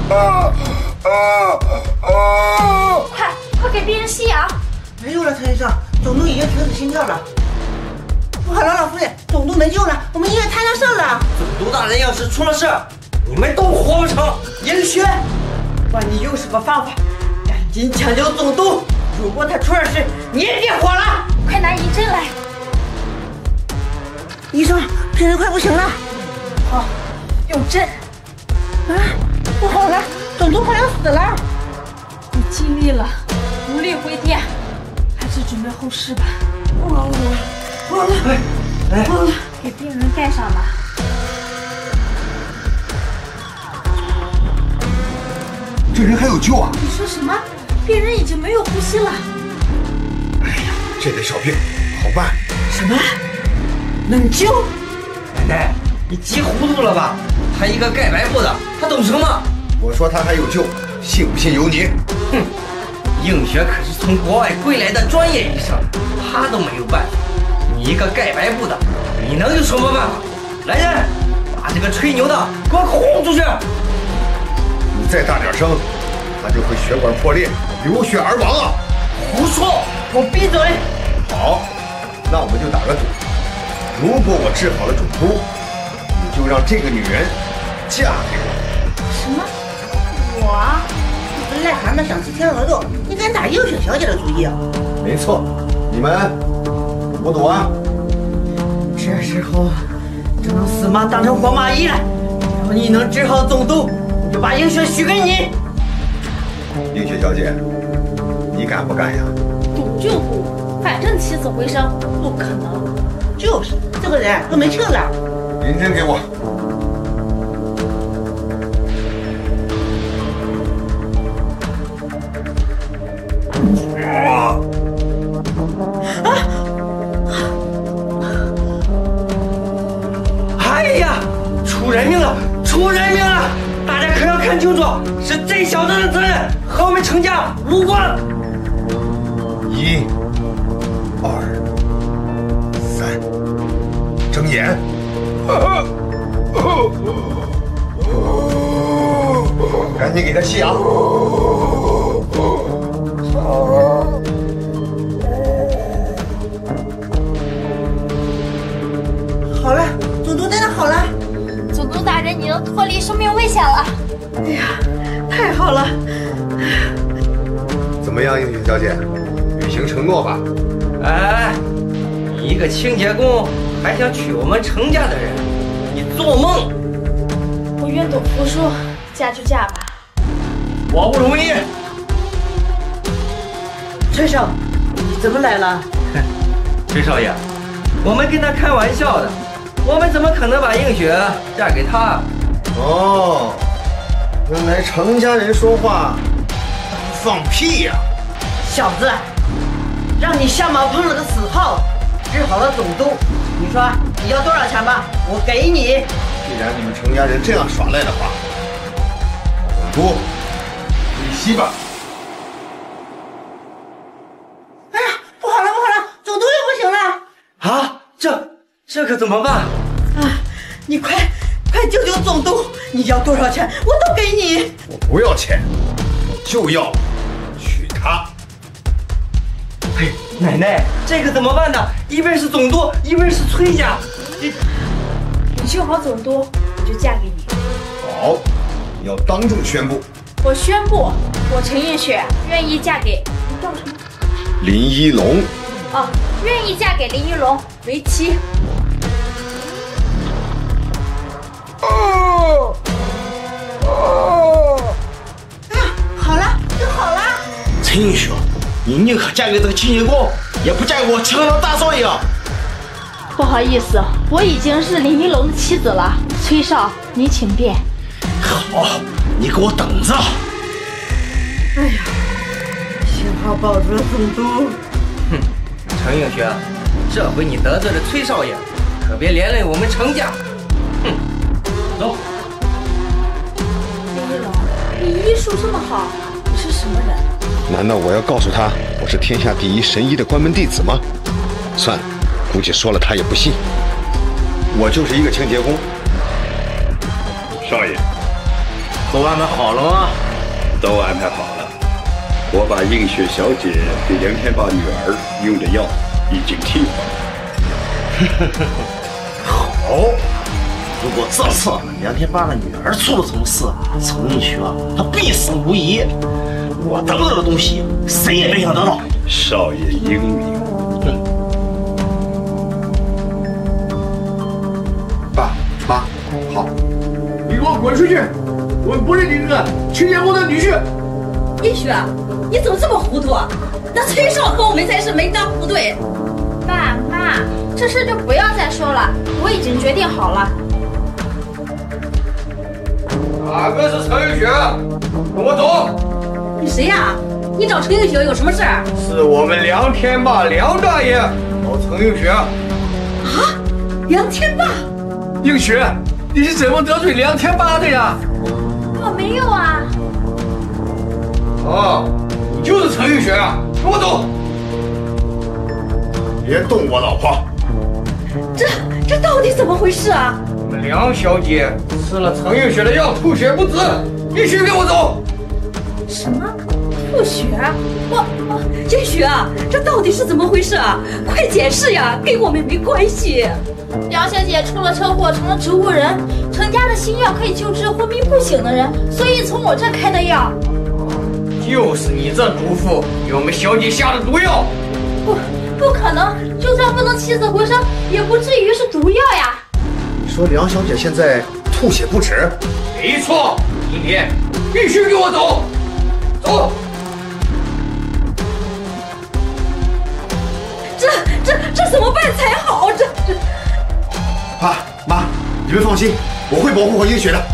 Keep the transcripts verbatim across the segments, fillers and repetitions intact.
啊啊啊！ 快快给病人吸氧！ 没有了，陈医生，总督已经停止心跳了。不好了，老夫人，总督没救了，我们医院摊上事了。 总督大人要是出了事，你们都活不成。 严轩，管你用什么方法，赶紧抢救总督！如果他出了事，你也别活了！ 快拿银针来！ 医生，病人快不行了。 好，用针。 啊，不好了，总督快要死了。 你尽力了，无力回天，还是准备后事吧。 不好了，不好了， 哎， 不好了， 给病人盖上吧。 这人还有救啊！ 你说什么？病人已经没有呼吸了。 哎呀，这点小病好办。 什么？能救？ 奶奶，你急糊涂了吧？他一个盖白布的，他懂什么？ 我说他还有救，信不信由你。 哼，应雪可是从国外归来的专业医生，他都没有办法。你一个盖白布的，你能有什么办法？来人，把这个吹牛的给我轰出去！ 你再大点声，他就会血管破裂，流血而亡啊！ 胡说！ 给我闭嘴！ 好，那我们就打个赌，如果我治好了总督，你就让这个女人嫁给我。 什么？我？ 你这癞蛤蟆想吃天鹅肉，你敢打应雪小姐的主意啊？ 没错，你们赌不赌啊？ 这时候就能死马当成活马医了。只要你能治好总督，我就把应雪许给你。 应雪小姐，你敢不敢呀？ 赌就赌，反正起死回生不可能。 就是，这个人都没气了。 银针给我。 哎呀，出人命了，出人命了！大家可要看清楚，是这小子的责任，和我们程家无关。 一、二、三，睁眼。赶紧给他吸氧。 好了，总督真的好了。 总督大人，你能脱离生命危险了。 哎呀，太好了！ 怎么样，应雪小姐，履行承诺吧？ 哎，你一个清洁工还想娶我们程家的人，你做梦！ 我愿赌服输，嫁就嫁吧。 我不同意。 崔少，你怎么来了？ 崔少爷，我们跟他开玩笑的，我们怎么可能把映雪嫁给他？ 哦，原来程家人说话放屁呀、啊！ 小子，让你下马碰了个死耗子，治好了总督，你说你要多少钱吧？我给你。 既然你们程家人这样耍赖的话，总督，你吸吧。 哎呀，不好了不好了，总督又不行了。 啊，这这可怎么办？ 啊，你快快救救总督！你要多少钱，我都给你。 我不要钱，我就要娶她。 嘿，奶奶，这可怎么办呢？一边是总督，一边是崔家。 你你救好总督，我就嫁给你。 好，要当众宣布。 我宣布，我程映雪愿意嫁给你叫什么？ 林一龙。 哦，愿意嫁给林一龙为妻。 哦哦！哎呀，好了，就好了。 陈映雪，你宁可嫁给这个清洁工，也不嫁给我程老大少爷。 不好意思，我已经是林一龙的妻子了。崔少，你请便。 好，你给我等着。 哎呀，幸好保住了总督。 哼，程映雪，这回你得罪了崔少爷，可别连累我们程家。哼，走。 林一龙，你医术这么好，你是什么人？ 难道我要告诉他我是天下第一神医的关门弟子吗？算了，估计说了他也不信。我就是一个清洁工。少爷， 都安排好了吗？ 都安排好了。我把映雪小姐给梁天霸女儿用的药已经替换了。 好，如果这次梁天霸的女儿出了什么事，程映雪啊，她必死无疑。我得到的东西，谁也没想得到。 少爷英明。 嗯。 爸妈，好。 你给我滚出去！我不是你这个亲家公的女婿。 映雪，你怎么这么糊涂？那崔少和我们才是门当户对。 爸妈，这事就不要再说了，我已经决定好了。 哪个是程映雪？跟我走。 你谁呀？你找程映雪有什么事儿？ 是我们梁天霸梁大爷找程映雪。 啊？梁天霸？ 映雪，你是怎么得罪梁天霸的呀？ 我没有啊。 哦，你就是程映雪啊！跟我走。 别动我老婆！ 这这到底怎么回事啊？ 我们梁小姐吃了程映雪的药，吐血不止，必须跟我走。 什么？吐血？我我映雪啊，这到底是怎么回事啊？快解释呀，跟我们没关系。 梁小姐出了车祸，成了植物人。程家的新药可以救治昏迷不醒的人，所以从我这开的药。 就是你这毒妇给我们小姐下的毒药。 不，不可能！就算不能起死回生，也不至于是毒药呀。 你说梁小姐现在吐血不止？ 没错，今天必须给我走，走。 这这这怎么办才好？这这。 爸妈，你们放心，我会保护好映雪的。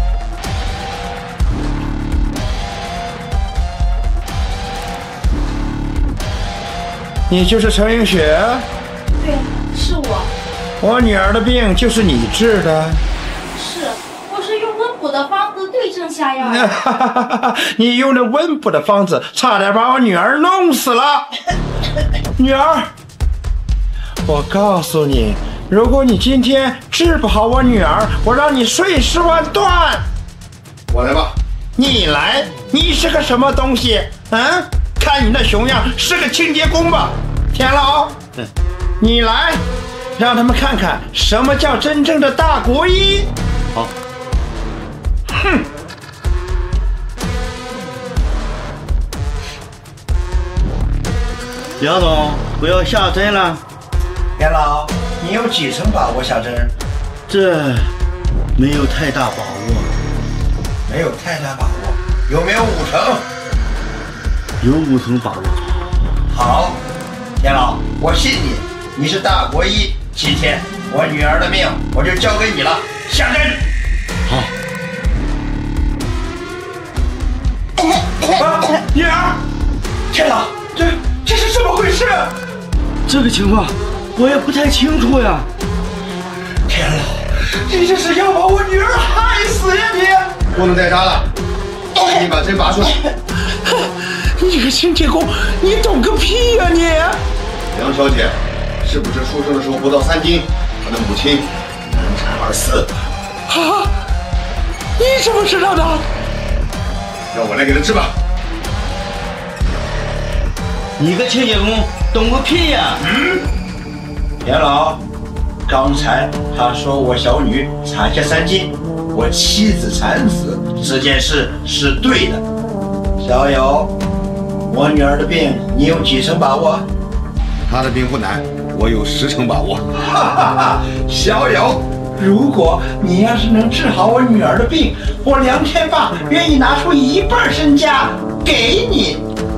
你就是程映雪？ 对，是我。 我女儿的病就是你治的？ 是，我是用温补的方子对症下药呀。 你用的温补的方子，差点把我女儿弄死了。女儿，我告诉你，如果你今天治不好我女儿，我让你碎尸万段。 我来吧。 你来？你是个什么东西？嗯？看你那熊样，是个清洁工吧？天老，嗯，你来，让他们看看什么叫真正的大国医。 好。 哼。 梁总，不要下针了。 天老，你有几成把握下针？ 这没有太大把握。 没有太大把握，有没有五成？ 有五成把握。 好，天老，我信你，你是大国医。今天我女儿的命我就交给你了，下针。 好。 啊，女儿，天老，这这是怎么回事？ 这个情况我也不太清楚呀。 天老，你这是要把我女儿害死呀你！ 不能再扎了，赶紧把针拔出来。 你个清洁工，你懂个屁呀、啊、你！ 梁小姐是不是出生的时候不到三斤？她的母亲难产而死。 啊！你怎么知道的？ 让我来给她治吧。 你个清洁工懂个屁呀！ 嗯。严老，刚才他说我小女产下三斤，我妻子惨死，这件事是对的。小友。我女儿的病，你有几成把握？ 她的病不难，我有十成把握。 哈哈哈，小友，如果你要是能治好我女儿的病，我梁天霸愿意拿出一半身家给你。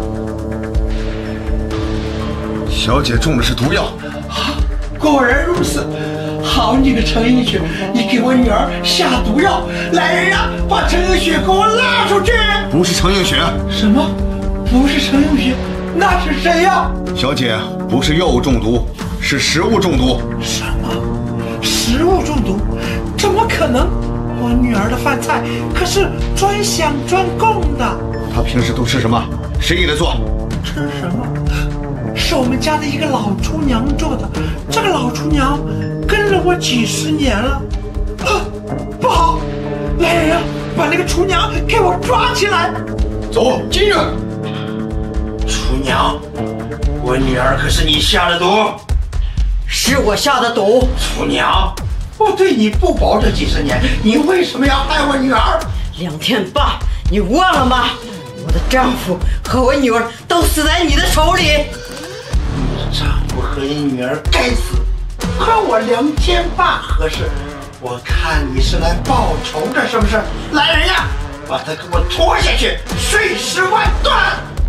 小姐中的是毒药。 啊，果然如此。好你个程映雪，你给我女儿下毒药！来人啊，把程映雪给我拉出去！ 不是程映雪。 什么？不是程映雪，那是谁呀？ 小姐，不是药物中毒，是食物中毒。 什么？食物中毒？怎么可能？我女儿的饭菜可是专享专供的。 她平时都吃什么？谁给她做？ 吃什么？是我们家的一个老厨娘做的。这个老厨娘跟了我几十年了。啊，不好！来人啊， 把那个厨娘给我抓起来！ 走，进去。 厨娘，我女儿可是你下的毒。 是我下的毒。 厨娘，我对你不薄这几十年，你为什么要害我女儿？ 梁天霸，你忘了吗？我的丈夫和我女儿都死在你的手里。 你的丈夫和你女儿该死，和我梁天霸何事？我看你是来报仇的，是不是？来人呀，把他给我拖下去，碎尸万段！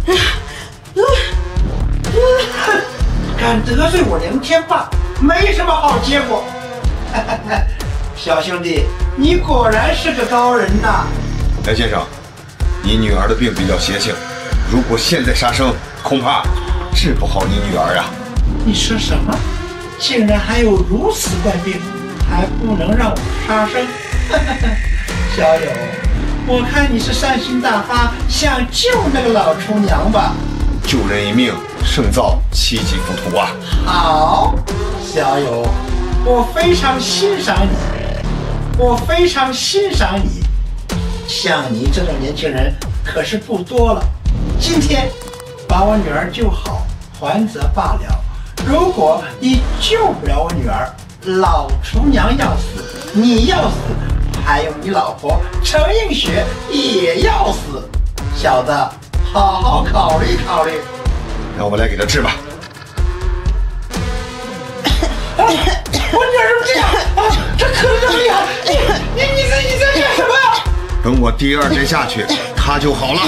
敢得罪我梁天霸，没什么好结果。小兄弟，你果然是个高人呐！ 梁先生，你女儿的病比较邪性，如果现在杀生，恐怕治不好你女儿呀。 你说什么？竟然还有如此怪病，还不能让我杀生？小友，我看你是善心大发，想救那个老厨娘吧？ 救人一命，胜造七级浮屠啊！ 好，小友，我非常欣赏你，我非常欣赏你。像你这种年轻人可是不多了。今天把我女儿救好，还则罢了。如果你救不了我女儿，老厨娘要死，你要死，还有你老婆程映雪也要死。小子，好好考虑考虑。 让我来给他治吧。 我女儿怎么这样啊？这咳得这么厉害！你你你在你在干什么呀？ 等我第二针下去，他就好了。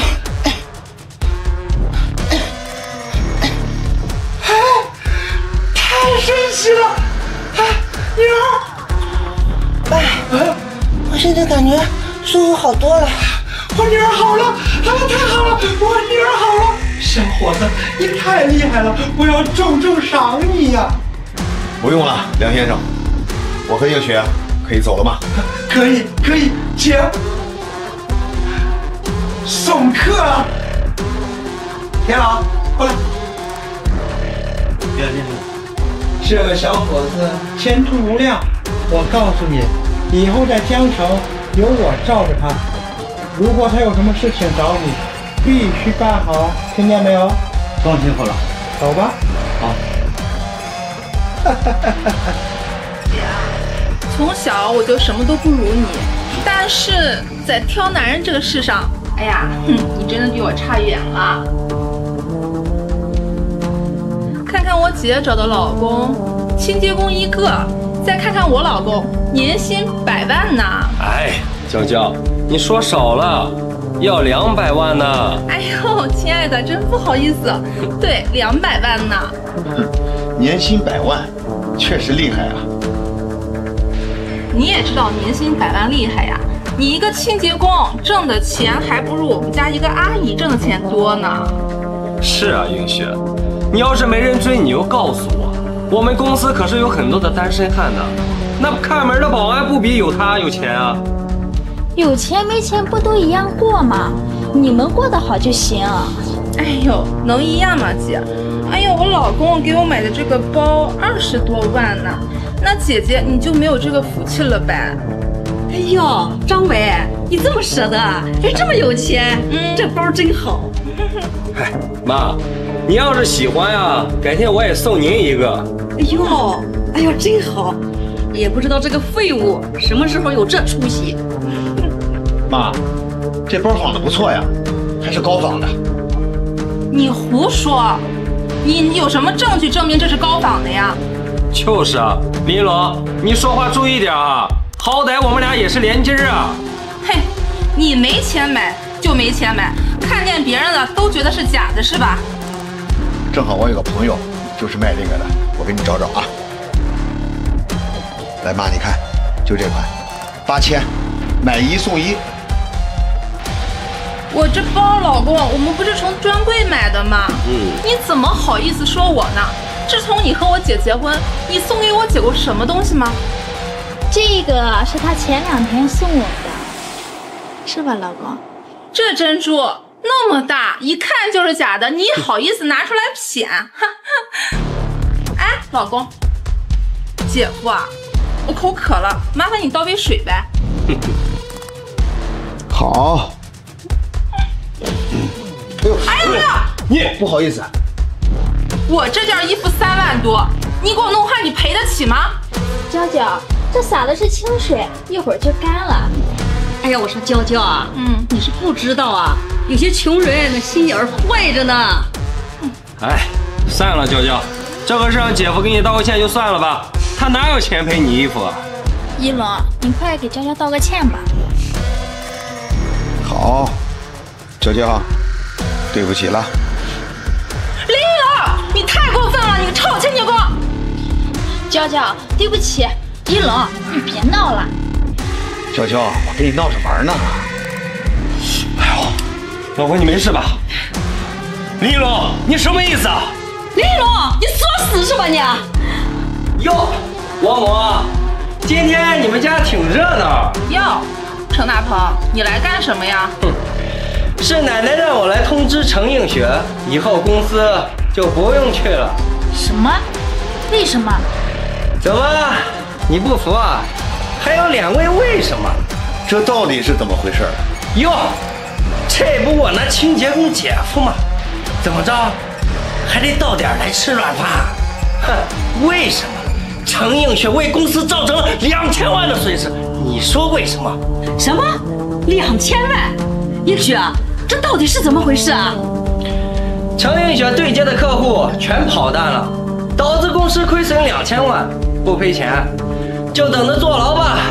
哎，太神奇了！哎，女儿， 哎，我现在感觉舒服好多了。 我女儿好了，啊，太好了，我女儿好了！小伙子，你太厉害了，我要重重赏你呀！ 不用了，梁先生，我和映雪可以走了吗？ 可以，可以，请。送客了，田老，过来。 梁先生， 这个小伙子前途无量，我告诉你，以后在江城有我罩着他，如果他有什么事情找你，必须办好，听见没有？ 放心好了， 走吧。 好。 从小我就什么都不如你，但是在挑男人这个事上，哎呀，哼，你真的比我差远了。看看我姐找的老公，清洁工一个，再看看我老公，年薪百万呢。 哎，娇娇，你说少了，要两百万呢。 哎呦，亲爱的，真不好意思，对，两百万呢。 年薪百万，确实厉害啊。 你也知道年薪百万厉害呀，你一个清洁工挣的钱还不如我们家一个阿姨挣的钱多呢。 是啊，映雪，你要是没人追，你又告诉我，我们公司可是有很多的单身汉的，那看门的保安不比有他有钱啊。 有钱没钱不都一样过吗？你们过得好就行。 哎呦，能一样吗，姐？哎呦，我老公给我买的这个包二十多万呢，那姐姐你就没有这个福气了呗？ 哎呦，张伟，你这么舍得，还这么有钱，嗯，这包真好。 哎，妈，你要是喜欢呀，改天我也送您一个。 哎呦，哎呦，真好，也不知道这个废物什么时候有这出息。 妈，这包仿的不错呀，还是高仿的。 你胡说！你有什么证据证明这是高仿的呀？ 就是啊，林龙，你说话注意点啊，好歹我们俩也是连襟啊。 嘿，你没钱买就没钱买，看见别人的都觉得是假的是吧？ 正好我有个朋友就是卖这个的，我给你找找啊。来妈，你看，就这款，八千，买一送一。 我这包，老公，我们不是从专柜买的吗？ 嗯， 你怎么好意思说我呢？自从你和我姐结婚，你送给我姐过什么东西吗？ 这个是他前两天送我的，是吧，老公？ 这珍珠那么大，一看就是假的，你好意思拿出来谝？哎，老公，姐夫啊，我口渴了，麻烦你倒杯水呗。 好。哎呦， 哎呦呀！ 你不好意思， 我这件衣服三万多，你给我弄坏，你赔得起吗？ 娇娇，这洒的是清水，一会儿就干了。 哎呀，我说娇娇啊， 嗯， 你是不知道啊，有些穷人那心眼儿坏着呢。 哎，算了，娇娇，这个事让姐夫给你道个歉就算了吧，他哪有钱赔你衣服啊？ 一龙，你快给娇娇道个歉吧。 好，娇娇，对不起了。 林一龙，你太过分了，你个臭亲家公！ 娇娇，对不起。一龙，你别闹了。 娇娇，我跟你闹着玩呢。 哎呦，老婆你没事吧？林一龙，你什么意思啊？ 林一龙，你作死是吧你？ 哟，王母，今天你们家挺热闹。 哟，程大鹏，你来干什么呀？ 哼，是奶奶让我来通知程映雪，以后公司就不用去了。 什么？为什么？ 怎么，你不服啊？还有两位为什么？ 这到底是怎么回事？ 哟，这不我那清洁工姐夫吗？怎么着，还得到点来吃软饭？哼，为什么？程映雪为公司造成两千万的损失，你说为什么？ 什么？两千万？映雪，这到底是怎么回事啊？ 程映雪对接的客户全跑单了，导致公司亏损两千万，不赔钱，就等着坐牢吧。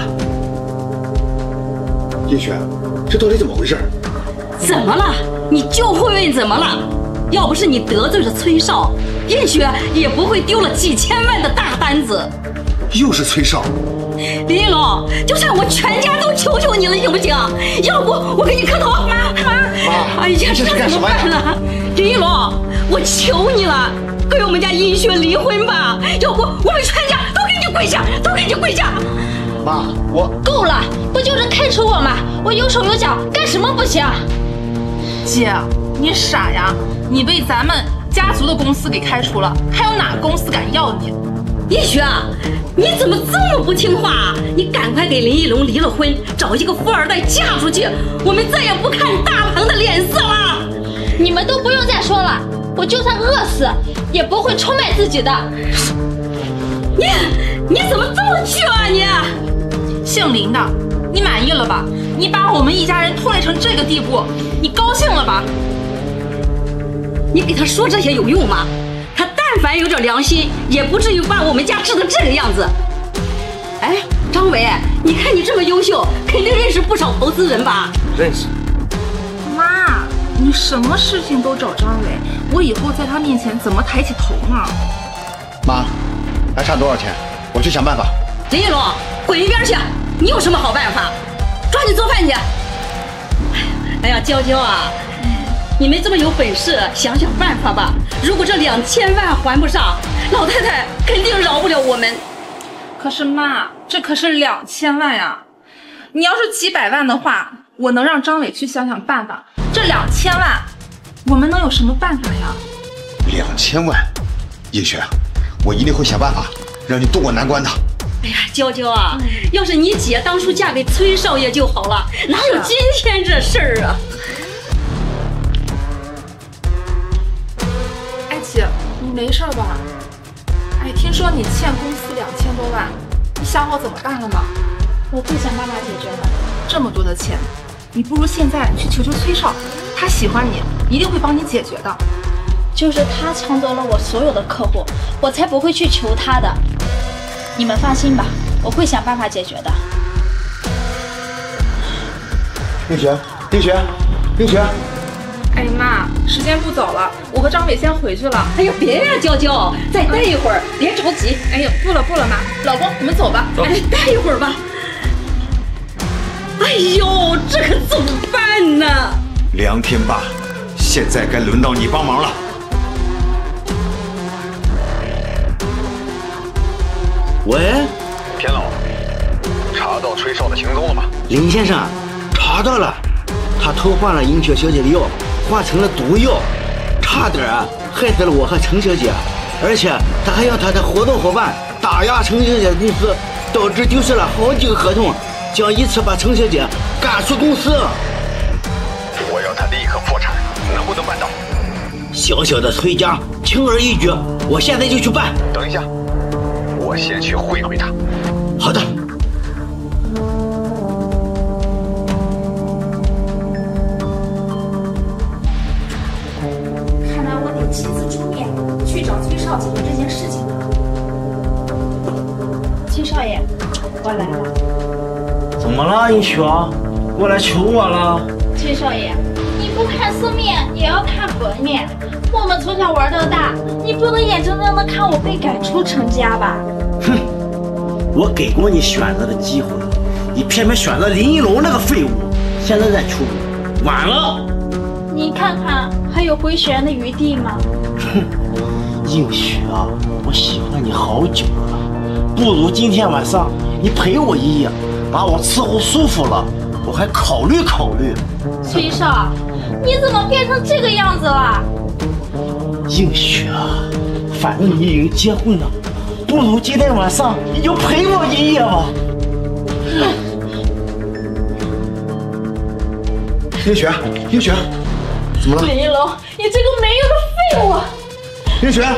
映雪，这到底怎么回事？ 怎么了？你就会问怎么了？要不是你得罪了崔少，映雪也不会丢了几千万的大单子。 又是崔少。 林一龙，就算我全家都求求你了，行不行？要不我给你磕头。妈妈，哎呀，这怎么办呢？林一龙，我求你了，跟我们家映雪离婚吧，要不我们全家都给你跪下，都给你跪下。 妈，我够了，不就是开除我吗？我有手有脚，干什么不行？ 姐，你傻呀？你被咱们家族的公司给开除了，还有哪个公司敢要你？ 映雪，你怎么这么不听话啊？你赶快给林一龙离了婚，找一个富二代嫁出去，我们再也不看大鹏的脸色了。 你们都不用再说了，我就算饿死，也不会出卖自己的。 你你怎么这么倔啊你？ 姓林的，你满意了吧？你把我们一家人拖累成这个地步，你高兴了吧？ 你给他说这些有用吗？他但凡有点良心，也不至于把我们家治成这个样子。哎，张伟，你看你这么优秀，肯定认识不少投资人吧？ 认识。 妈，你什么事情都找张伟，我以后在他面前怎么抬起头呢？ 妈，还差多少钱？我去想办法。 林一龙，滚一边去！你有什么好办法？抓紧做饭去！哎呀，娇娇啊，你们这么有本事，想想办法吧。如果这两千万还不上，老太太肯定饶不了我们。 可是妈，这可是两千万呀！你要是几百万的话，我能让张伟去想想办法。这两千万，我们能有什么办法呀？ 两千万，映雪，我一定会想办法让你渡过难关的。 哎呀，娇娇啊，嗯、要是你姐当初嫁给崔少爷就好了，哪有今天这事儿啊？ 哎姐，你没事吧？哎，听说你欠公司两千多万，你想好怎么办了吗？ 我会想办法解决的。 这么多的钱，你不如现在去求求崔少，他喜欢你，一定会帮你解决的。 就是他抢走了我所有的客户，我才不会去求他的。你们放心吧，我会想办法解决的。 映雪，映雪，映雪。 哎妈，时间不早了，我和张伟先回去了。 哎呀，别呀，娇娇，再待一会儿，别着急。 哎呀，不了不了，妈，老公，我们走吧。 走。 哎，待一会儿吧。哎呦，这可怎么办呢？ 梁天霸，现在该轮到你帮忙了。 喂， 田老，查到崔少的行踪了吗？ 林先生，查到了，他偷换了映雪小姐的药，换成了毒药，差点啊害死了我和程小姐，而且他还要他的合作伙伴打压程小姐公司，导致丢失了好几个合同，将以此把程小姐赶出公司。 立刻破产，能不能办到？ 小小的崔家，轻而易举，我现在就去办。 等一下，我先去会会他。 好的。 看来我得亲自出面去找崔少解决这件事情了。崔少爷，我来了。 怎么了，英雪？过来求我了？ 崔少爷，你不看僧面也要看本面。我们从小玩到大，你不能眼睁睁的看我被赶出程家吧？ 哼，我给过你选择的机会，你偏偏选择林一龙那个废物，现在再出路，晚了。 你看看还有回旋的余地吗？ 哼，映雪啊，我喜欢你好久了，不如今天晚上你陪我一夜，把我伺候舒服了，我还考虑考虑。 崔少，你怎么变成这个样子了？ 映雪啊，反正你已经结婚了，不如今天晚上你就陪我一夜吧。 映雪，映雪，怎么了？ 林一龙，你这个没用的废物！ 映雪，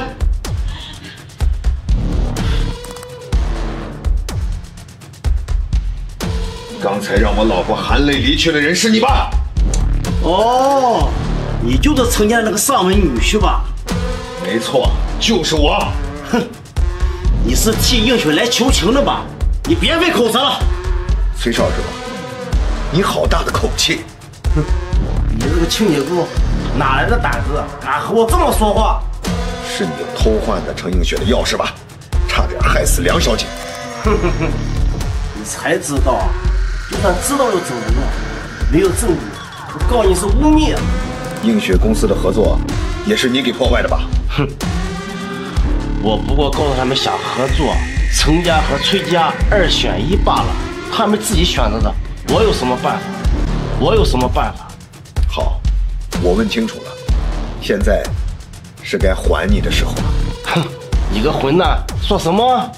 刚才让我老婆含泪离去的人是你吧？ 哦，你就是程家那个上门女婿吧？ 没错，就是我。 哼，你是替映雪来求情的吧？你别费口舌了。 崔少是吧？你好大的口气！ 哼，你这个清洁工哪来的胆子，敢和我这么说话？ 是你偷换的程映雪的钥匙吧？差点害死梁小姐。 哼哼哼，你才知道啊！就算知道又怎么样？没有证据，我告你是污蔑。 映雪公司的合作也是你给破坏的吧？ 哼，我不过告诉他们想合作，程家和崔家二选一罢了，他们自己选择的，我有什么办法？我有什么办法？ 好，我问清楚了，现在是该还你的时候了。 哼，你个混蛋，说什么？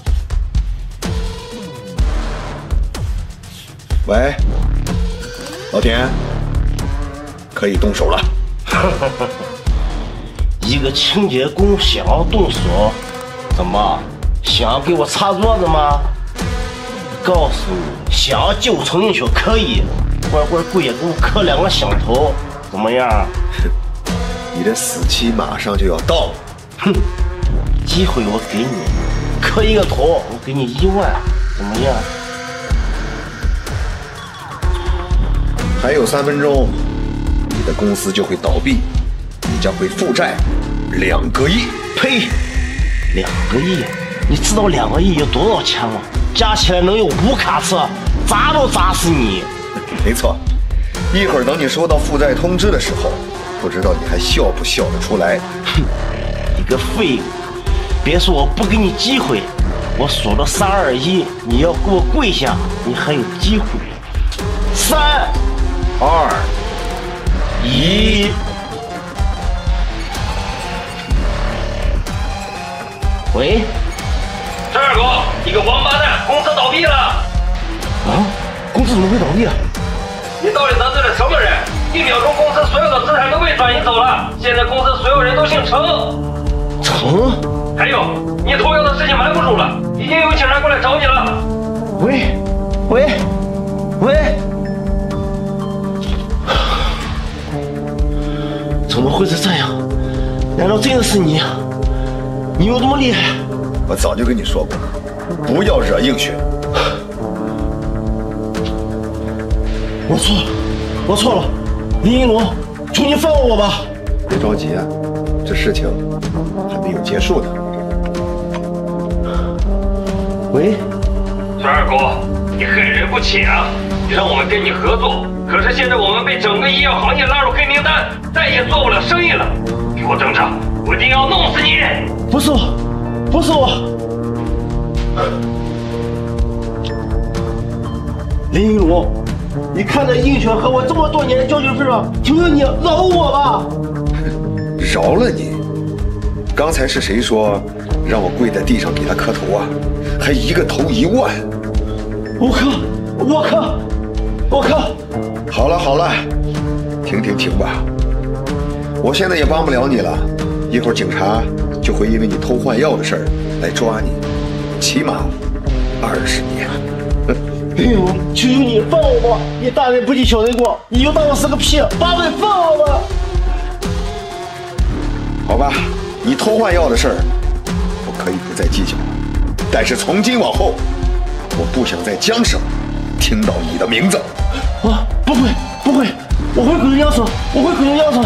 喂，老田，可以动手了。 一个清洁工想要动手，怎么想要给我擦桌子吗？告诉你，想要救程映雪可以，乖乖跪下给我磕两个响头，怎么样？ 你的死期马上就要到了。 哼，机会我给你，磕一个头，我给你一万，怎么样？ 还有三分钟，你的公司就会倒闭，你将会负债两个亿。 呸！两个亿？你知道两个亿有多少钱吗？加起来能有五卡车，砸都砸死你。 没错，一会儿等你收到负债通知的时候，不知道你还笑不笑得出来。 哼，你个废物！别说我不给你机会，我数到三二一，你要给我跪下，你还有机会。三。二一，喂， 这二狗，你个王八蛋，公司倒闭了！ 啊，公司怎么会倒闭了？ 你到底得罪了什么人？一秒钟，公司所有的资产都被转移走了，现在公司所有人都姓程。 程？ 还有，你偷药的事情瞒不住了，已经有警察过来找你了。 喂，喂，喂。怎么会是这样？难道真的是你？你有这么厉害？ 我早就跟你说过，不要惹映雪。 我错了，我错了，林一龙，求你放过我吧！ 别着急啊，这事情还没有结束呢。 喂， 孙二狗，你恨人不浅啊！你让我们跟你合作，可是现在我们被整个医药行业拉入黑名单，再也做不了生意了。给我等着，我一定要弄死你！ 不是我，不是我。林一龙，你看在映雪和我这么多年的交情份上，求求你饶我吧！ 饶了你？刚才是谁说让我跪在地上给他磕头啊？还一个头一万？ 我磕，我磕，我磕！ 好了好了， 停停停吧，我现在也帮不了你了，一会儿警察就会因为你偷换药的事儿来抓你，起码二十年。 哎呦，求求你放我吧！你大人不计小人过，你就当我是个屁，把我给放了吧！ 好吧，你偷换药的事儿，我可以不再计较了。但是从今往后，我不想在江省听到你的名字。 啊，不会，不会，我会滚江省，我会滚江省。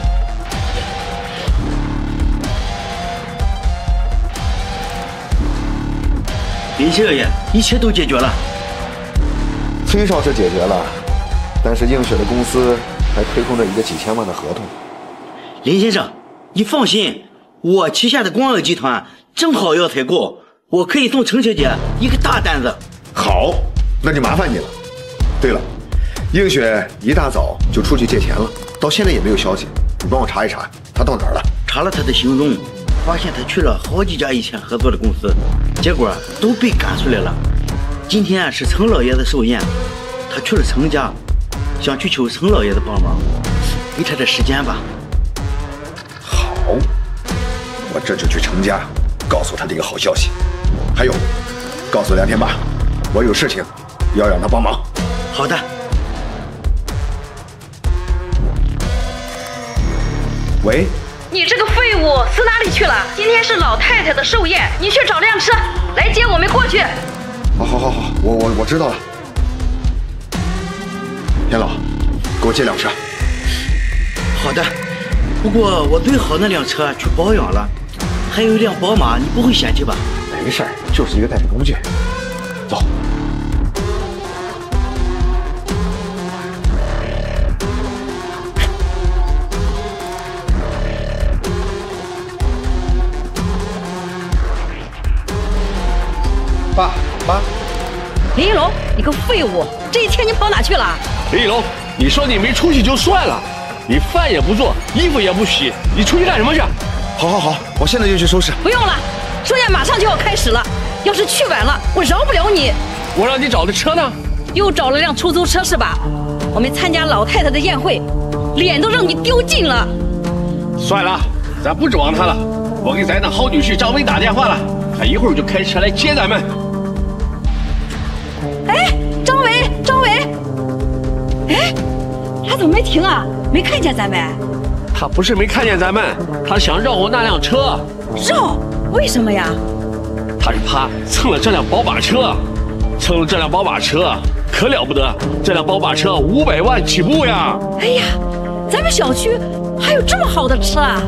林少爷，一切都解决了。 崔少是解决了，但是映雪的公司还亏空着一个几千万的合同。 林先生，你放心，我旗下的光耀集团正好要采购，我可以送程小姐一个大单子。 好，那就麻烦你了。对了，映雪一大早就出去借钱了，到现在也没有消息，你帮我查一查，她到哪儿了？ 查了她的行踪，发现她去了好几家以前合作的公司，结果都被赶出来了。今天是程老爷子寿宴，她去了程家，想去求程老爷子帮忙，给她点时间吧。 好，我这就去程家，告诉他这个好消息。还有，告诉梁天霸，我有事情要让他帮忙。 好的。 喂， 你这个废物死哪里去了？今天是老太太的寿宴，你去找辆车来接我们过去。 好，好，好，好，我我我知道了。田老，给我借辆车。 好的，不过我最好那辆车去保养了，还有一辆宝马，你不会嫌弃吧？ 没事儿，就是一个代步工具。走。爸妈， 林一龙，你个废物！这一天你跑哪去了？ 林一龙，你说你没出息就算了，你饭也不做，衣服也不洗，你出去干什么去？ 好，好，好，我现在就去收拾。 不用了，寿宴马上就要开始了，要是去晚了，我饶不了你。 我让你找的车呢？ 又找了辆出租车是吧？我们参加老太太的宴会，脸都让你丢尽了。 算了，咱不指望他了，我给咱的好女婿张伟打电话了，他一会儿就开车来接咱们。 哎，张伟，张伟，哎，他怎么没停啊？没看见咱们？ 他不是没看见咱们，他想绕我那辆车。 绕？为什么呀？ 他是怕蹭了这辆宝马车，蹭了这辆宝马车可了不得，这辆宝马车五百万起步呀！ 哎呀，咱们小区还有这么好的车啊！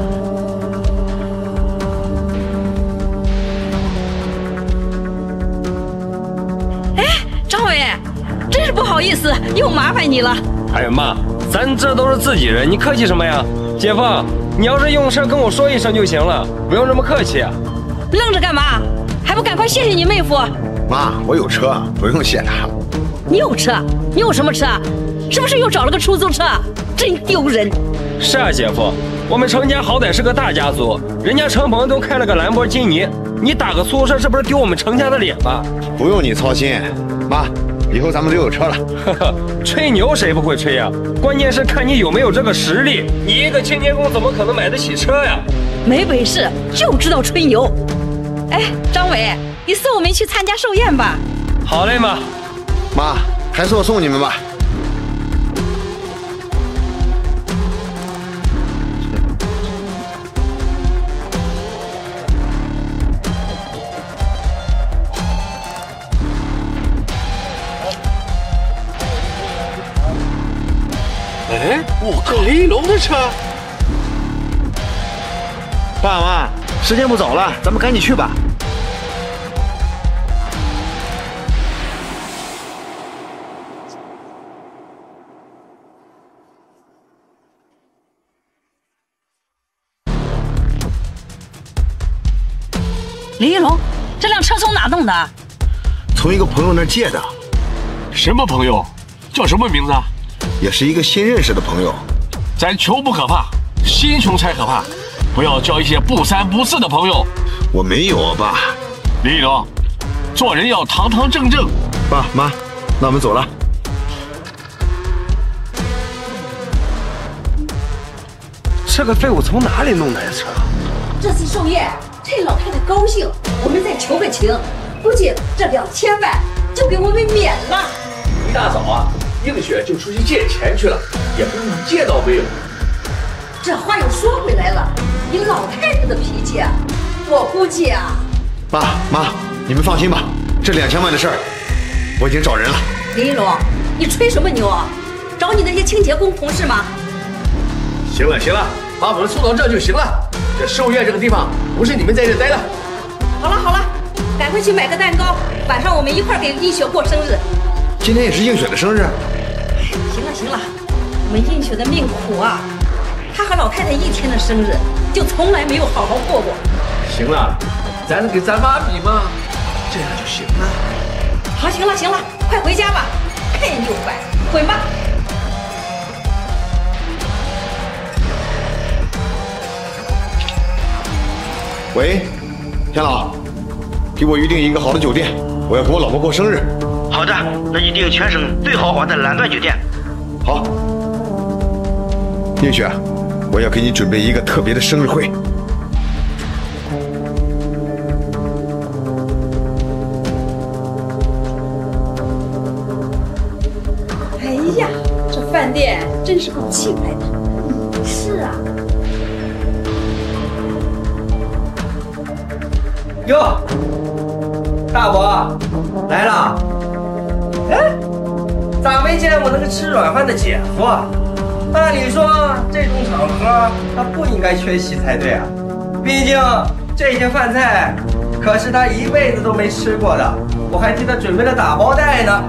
张伟，真是不好意思，又麻烦你了。 哎呀妈，咱这都是自己人，你客气什么呀？姐夫，你要是用车跟我说一声就行了，不用这么客气啊。 愣着干嘛？还不赶快谢谢你妹夫？ 妈，我有车，不用谢他。 你有车？你有什么车？是不是又找了个出租车？真丢人。 是啊，姐夫，我们程家好歹是个大家族，人家程鹏都开了个兰博基尼，你打个出租车，这不是丢我们程家的脸吗？ 不用你操心。妈，以后咱们都有车了。 呵呵，吹牛谁不会吹呀？关键是看你有没有这个实力。你一个清洁工怎么可能买得起车呀？ 没本事就知道吹牛。哎，张伟，你送我们去参加寿宴吧。 好嘞，妈。 妈，还是我送你们吧。 哎，我靠，林一龙的车！ 爸妈，时间不早了，咱们赶紧去吧。 林一龙，这辆车从哪弄的？ 从一个朋友那儿借的。 什么朋友？叫什么名字啊？ 也是一个新认识的朋友。 咱穷不可怕，心穷才可怕。不要交一些不三不四的朋友。 我没有啊，爸。 林一龙，做人要堂堂正正。 爸妈，那我们走了。 这个废物从哪里弄来的车？ 这次寿宴趁老太太高兴，我们再求个情，估计这两千万就给我们免了。 一大早啊，映雪就出去借钱去了，也不知道借到没有。 这话又说回来了，以老太太的脾气，我估计啊。 爸妈，你们放心吧，这两千万的事儿，我已经找人了。 林一龙，你吹什么牛啊？找你那些清洁工同事吗？ 行了行了，把我们送到这就行了。这寿宴这个地方不是你们在这待的。 好了好了，赶快去买个蛋糕，晚上我们一块儿给映雪过生日。 今天也是映雪的生日。 行了行了，我们映雪的命苦啊，她和老太太一天的生日就从来没有好好过过。 行了，咱能给咱妈比吗？这样就行了。 好，行了行了，快回家吧，看见就坏，滚吧。 喂，田老，给我预定一个好的酒店，我要给我老婆过生日。 好的，那就订全省最豪华的蓝钻酒店。 好，映雪，我要给你准备一个特别的生日会。 哎呀，这饭店真是够气派的。嗯，是啊。 哟，大伯来了。哎，咋没见我那个吃软饭的姐夫啊？按理说这种场合他不应该缺席才对啊，毕竟这些饭菜可是他一辈子都没吃过的，我还替他准备了打包袋呢。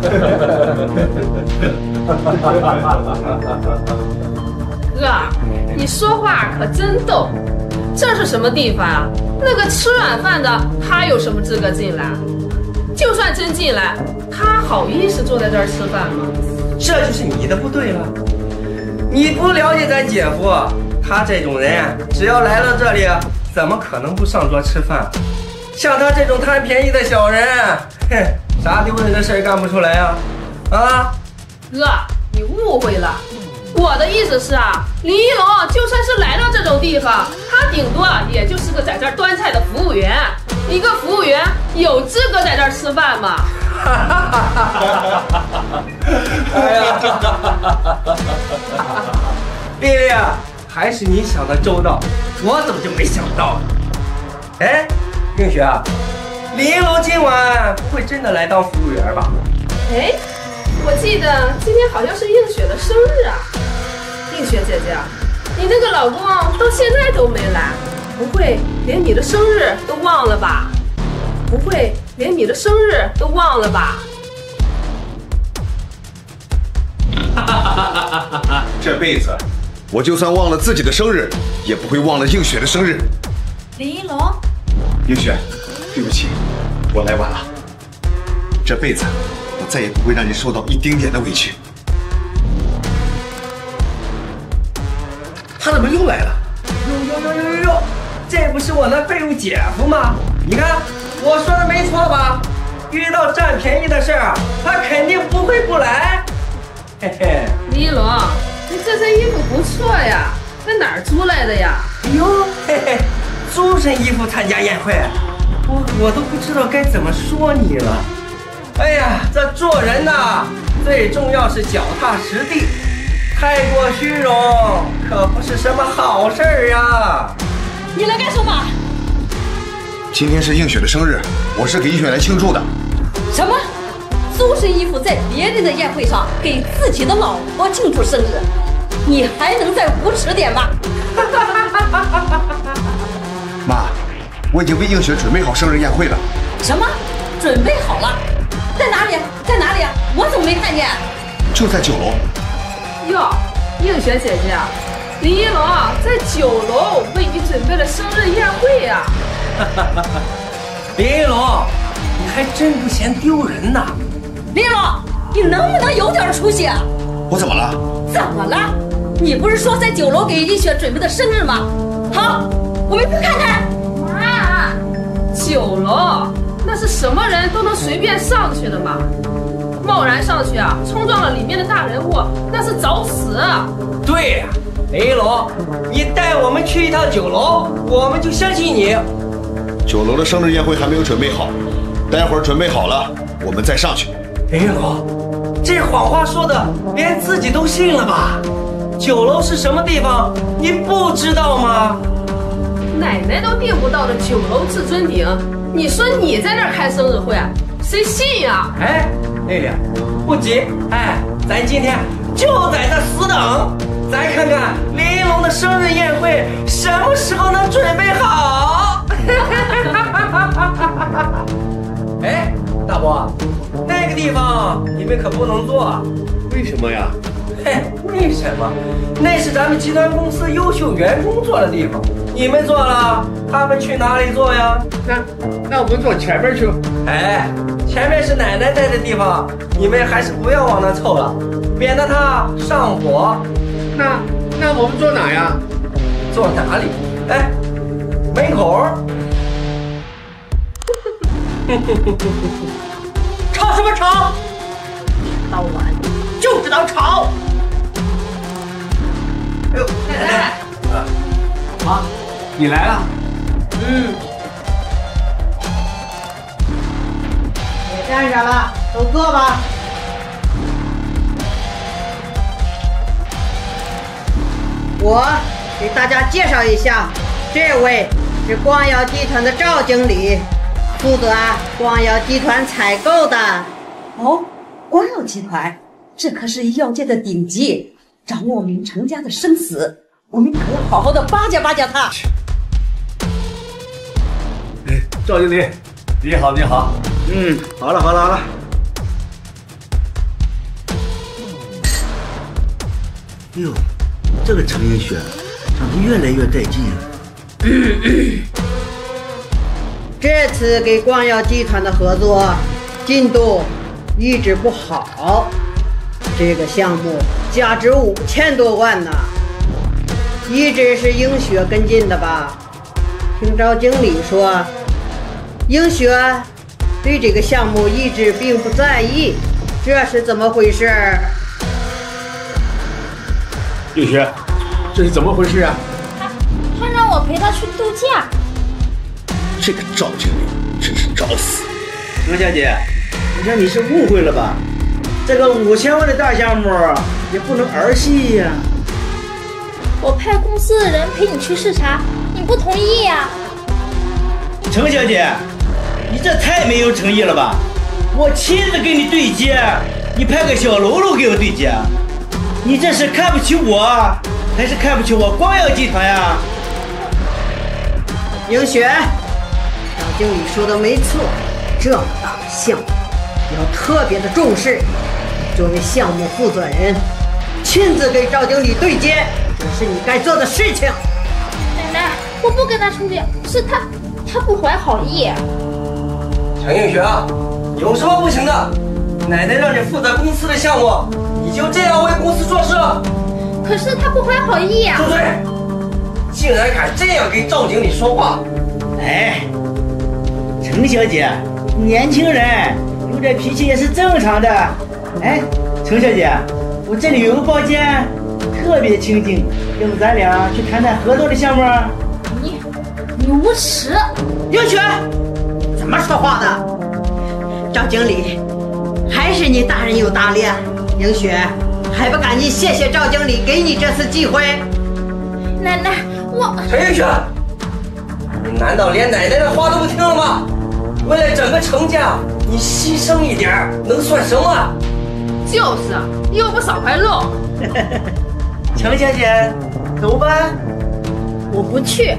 哥，你说话可真逗。这是什么地方啊？那个吃软饭的，他有什么资格进来？就算真进来，他好意思坐在这儿吃饭吗？ 这就是你的不对了。你不了解咱姐夫，他这种人，只要来了这里，怎么可能不上桌吃饭？像他这种贪便宜的小人，哼，啥丢人的事干不出来呀？啊， 哥，你误会了。我的意思是啊，林一龙就算是来到这种地方，他顶多也就是个在这儿端菜的服务员。一个服务员有资格在这儿吃饭吗？ 哎呀，丽丽啊，还是你想的周到，我怎么就没想到呢？哎，映雪啊，林一龙今晚不会真的来当服务员吧？ 哎，我记得今天好像是映雪的生日啊。映雪姐姐，你那个老公到现在都没来，不会连你的生日都忘了吧？不会连你的生日都忘了吧？ 这辈子，我就算忘了自己的生日，也不会忘了映雪的生日。 林一龙， 映雪，对不起，我来晚了。这辈子，我再也不会让你受到一丁点的委屈。 他怎么又来了？ 呦呦呦呦呦呦！这不是我那废物姐夫吗？你看我说的没错吧？遇到占便宜的事儿，他肯定不会不来。嘿嘿， 林一龙，你这身衣服不错呀，在哪儿租来的呀？ 哎呦，嘿嘿，租身衣服参加宴会，我我都不知道该怎么说你了。哎呀，这做人呐，最重要是脚踏实地。太过虚荣可不是什么好事儿呀！ 你来干什么？ 今天是映雪的生日，我是给映雪来庆祝的。 什么？租身衣服在别人的宴会上给自己的老婆庆祝生日，你还能再无耻点吗？ 妈，我已经为映雪准备好生日宴会了。 什么？准备好了？在哪里？在哪里？我怎么没看见？ 就在九楼。 哟，映雪姐姐，林一龙在九楼为你准备了生日宴会呀！ 林一龙，你还真不嫌丢人呐！ 林一龙，你能不能有点出息啊？ 我怎么了？ 怎么了？你不是说在九楼给映雪准备的生日吗？好，我们去看看。 妈，九楼那是什么人都能随便上去的吗？贸然上去啊，冲撞了里面的大人物，那是找死！ 对呀、啊， 林一龙，你带我们去一趟酒楼，我们就相信你。 酒楼的生日宴会还没有准备好，待会儿准备好了，我们再上去。 林一龙，这谎话说的连自己都信了吧？酒楼是什么地方，你不知道吗？ 奶奶都订不到的酒楼至尊鼎，你说你在那儿开生日会，谁信呀？ 哎，丽丽，不急，哎，咱今天就在这死等，咱看看林一龙的生日宴会什么时候能准备好。哎，大伯，那个地方你们可不能坐。 为什么呀？ 嘿，为什么？那是咱们集团公司优秀员工坐的地方，你们坐了，他们去哪里坐呀？ 那那我们坐前面去。 哎，前面是奶奶在的地方，你们还是不要往那凑了，免得她上火。 那那我们坐哪呀？ 坐哪里？哎，门口。 吵什么吵？一天到晚就知道吵。 哎呦，奶奶！ 啊，妈，你来了。 嗯。别站着了，都坐吧。我给大家介绍一下，这位是光耀集团的赵经理，负责光耀集团采购的。 哦，光耀集团，这可是医药界的顶级，掌握我们程家的生死，我们可要好好的巴结巴结他。 哎，赵经理，你好，你好。 嗯，好了，好了，好了。哎呦，这个程映雪长得越来越带劲了。 这次给光耀集团的合作进度一直不好，这个项目价值五千多万呢，一直是映雪跟进的吧？听赵经理说，映雪对这个项目一直并不在意，这是怎么回事？ 映雪，这是怎么回事啊？ 他他让我陪他去度假。 这个赵经理真是找死！ 程小姐，我想你是误会了吧？这个五千万的大项目也不能儿戏呀。 我派公司的人陪你去视察，你不同意呀？ 程小姐，你这太没有诚意了吧！我亲自跟你对接，你派个小喽啰给我对接，你这是看不起我，还是看不起我光耀集团呀？映雪，赵经理说的没错，这么大的项目要特别的重视。作为项目负责人，亲自给赵经理对接，这是你该做的事情。 奶奶，我不跟他出去，是他，他不怀好意。 程映雪，有什么不行的？奶奶让你负责公司的项目，你就这样为公司做事？ 可是他不怀好意呀！ 住嘴！竟然敢这样跟赵经理说话！ 哎，程小姐，年轻人有点脾气也是正常的。哎，程小姐，我这里有个包间，特别清静，要不咱俩去谈谈合作的项目？ 你，你无耻！ 映雪，怎么说话的？赵经理，还是你大人有大量。映雪，还不赶紧谢谢赵经理给你这次机会？ 奶奶，我…… 程映雪，你难道连奶奶的话都不听了吗？为了整个程家，你牺牲一点能算什么？ 就是，又不少块肉。 程小姐，走吧。 我不去。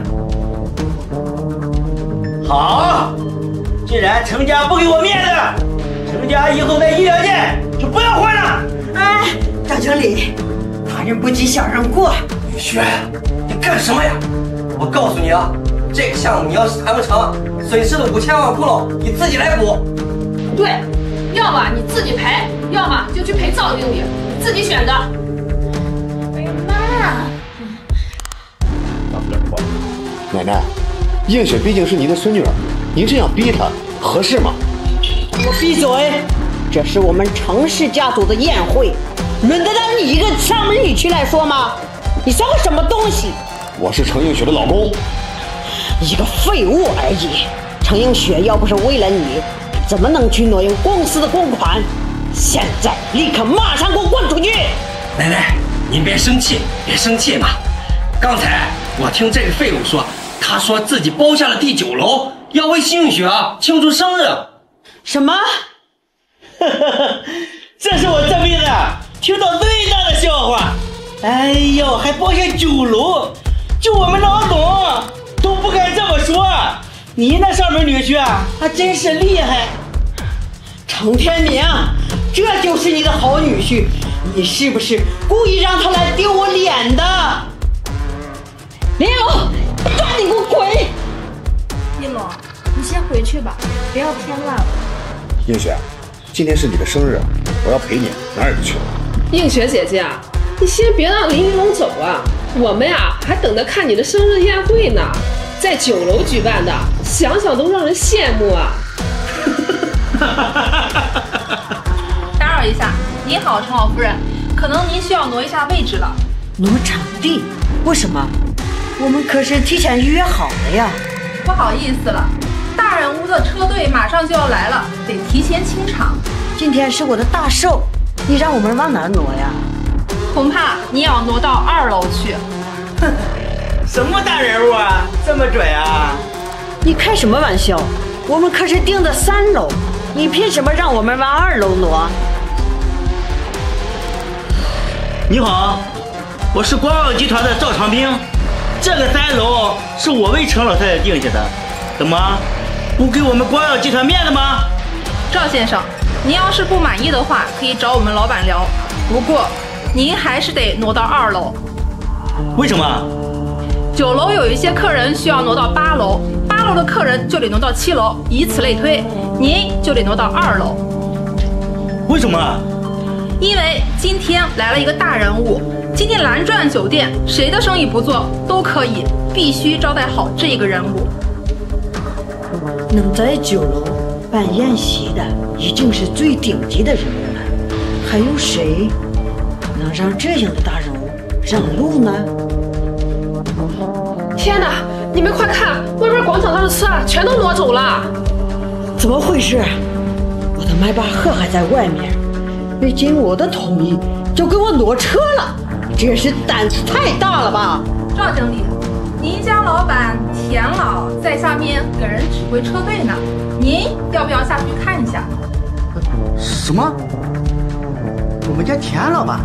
好，既然程家不给我面子，程家以后在医疗界就不要混了。 哎，赵经理，大人不急小人过。 雨雪，你干什么呀？我告诉你啊，这个项目你要是谈不成，损失的五千万窟窿你自己来补。 对，要么你自己赔，要么就去陪赵经理，自己选择。 哎呀妈！ 大不了话，奶奶，映雪毕竟是您的孙女儿，您这样逼她合适吗？ 给我闭嘴！这是我们程氏家族的宴会，轮得到你一个上门女婿来说吗？ 你算个什么东西？ 我是程映雪的老公。 一个废物而已。程映雪要不是为了你，怎么能去挪用公司的公款？现在立刻马上给我滚出去！ 奶奶，您别生气，别生气嘛。刚才我听这个废物说，他说自己包下了第九楼，要为新映雪啊庆祝生日。 什么？ 这是我这辈子听到最大的笑话。哎呦，还包下九楼，就我们老董都不敢这么说。你那上门女婿啊，还真是厉害。 程天明，这就是你的好女婿，你是不是故意让他来丢我脸的？林龙，赶紧给我滚！ 一龙，你先回去吧，不要添乱了。 映雪，今天是你的生日，我要陪你，哪儿也不去。 映雪姐姐，你先别让林云龙走啊，我们呀还等着看你的生日宴会呢，在九楼举办的，想想都让人羡慕啊。 打扰一下，您好，程老夫人，可能您需要挪一下位置了。 挪场地？为什么？我们可是提前约好的呀。 不好意思了，大人物的车队马上就要来了，得提前清场。 今天是我的大寿，你让我们往哪儿挪呀？ 恐怕你要挪到二楼去。 什么大人物啊，这么准啊？ 你开什么玩笑？我们可是定的三楼，你凭什么让我们往二楼挪？ 你好，我是光耀集团的赵长兵，这个三楼是我为程老太太定下的，怎么不给我们光耀集团面子吗？ 赵先生，您要是不满意的话，可以找我们老板聊，不过您还是得挪到二楼。 为什么？ 九楼有一些客人需要挪到八楼，八楼的客人就得挪到七楼，以此类推，您就得挪到二楼。 为什么？ 因为今天来了一个大人物，今天蓝钻酒店谁的生意不做都可以，必须招待好这个人物。 能在九楼办宴席的已经是最顶级的人物了，还有谁能让这样的大人物让路呢？ 天哪！你们快看，外面广场上的车全都挪走了。 怎么回事？我的迈巴赫还在外面，没经我的同意就给我挪车了，这也是胆子太大了吧？ 赵经理，您家老板田老在下面给人指挥车队呢，您要不要下去看一下？ 什么？我们家田老板？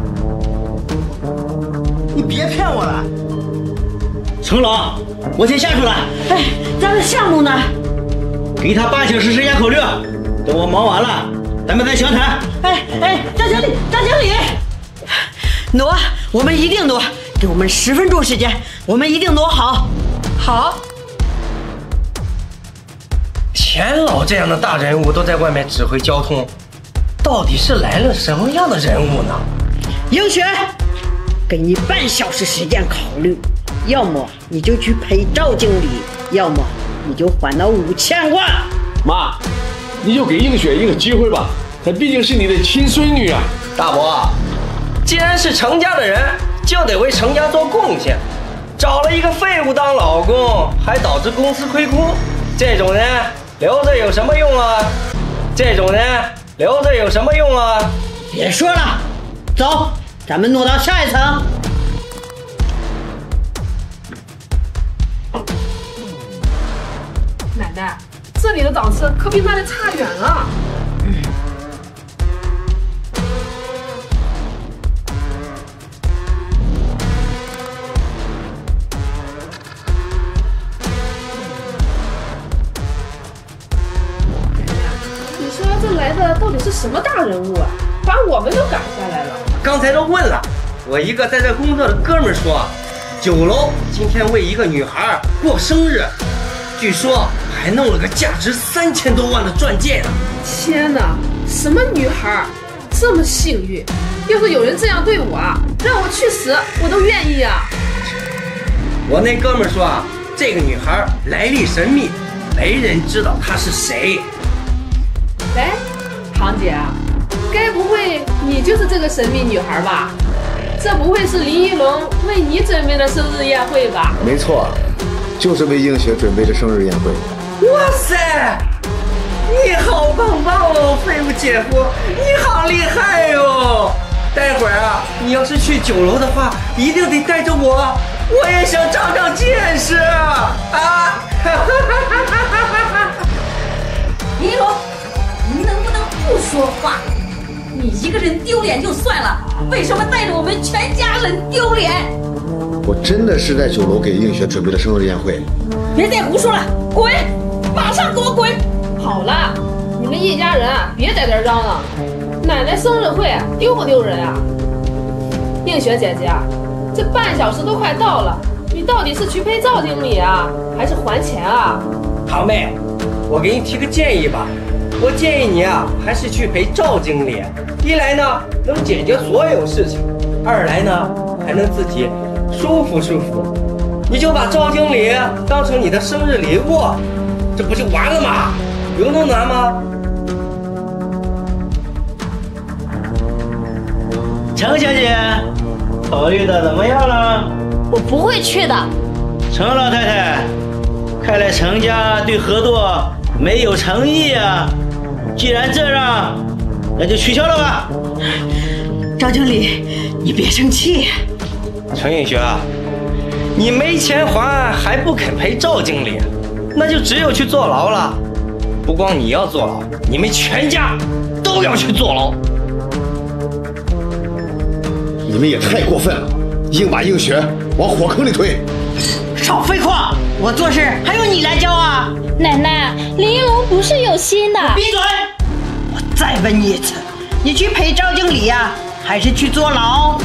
你别骗我了！程老，我先下去了。 哎，咱的项目呢？ 给他八小时时间考虑，等我忙完了，咱们再详谈。 哎哎，张经理，张经理，挪，我们一定挪，给我们十分钟时间，我们一定挪好。 好。 田老这样的大人物都在外面指挥交通，到底是来了什么样的人物呢？ 映雪，给你半小时时间考虑，要么你就去陪赵经理，要么你就还那五千万。 妈，你就给映雪一个机会吧，她毕竟是你的亲孙女啊。 大伯，既然是程家的人，就得为程家做贡献。找了一个废物当老公，还导致公司亏空，这种人留着有什么用啊？这种人留着有什么用啊？ 别说了，走，咱们挪到下一层。 奶奶，这里的档次可比那里差远了。嗯。你说这来的到底是什么大人物啊？把我们都赶下来了。 刚才都问了，我一个在这工作的哥们说，九楼今天为一个女孩过生日，据说还弄了个价值三千多万的钻戒呢。 天哪，什么女孩这么幸运？要是有人这样对我，让我去死我都愿意啊！ 我那哥们说啊，这个女孩来历神秘，没人知道她是谁。 哎，堂姐，该不会你就是这个神秘女孩吧？ 这不会是林一龙为你准备的生日宴会吧？ 没错，就是为映雪准备的生日宴会。 哇塞，你好棒棒哦，废物姐夫，你好厉害哟！待会儿啊，你要是去酒楼的话，一定得带着我，我也想长长见识啊！ 林一龙，你能不能不说话？你一个人丢脸就算了，为什么带着我们全家人丢脸？ 我真的是在酒楼给映雪准备的生日宴会。 别再胡说了，滚！马上给我滚！ 好了，你们一家人啊，别在这嚷嚷。奶奶生日会丢不丢人啊？映雪姐姐，这半小时都快到了，你到底是去陪赵经理啊，还是还钱啊？ 堂妹，我给你提个建议吧，我建议你啊，还是去陪赵经理。一来呢，能解决所有事情；二来呢，还能自己舒服舒服。你就把赵经理当成你的生日礼物，这不就完了吗？有那么难吗？ 程小姐，考虑的怎么样了？ 我不会去的。 程老太太，看来程家对合作没有诚意啊。既然这样，那就取消了吧。 赵经理，你别生气。 程映雪，你没钱还还不肯陪赵经理，那就只有去坐牢了。不光你要坐牢，你们全家都要去坐牢。 你们也太过分了，硬把映雪往火坑里推。 少废话，我做事还用你来教啊？ 奶奶，林一龙不是有心的。 闭嘴！我再问你一次，你去陪赵经理呀、啊，还是去坐牢？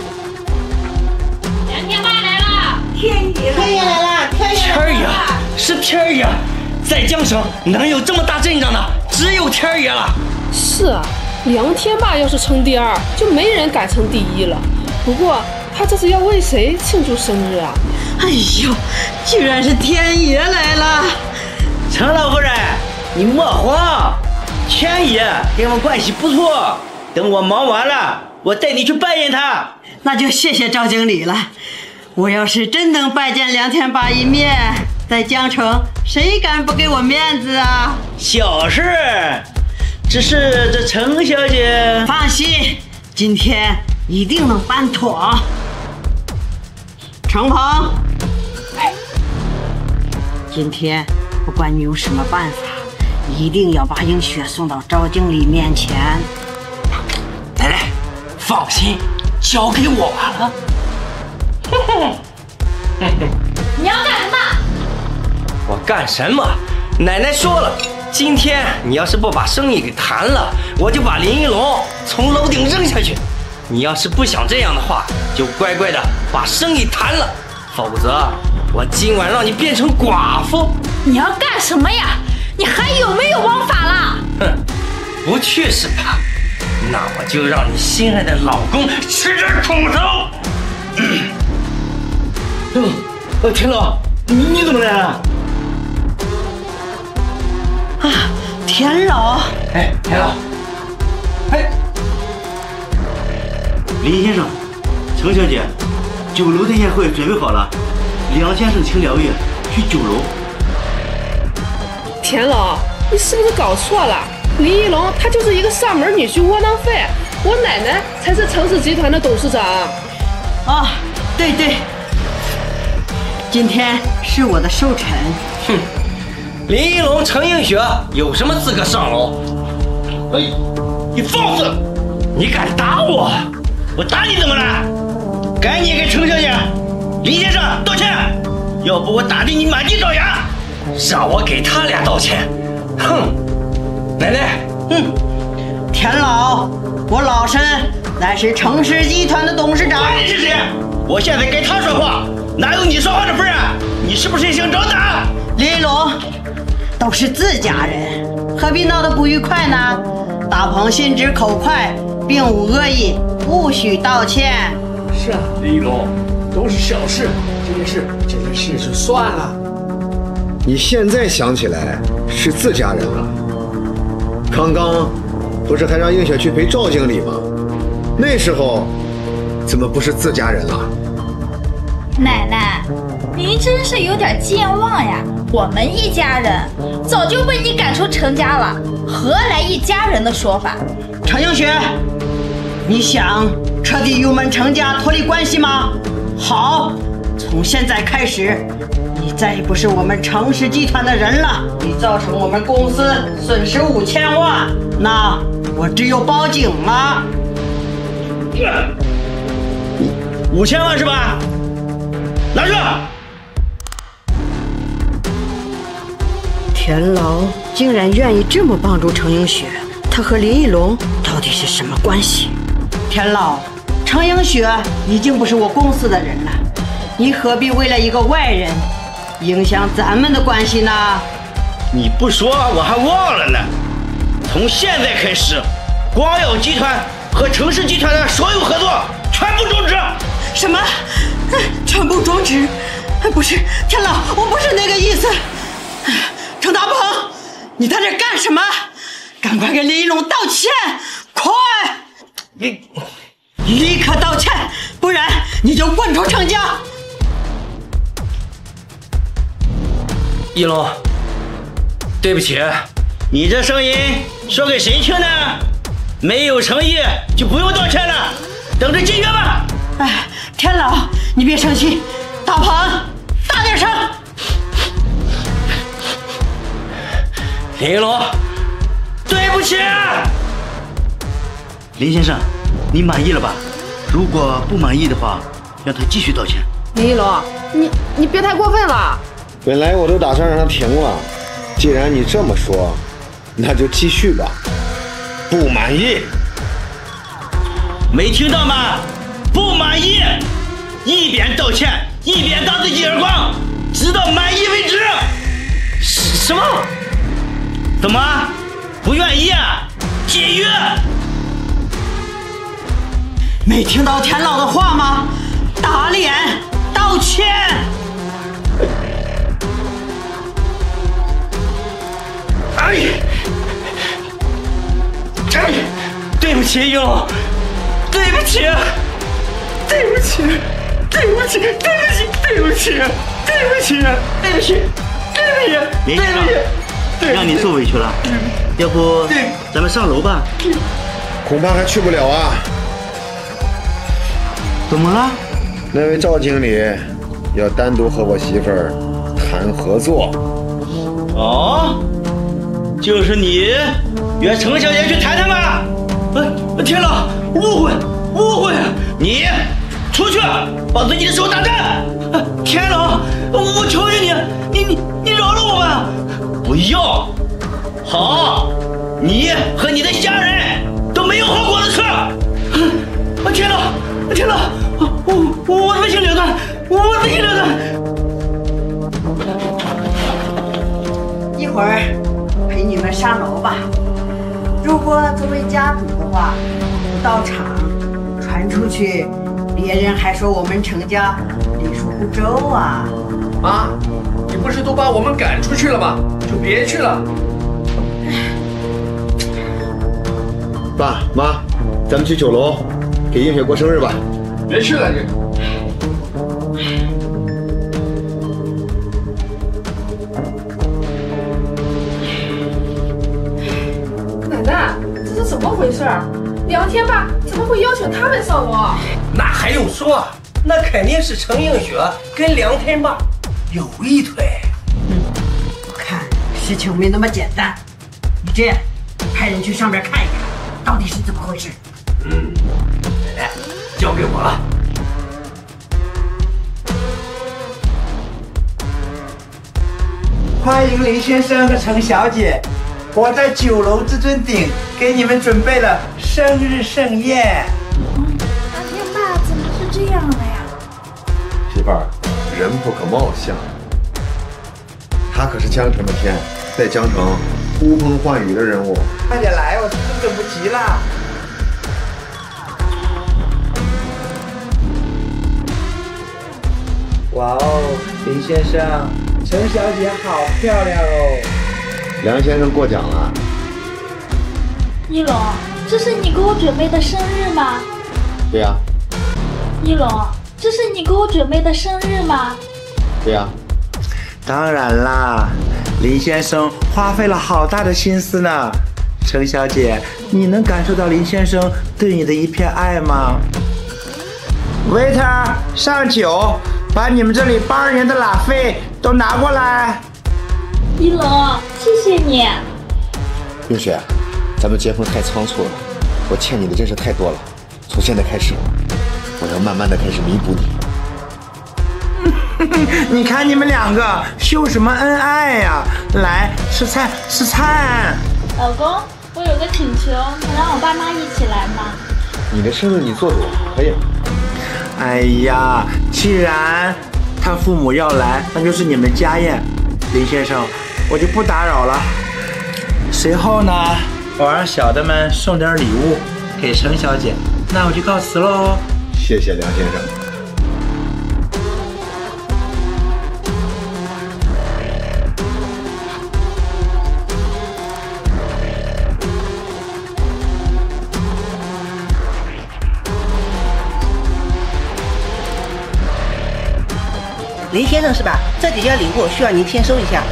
梁天霸来了， 天爷天爷来了，天爷天爷是天爷，在江省能有这么大阵仗的，只有天爷了。 是啊。梁天霸要是称第二，就没人敢称第一了。不过他这是要为谁庆祝生日啊？ 哎呦，居然是天爷来了！ 程老夫人，你莫慌，天爷跟我关系不错，等我忙完了，我带你去拜见他。 那就谢谢赵经理了。我要是真能拜见梁天霸一面，在江城谁敢不给我面子啊？ 小事。只是这程小姐， 放心，今天一定能办妥。程鹏，哎，今天不管你用什么办法，一定要把映雪送到赵经理面前。 奶奶，放心，交给我了。 你要干什么？ 我干什么？奶奶说了。今天你要是不把生意给谈了，我就把林一龙从楼顶扔下去。你要是不想这样的话，就乖乖的把生意谈了，否则我今晚让你变成寡妇。 你要干什么呀？你还有没有王法了？ 哼，不去是吧？那我就让你心爱的老公吃点苦头。 嗯，呃，田老，你你怎么来了？ 啊，田老！ 哎，田老！哎， 林先生，程小姐，酒楼的宴会准备好了，梁先生请两位去酒楼。 田老，你是不是搞错了？林一龙他就是一个上门女婿窝囊废，我奶奶才是程氏集团的董事长。 哦，对对，今天是我的寿辰。 哼。林一龙、程映雪有什么资格上楼？哎，你放肆！你敢打我？ 我打你怎么了？赶紧给程小姐、林先生道歉，要不我打的你满地找牙！ 让我给他俩道歉？哼！奶奶， 哼！田老，我老身乃是程氏集团的董事长。 管你是谁？我现在跟他说话，哪有你说话的份啊？你是不是想找打？ 林一龙。都是自家人，何必闹得不愉快呢？大鹏心直口快，并无恶意，不许道歉。 是啊，林一龙，都是小事，这件事这件事就算了。 你现在想起来是自家人了，刚刚不是还让映雪去陪赵经理吗？那时候怎么不是自家人了？ 奶奶，您真是有点健忘呀！我们一家人早就被你赶出程家了，何来一家人的说法？ 程映雪，你想彻底与我们程家脱离关系吗？好，从现在开始，你再也不是我们程氏集团的人了。你造成我们公司损失五千万，那我只有报警了。 五千万是吧？拿去！ 田老竟然愿意这么帮助程映雪，他和林一龙到底是什么关系？ 田老，程映雪已经不是我公司的人了，你何必为了一个外人影响咱们的关系呢？ 你不说我还忘了呢。从现在开始，光耀集团和程氏集团的所有合作全部终止。 什么？全部终止？不是，田老，我不是那个意思。程大鹏，你在这干什么？赶快给林一龙道歉，快！你立刻道歉，不然你就滚出程家！ 一龙，对不起。 你这声音说给谁听呢？没有诚意就不用道歉了，等着进约吧。 哎，田老，你别生气。大鹏，大点声。 林一龙，对不起。 林先生，你满意了吧？如果不满意的话，让他继续道歉。 林一龙，你你别太过分了。 本来我都打算让他停了，既然你这么说，那就继续吧。不满意？ 没听到吗？不满意，一边道歉一边打自己耳光，直到满意为止。 什么？ 怎么不愿意啊？解约？ 没听到田老的话吗？打脸，道歉。 哎，哎，对不起，一龙，对不起，对不起，对不起，对不起，对不起，对不起，对不起，对不起，对不起。 让你受委屈了，要不咱们上楼吧？ 恐怕还去不了啊。 怎么了？ 那位赵经理要单独和我媳妇儿谈合作。 哦，就是你约程小姐去谈谈吧？呃，田老，误会，误会，你出去，把自己的手打颤。田老，我求求你，你你你饶了我吧！不要！好，你和你的家人都没有好果子吃。啊，天哪，天哪！我我我的心流转，我的心流转。 一会儿陪你们上楼吧。如果作为家属的话，不到场，传出去，别人还说我们程家礼数不周啊！ 妈，你不是都把我们赶出去了吗？就别去了。 爸妈，咱们去酒楼给映雪过生日吧。 别去了，你。 奶奶，这是怎么回事？梁天霸怎么会邀请他们上楼？ 那还用说？那肯定是程映雪跟梁天霸有一腿。 我看事情没那么简单，你这样派人去上边看一看，到底是怎么回事？ 嗯，奶奶，交给我了。 欢迎林先生和程小姐，我在九楼至尊顶给你们准备了生日盛宴。 梁天霸怎么是这样的呀？ 媳妇儿，人不可貌相，他可是江城的天，在江城呼风唤雨的人物。 快点来，我真等不及了。哇哦，林先生，程小姐好漂亮哦！ 梁先生过奖了。 一龙，这是你给我准备的生日吗？ 对呀、啊。 一龙，这是你给我准备的生日吗？ 对呀、啊。 当然啦，林先生花费了好大的心思呢。程小姐，你能感受到林先生对你的一片爱吗 ？waiter， 上酒，把你们这里八二年的拉菲都拿过来。 一龙，谢谢你。 映雪，咱们结婚太仓促了，我欠你的真是太多了。从现在开始，我要慢慢的开始弥补你。 你看你们两个秀什么恩爱呀、啊？来吃菜吃菜。 老公，我有个请求，能让我爸妈一起来吗？ 你的生日你做主，可以。 哎呀，既然他父母要来，那就是你们家宴。林先生，我就不打扰了。随后呢，我让小的们送点礼物给程小姐，那我就告辞喽。 谢谢梁先生。 林先生是吧？这几件礼物需要您签收一下。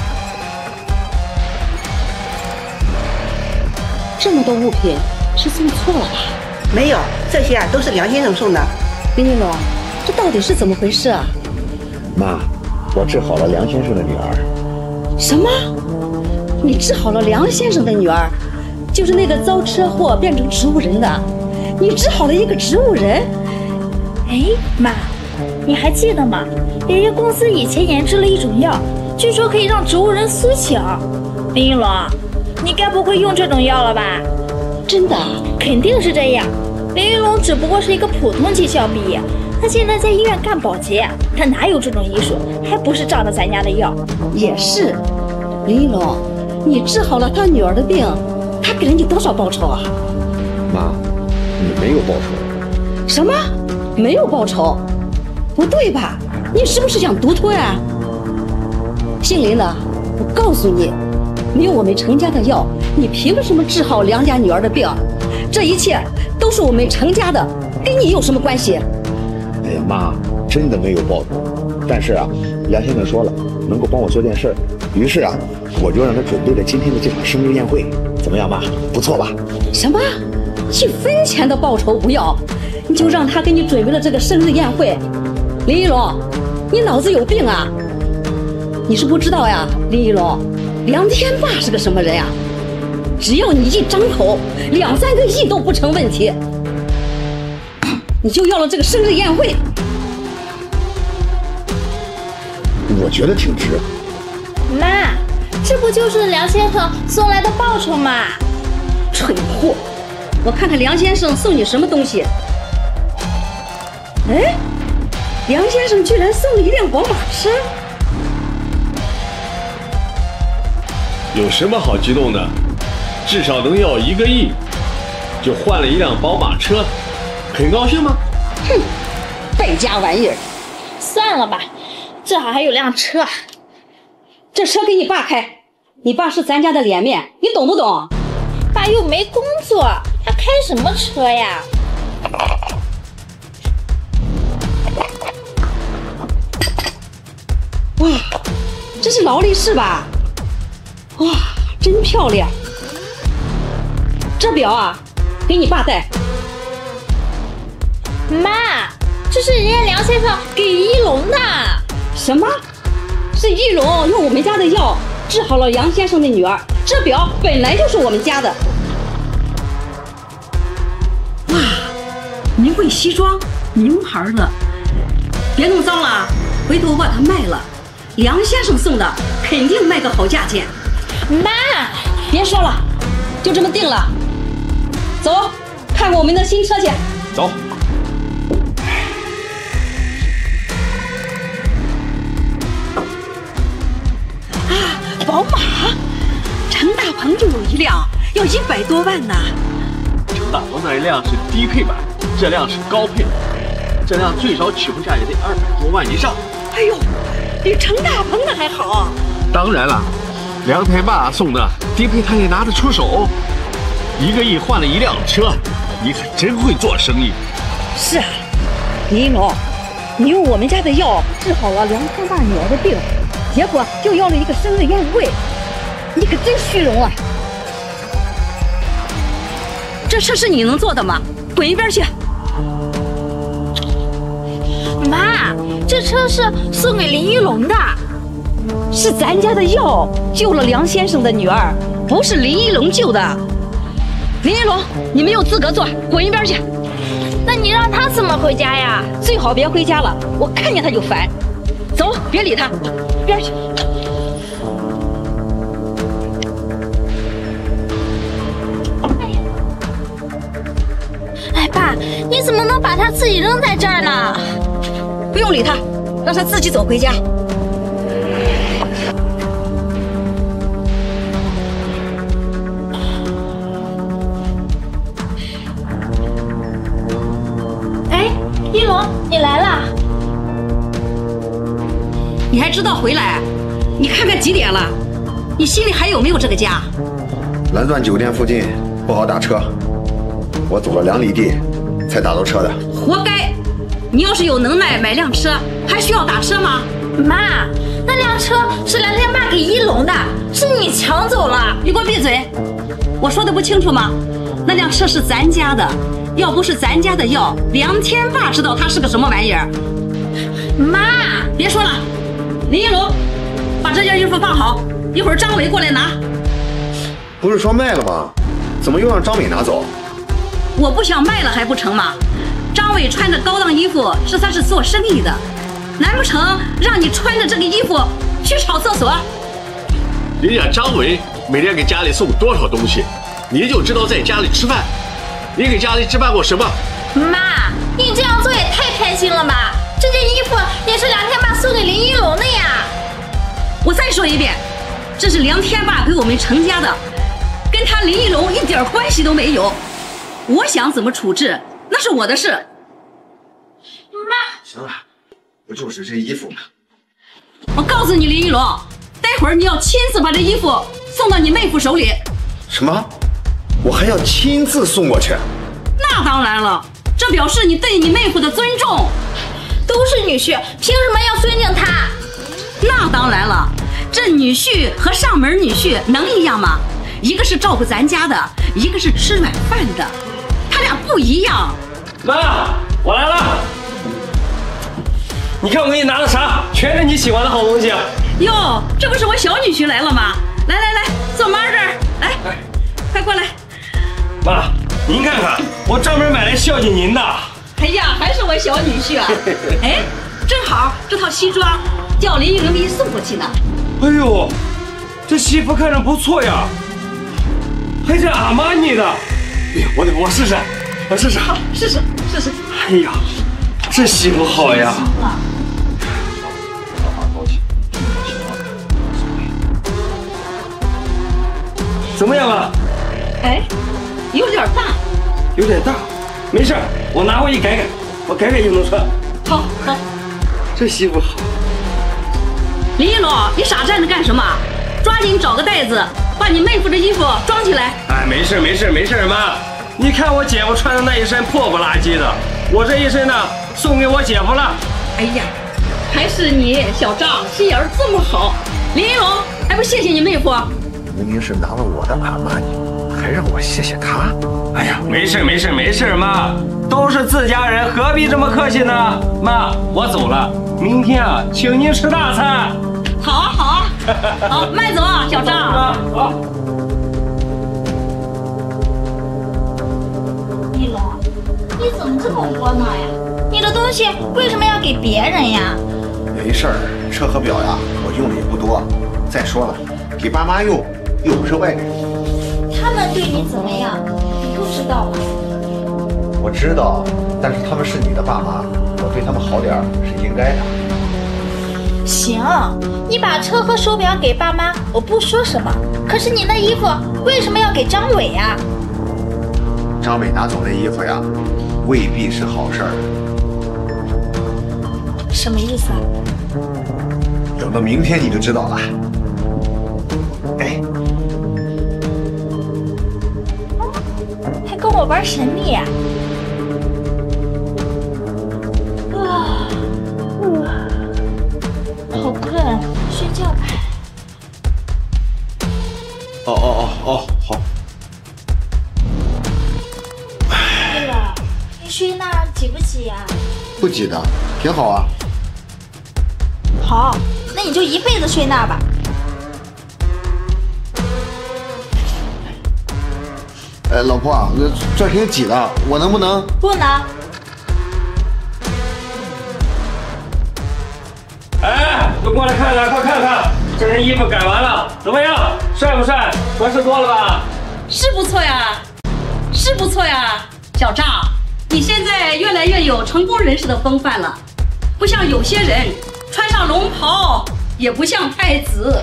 这么多物品是送错了吧？ 没有，这些啊都是梁先生送的。 林云龙，这到底是怎么回事啊？ 妈，我治好了梁先生的女儿。 什么？你治好了梁先生的女儿？就是那个遭车祸变成植物人的？你治好了一个植物人？ 哎，妈，你还记得吗？别人公司以前研制了一种药，据说可以让植物人苏醒。林云龙，你该不会用这种药了吧？ 真的？ 肯定是这样。林云龙只不过是一个普通技校毕业，他现在在医院干保洁，他哪有这种医术？还不是照着咱家的药。 也是，林云龙，你治好了他女儿的病，他给了你多少报酬啊？ 妈，你没有报酬。 什么？没有报酬？不对吧？你是不是想独吞啊？姓林的，我告诉你，没有我们程家的药，你凭什么治好梁家女儿的病？这一切都是我们程家的，跟你有什么关系？ 哎呀，妈，真的没有报酬。但是啊，梁先生说了，能够帮我做件事，于是啊，我就让他准备了今天的这场生日宴会。怎么样，妈？不错吧？ 什么？一分钱的报酬不要，你就让他给你准备了这个生日宴会？林一龙，你脑子有病啊！你是不知道呀，林一龙，梁天霸是个什么人呀？只要你一张口，两三个亿都不成问题。你就要了这个生日宴会， 我觉得挺值。 妈，这不就是梁先生送来的报酬吗？ 蠢货！我看看梁先生送你什么东西。哎，梁先生居然送了一辆宝马车。 有什么好激动的？至少能要一个亿，就换了一辆宝马车，很高兴吗？ 哼，败家玩意儿！ 算了吧，至少还有辆车。 这车给你爸开，你爸是咱家的脸面，你懂不懂？ 爸又没工作，他开什么车呀？ 哇，这是劳力士吧？哇，真漂亮！这表啊，给你爸戴。 妈，这是人家梁先生给一龙的。 什么？是一龙用我们家的药治好了杨先生的女儿，这表本来就是我们家的。哇，名贵西装，名牌的，别弄脏了，回头把它卖了。梁先生送的，肯定卖个好价钱。 妈， 别说了，就这么定了。走，看我们的新车去。 走。 啊，宝马，程大鹏就有一辆，要一百多万呢。 程大鹏那一辆是低配版，这辆是高配，这辆最少起步价也得二百多万以上。 哎呦，比程大鹏的还好。 当然了，梁天霸送的低配他也拿得出手。一个亿换了一辆车，你可真会做生意。 是啊， 李一龙，你用我们家的药治好了梁天霸女儿的病，结果就要了一个生日宴会，你可真虚荣啊！这事是你能做的吗？滚一边去！ 妈，这车是送给林一龙的， 是咱家的药救了梁先生的女儿，不是林一龙救的。林一龙，你没有资格坐，滚一边去！ 那你让他怎么回家呀？ 最好别回家了，我看见他就烦。走，别理他，边去。 哎，爸，你怎么能把他自己扔在这儿呢？ 不用理他，让他自己走回家。 哎，一龙，你来了。 你还知道回来？你看看几点了？你心里还有没有这个家？ 蓝钻酒店附近不好打车，我走了两里地才打到车的。 活该！你要是有能耐买辆车，还需要打车吗？ 妈，那辆车是梁天霸给一龙的，是你抢走了。 你给我闭嘴！我说的不清楚吗？那辆车是咱家的，要不是咱家的药，梁天霸知道它是个什么玩意儿。 妈， 别说了，林一龙，把这件衣服放好，一会儿张伟过来拿。 不是说卖了吗？怎么又让张伟拿走？ 我不想卖了还不成吗？张伟穿着高档衣服是他是做生意的，难不成让你穿着这个衣服去炒厕所？ 人家张伟每天给家里送多少东西，你就知道在家里吃饭。你给家里置办过什么？ 妈，你这样做也太偏心了吧！这件衣服也是梁天霸送给林一龙的呀。 我再说一遍，这是梁天霸给我们程家的，跟他林一龙一点关系都没有。我想怎么处置，那是我的事。 妈， 行了，不就是这衣服吗？ 我告诉你，林一龙，待会儿你要亲自把这衣服送到你妹夫手里。 什么？我还要亲自送过去？ 那当然了，这表示你对你妹夫的尊重。 都是女婿，凭什么要尊敬他？ 那当然了，这女婿和上门女婿能一样吗？一个是照顾咱家的，一个是吃软饭的，他俩不一样。 妈，我来了。你看我给你拿的啥？全是你喜欢的好东西。 哟，这不是我小女婿来了吗？来来来，坐妈这儿，来，快过来。 妈，您看看，我专门买来孝敬您的。 哎呀，还是我小女婿啊！哎，正好这套西装叫林一龙给你送过去呢。 哎呦，这西服看着不错呀，还是阿玛尼的。哎呀，我得我试试，我试试。 好，试试试试。 哎呀，这西服好呀。怎么样啊？ 哎，有点大。 有点大，没事，我拿回去改改，我改改就能穿。 好，好。 这西服好。 林一龙，你傻站着干什么？抓紧找个袋子，把你妹夫的衣服装起来。 哎，没事没事没事，妈，你看我姐夫穿的那一身破不拉几的，我这一身呢送给我姐夫了。 哎呀，还是你小张心眼儿这么好。林一龙，还不谢谢你妹夫？ 明明是拿了我的阿玛尼，还让我谢谢他。 哎呀，没事没事没事，妈，都是自家人，何必这么客气呢？妈，我走了，明天啊，请您吃大餐。 好啊好啊，好，慢走啊，小张。 好。 一龙，你怎么这么窝囊呀？你的东西为什么要给别人呀？ 没事儿，车和表呀，我用的也不多。再说了，给爸妈用，又不是外人。 他们对你怎么样，你不知道吗？ 我知道，但是他们是你的爸妈，我对他们好点儿是应该的。 行，你把车和手表给爸妈，我不说什么。可是你那衣服为什么要给张伟呀？ 张伟拿走那衣服呀，未必是好事儿。 什么意思啊？ 等到明天你就知道了。哎， 还跟我玩神秘呀？ 觉吧。 哦哦哦哦，好。 对了，你睡那儿挤不挤呀？ 不挤的，挺好啊。 好，那你就一辈子睡那儿吧。 哎，老婆啊，这儿挺挤的，我能不能？ 不能。 哎，都过来看看，快看看，这身衣服改完了，怎么样？帅不帅？合适多了吧？ 是不错呀，是不错呀，小张，你现在越来越有成功人士的风范了，不像有些人穿上龙袍也不像太子。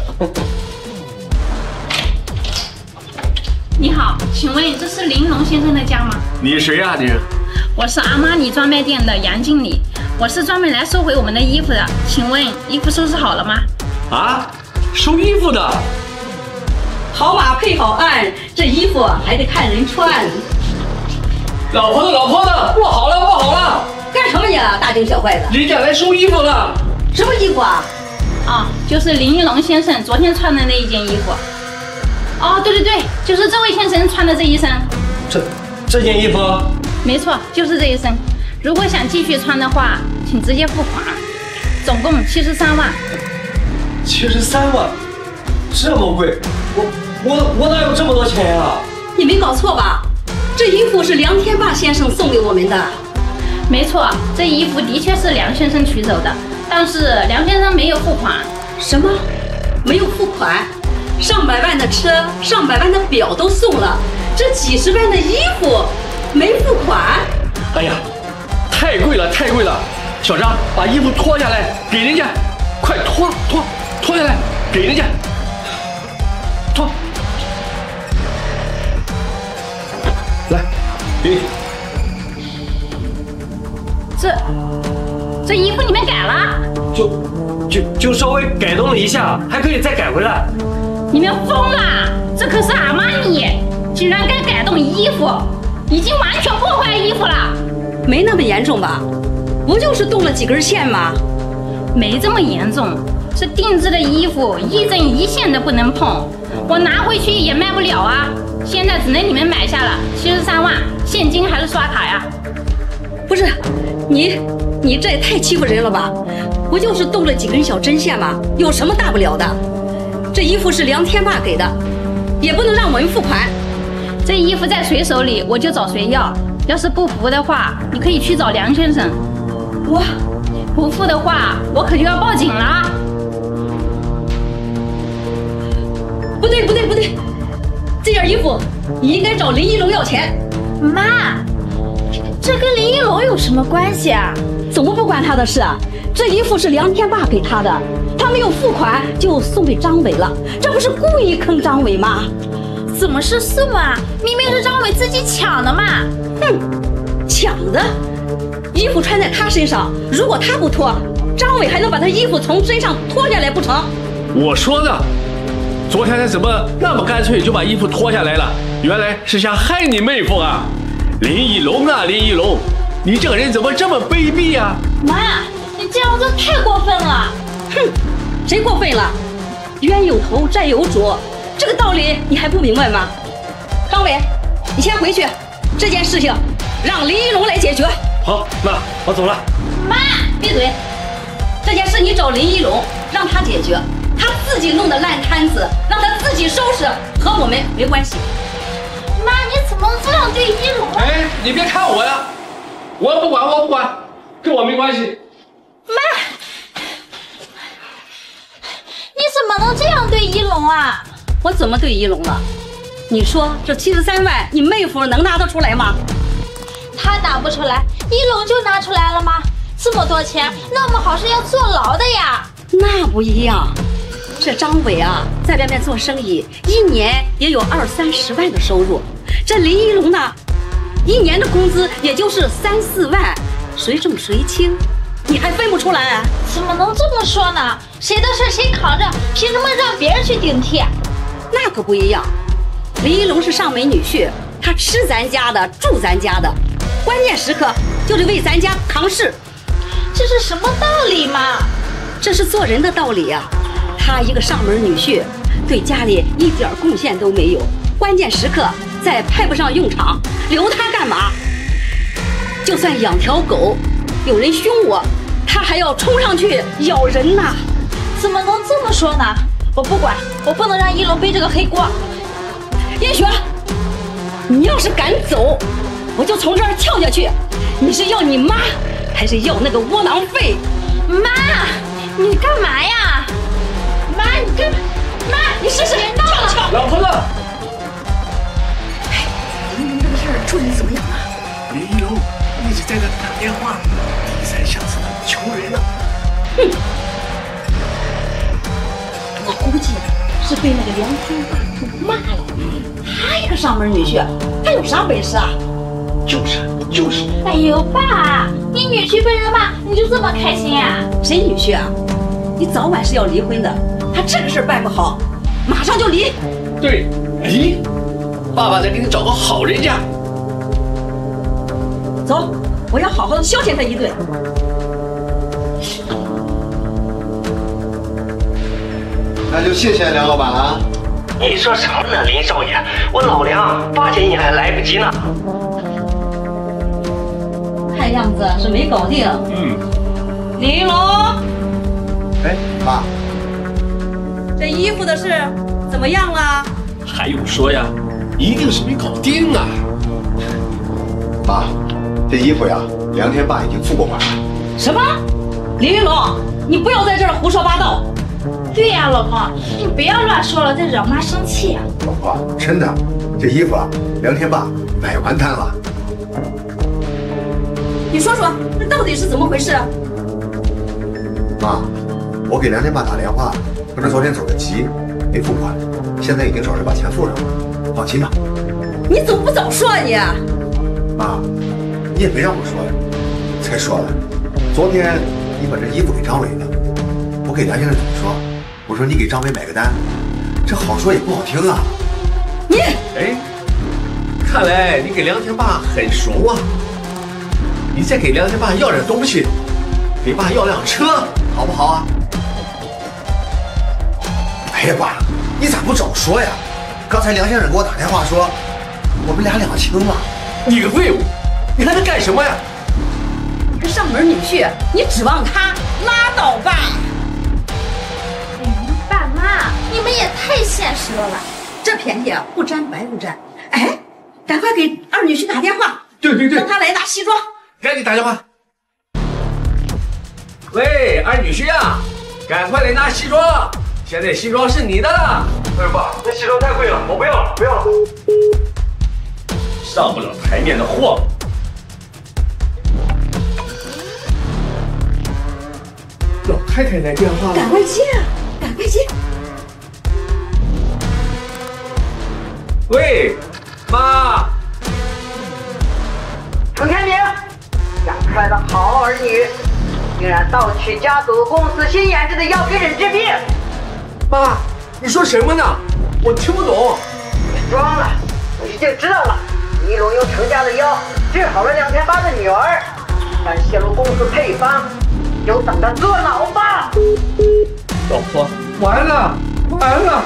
你好，请问这是林龙先生的家吗？ 你谁呀、啊、你？ 我是阿玛尼专卖店的杨经理，我是专门来收回我们的衣服的。请问衣服收拾好了吗？ 啊，收衣服的。 好马配好鞍，这衣服还得看人穿。 老婆的老婆的，不好了不好了！ 干什么呀，大惊小怪的？ 人家来收衣服了。 什么衣服啊？啊，就是林一龙先生昨天穿的那一件衣服。哦，对对对，就是这位先生穿的这一身。 这这件衣服？ 没错，就是这一身。如果想继续穿的话，请直接付款，总共七十三万。 七十三万，这么贵？我我我哪有这么多钱啊？ 你没搞错吧？这衣服是梁天霸先生送给我们的。没错，这衣服的确是梁先生取走的，但是梁先生没有付款。什么？没有付款？上百万的车，上百万的表都送了，这几十万的衣服没付款？ 哎呀，太贵了，太贵了！小张，把衣服脱下来给人家，快脱脱脱下来给人家，脱。来，给你。 这这衣服你们改了？ 就就就稍微改动了一下，还可以再改回来。 你们疯了！这可是阿玛尼，竟然敢改动衣服，已经完全破坏衣服了。没那么严重吧？不就是动了几根线吗？没这么严重，这定制的衣服一针一线都不能碰，我拿回去也卖不了啊。现在只能你们买下了，七十三万，现金还是刷卡呀？不是，你你这也太欺负人了吧？不就是动了几根小针线吗？有什么大不了的？这衣服是梁天霸给的，也不能让我们付款。这衣服在谁手里，我就找谁要。要是不服的话，你可以去找梁先生。我不付的话，我可就要报警了。不对不对不对，这件衣服你应该找林一龙要钱。 妈，这跟林一龙有什么关系啊？ 怎么不关他的事啊？这衣服是梁天霸给他的，他没有付款就送给张伟了，这不是故意坑张伟吗？ 怎么是送啊？明明是张伟自己抢的嘛！ 哼，抢的？衣服穿在他身上，如果他不脱，张伟还能把他衣服从身上脱下来不成？ 我说的，昨天他怎么那么干脆就把衣服脱下来了？原来是想害你妹夫啊！林一龙啊，林一龙，你这个人怎么这么卑鄙啊？ 妈，你这样做太过分了！ 哼，谁过分了？冤有头，债有主，这个道理你还不明白吗？张伟，你先回去，这件事情让林一龙来解决。 好，妈，我走了。 妈，闭嘴！这件事你找林一龙，让他解决。他自己弄的烂摊子，让他自己收拾，和我们没关系。 妈，你怎么这样对一龙？ 哎，你别看我呀，我不管，我不管，跟我没关系。 妈，你怎么能这样对一龙啊？ 我怎么对一龙了？你说这七十三万，你妹夫能拿得出来吗？ 他拿不出来，一龙就拿出来了吗？这么多钱，那么好是要坐牢的呀。 那不一样，这张伟啊，在外面做生意，一年也有二三十万的收入。这林一龙呢，一年的工资也就是三四万，谁重谁轻，你还分不出来啊？ 怎么能这么说呢？谁的事谁扛着，凭什么让别人去顶替？ 那可不一样，林一龙是上门女婿，他吃咱家的，住咱家的，关键时刻就得为咱家扛事。 这是什么道理嘛？ 这是做人的道理呀、啊。 他一个上门女婿，对家里一点贡献都没有，关键时刻再派不上用场，留他干嘛？就算养条狗，有人凶我，他还要冲上去咬人呐！ 怎么能这么说呢？我不管，我不能让一龙背这个黑锅。 叶璇，你要是敢走，我就从这儿跳下去。你是要你妈，还是要那个窝囊废？ 妈，你干嘛呀？妈，你干嘛？妈，你试试别闹了。 老婆子， 林一龙这个事儿处理怎么样啊？ 林一龙一直在那打电话，低三下四的求人呢。 哼，我估计是被那个梁天霸给骂了。他一个上门女婿，他有啥本事啊？ 就是就是。 哎呦，爸，你女婿被人骂，你就这么开心呀？ 谁女婿啊？你早晚是要离婚的。他这个事儿办不好，马上就离。 对，哎，爸爸再给你找个好人家。 走，我要好好的消遣他一顿。 那就谢谢梁老板了。 你说什么呢，林少爷？我老梁发现你还来不及呢。 看样子是没搞定。 嗯。 林一龙。 哎，妈。 这衣服的事怎么样了？ 还用说呀，一定是没搞定啊！ 妈，这衣服呀，梁天霸已经付过款了。 什么？林云龙，你不要在这儿胡说八道！ 对呀，老婆，你不要乱说了，再惹妈生气。 老婆，真的，这衣服啊，梁天霸买完单了。 你说说，这到底是怎么回事？ 妈，我给梁天霸打电话。可能昨天走得急，没付款，现在已经找人把钱付上了，放心吧。 你怎么不早说啊你？ 妈，你也别让我说呀。再说了，昨天你把这衣服给张伟了，我给梁先生怎么说？我说你给张伟买个单，这好说也不好听啊。 你哎，看来你给梁天霸很熟啊。你再给梁天霸要点东西，给爸要辆车，好不好啊？ 哎呀，爸，你咋不早说呀？刚才梁先生给我打电话说，我们俩两清了。 你个废物，你还在干什么呀？ 你个上门女婿，你指望他？拉倒吧！ 哎呀，爸妈，你们也太现实了吧！ 这便宜啊，不占白不占。哎，赶快给二女婿打电话， 对对对， 让他来拿西装。 赶紧打电话。喂，二女婿啊，赶快来拿西装。现在西装是你的了。 哎，爸，那西装太贵了，我不要了，不要了。 上不了台面的货。老太太来电话了， 赶快接，赶快接。 喂，妈。 程天明，养出来的好儿女，竟然盗取家族公司新研制的药给人治病。 妈，你说什么呢？我听不懂。 别装了，我已经知道了。一龙用程家的药治好了梁天霸的女儿，但泄露公司配方，就等着坐牢吧。 老婆，完了，完了！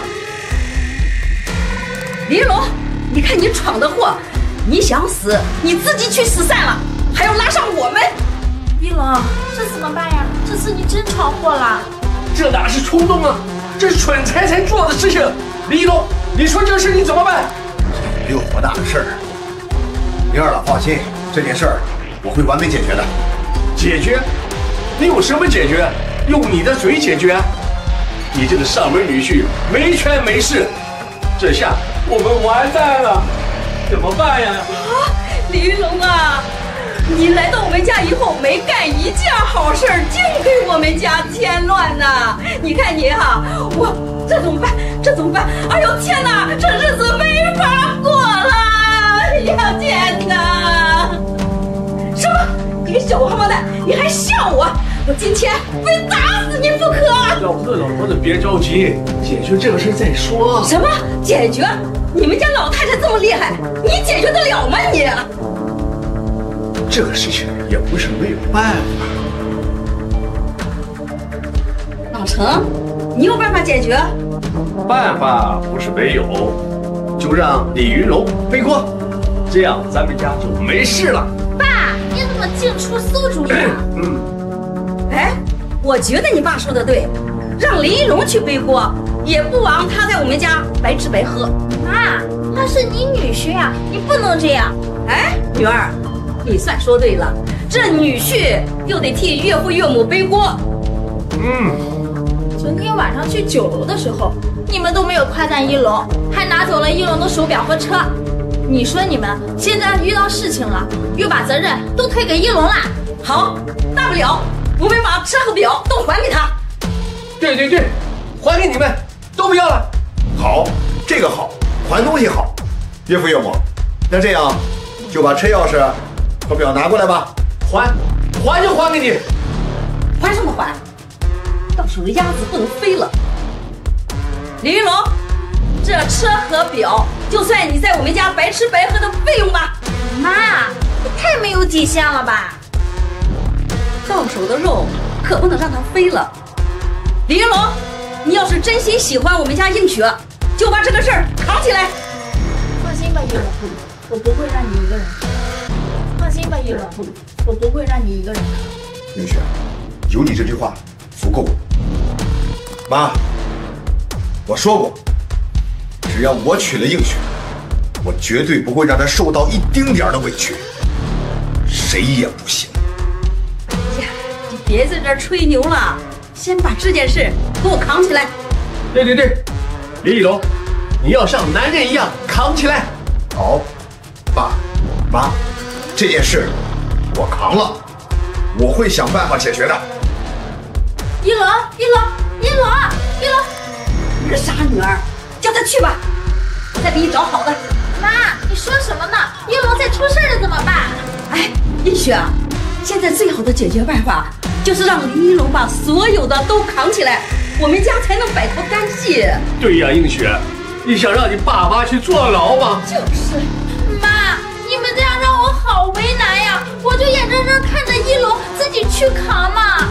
林龙，你看你闯的祸，你想死，你自己去死算了，还要拉上我们。 一龙，这怎么办呀？这次你真闯祸了。 这哪是冲动啊？这是蠢材才做的事情。李一龙，你说这个事情怎么办？ 这没有多大的事儿。林二老放心，这件事儿我会完美解决的。 解决？你有什么解决？用你的嘴解决？你这个上门女婿没权没势，这下我们完蛋了，怎么办呀？ 啊，李云龙啊，你来到我们家以后没干一件好事，净给我们家添乱呐！你看你哈、啊，我这怎么办？这怎么办？哎呦天哪，这日子没法过了！哎呀天哪！什么？你个小王八蛋，你还笑我？我今天非打死你不可！ 老婆子，老婆子，别着急，解决这个事再说。 什么解决？你们家老太太这么厉害，你解决得了吗你？ 这个事情也不是没有办法。 老程，你有办法解解决？ 办法不是没有，就让李云龙背锅，这样咱们家就没事了。 爸，你怎么净出馊主意啊？ 嗯。 哎，我觉得你爸说的对，让林一龙去背锅，也不枉他在我们家白吃白喝。 妈，他是你女婿啊，你不能这样。 哎，女儿，你算说对了，这女婿又得替岳父岳母背锅。 嗯。 昨天晚上去酒楼的时候，你们都没有夸赞一龙，还拿走了一龙的手表和车。你说你们现在遇到事情了，又把责任都推给一龙了。 好，大不了我们把车和表都还给他。 对对对，还给你们，都不要了。 好，这个好，还东西好。岳父岳母，那这样就把车钥匙和表拿过来吧。 还，还就还给你。 还什么还？到时候鸭子不能飞了。李云龙，这车和表就算你在我们家白吃白喝的费用吧。 妈，你太没有底线了吧！ 到手的肉可不能让它飞了。李云龙，你要是真心喜欢我们家映雪，就把这个事儿扛起来。 放心吧，一龙，我不会让你一个人扛。放心吧，一龙，我不会让你一个人扛。 映雪，有你这句话足够了。妈，我说过，只要我娶了映雪，我绝对不会让她受到一丁点的委屈，谁也不行。 呀，你别在这儿吹牛了，先把这件事给我扛起来。 对对对，李一龙，你要像男人一样扛起来。 好，爸妈，这件事我扛了，我会想办法解决的。 一龙，一龙，一龙，一龙， 你这傻女儿，叫他去吧，我再给你找好的。 妈，你说什么呢？一龙再出事了怎么办？ 哎，映雪，现在最好的解决办法就是让林一龙把所有的都扛起来，我们家才能摆脱干系。 对呀，映雪，你想让你爸妈去坐牢吗？ 就是，妈，你们这样让我好为难呀！我就眼睁睁看着一龙自己去扛嘛。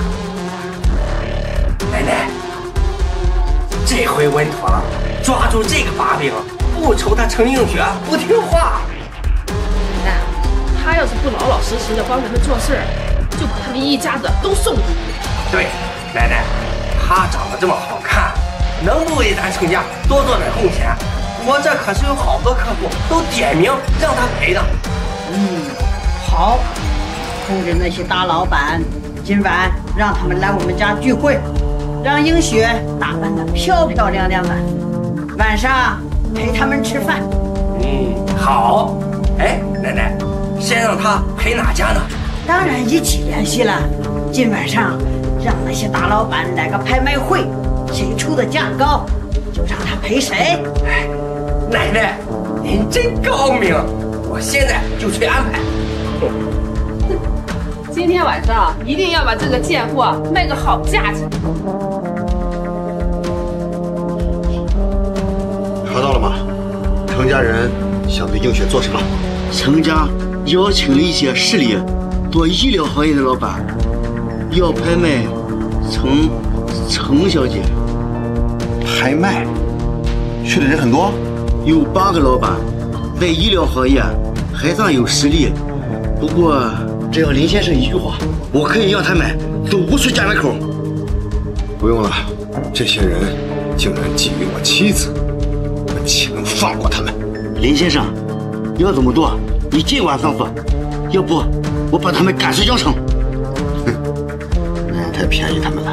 奶奶，这回稳妥了，抓住这个把柄，不愁他程映雪不听话。 奶奶，他要是不老老实实的帮咱们做事，就把他们一家子都送出去。 对，奶奶，他长得这么好看，能不为咱程家多做点贡献？我这可是有好多客户都点名让他陪的。 嗯，好，通知那些大老板，今晚让他们来我们家聚会。让映雪打扮得漂漂亮亮的，晚上陪他们吃饭。 嗯，好。哎，奶奶，先让他陪哪家呢？ 当然一起联系了。今晚上让那些大老板来个拍卖会，谁出的价高，就让他陪谁。 哎，奶奶，您真高明，我现在就去安排。 今天晚上一定要把这个贱货卖个好价钱。 查到了吗？程家人想对映雪做什么？ 程家邀请了一些势力做医疗行业的老板，要拍卖程程小姐。 拍卖？去的人很多， 有八个老板，在医疗行业还算有实力。不过只要林先生一句话，我可以让他们走无数家门口。 不用了，这些人竟然觊觎我妻子，我岂能放过他们？ 林先生，要怎么做，你尽管吩咐，要不我把他们赶出京城。 哼，那样太便宜他们了。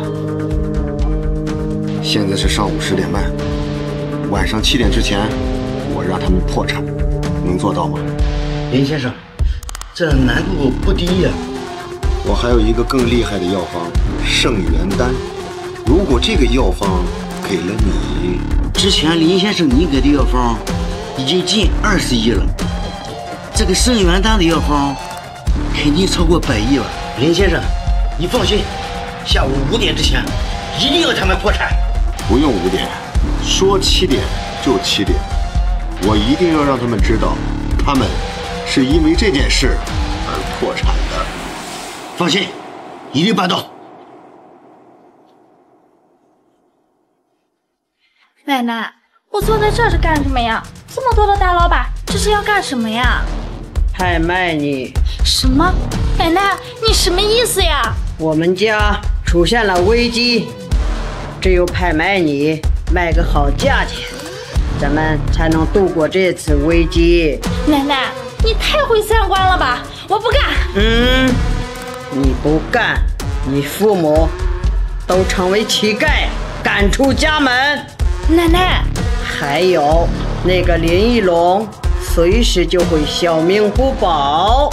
现在是上午十点半，晚上七点之前，我让他们破产，能做到吗？ 林先生，这难度不低呀。 我还有一个更厉害的药方——圣元丹。如果这个药方给了你， 之前林先生你给的药方已经近二十亿了，这个圣元丹的药方肯定超过百亿了。林先生，你放心，下午五点之前一定要他们破产。 不用五点，说七点就七点，我一定要让他们知道，他们是因为这件事而破产的。 放心，一定办到。 奶奶，我坐在这是干什么呀？这么多的大老板，这是要干什么呀？ 拍卖你。 什么？奶奶，你什么意思呀？ 我们家出现了危机，只有拍卖你，卖个好价钱，咱们才能度过这次危机。 奶奶，你太毁三观了吧！我不干。 嗯，你不干，你父母都成为乞丐，赶出家门。 奶奶， 还有那个林一龙，随时就会小命不保。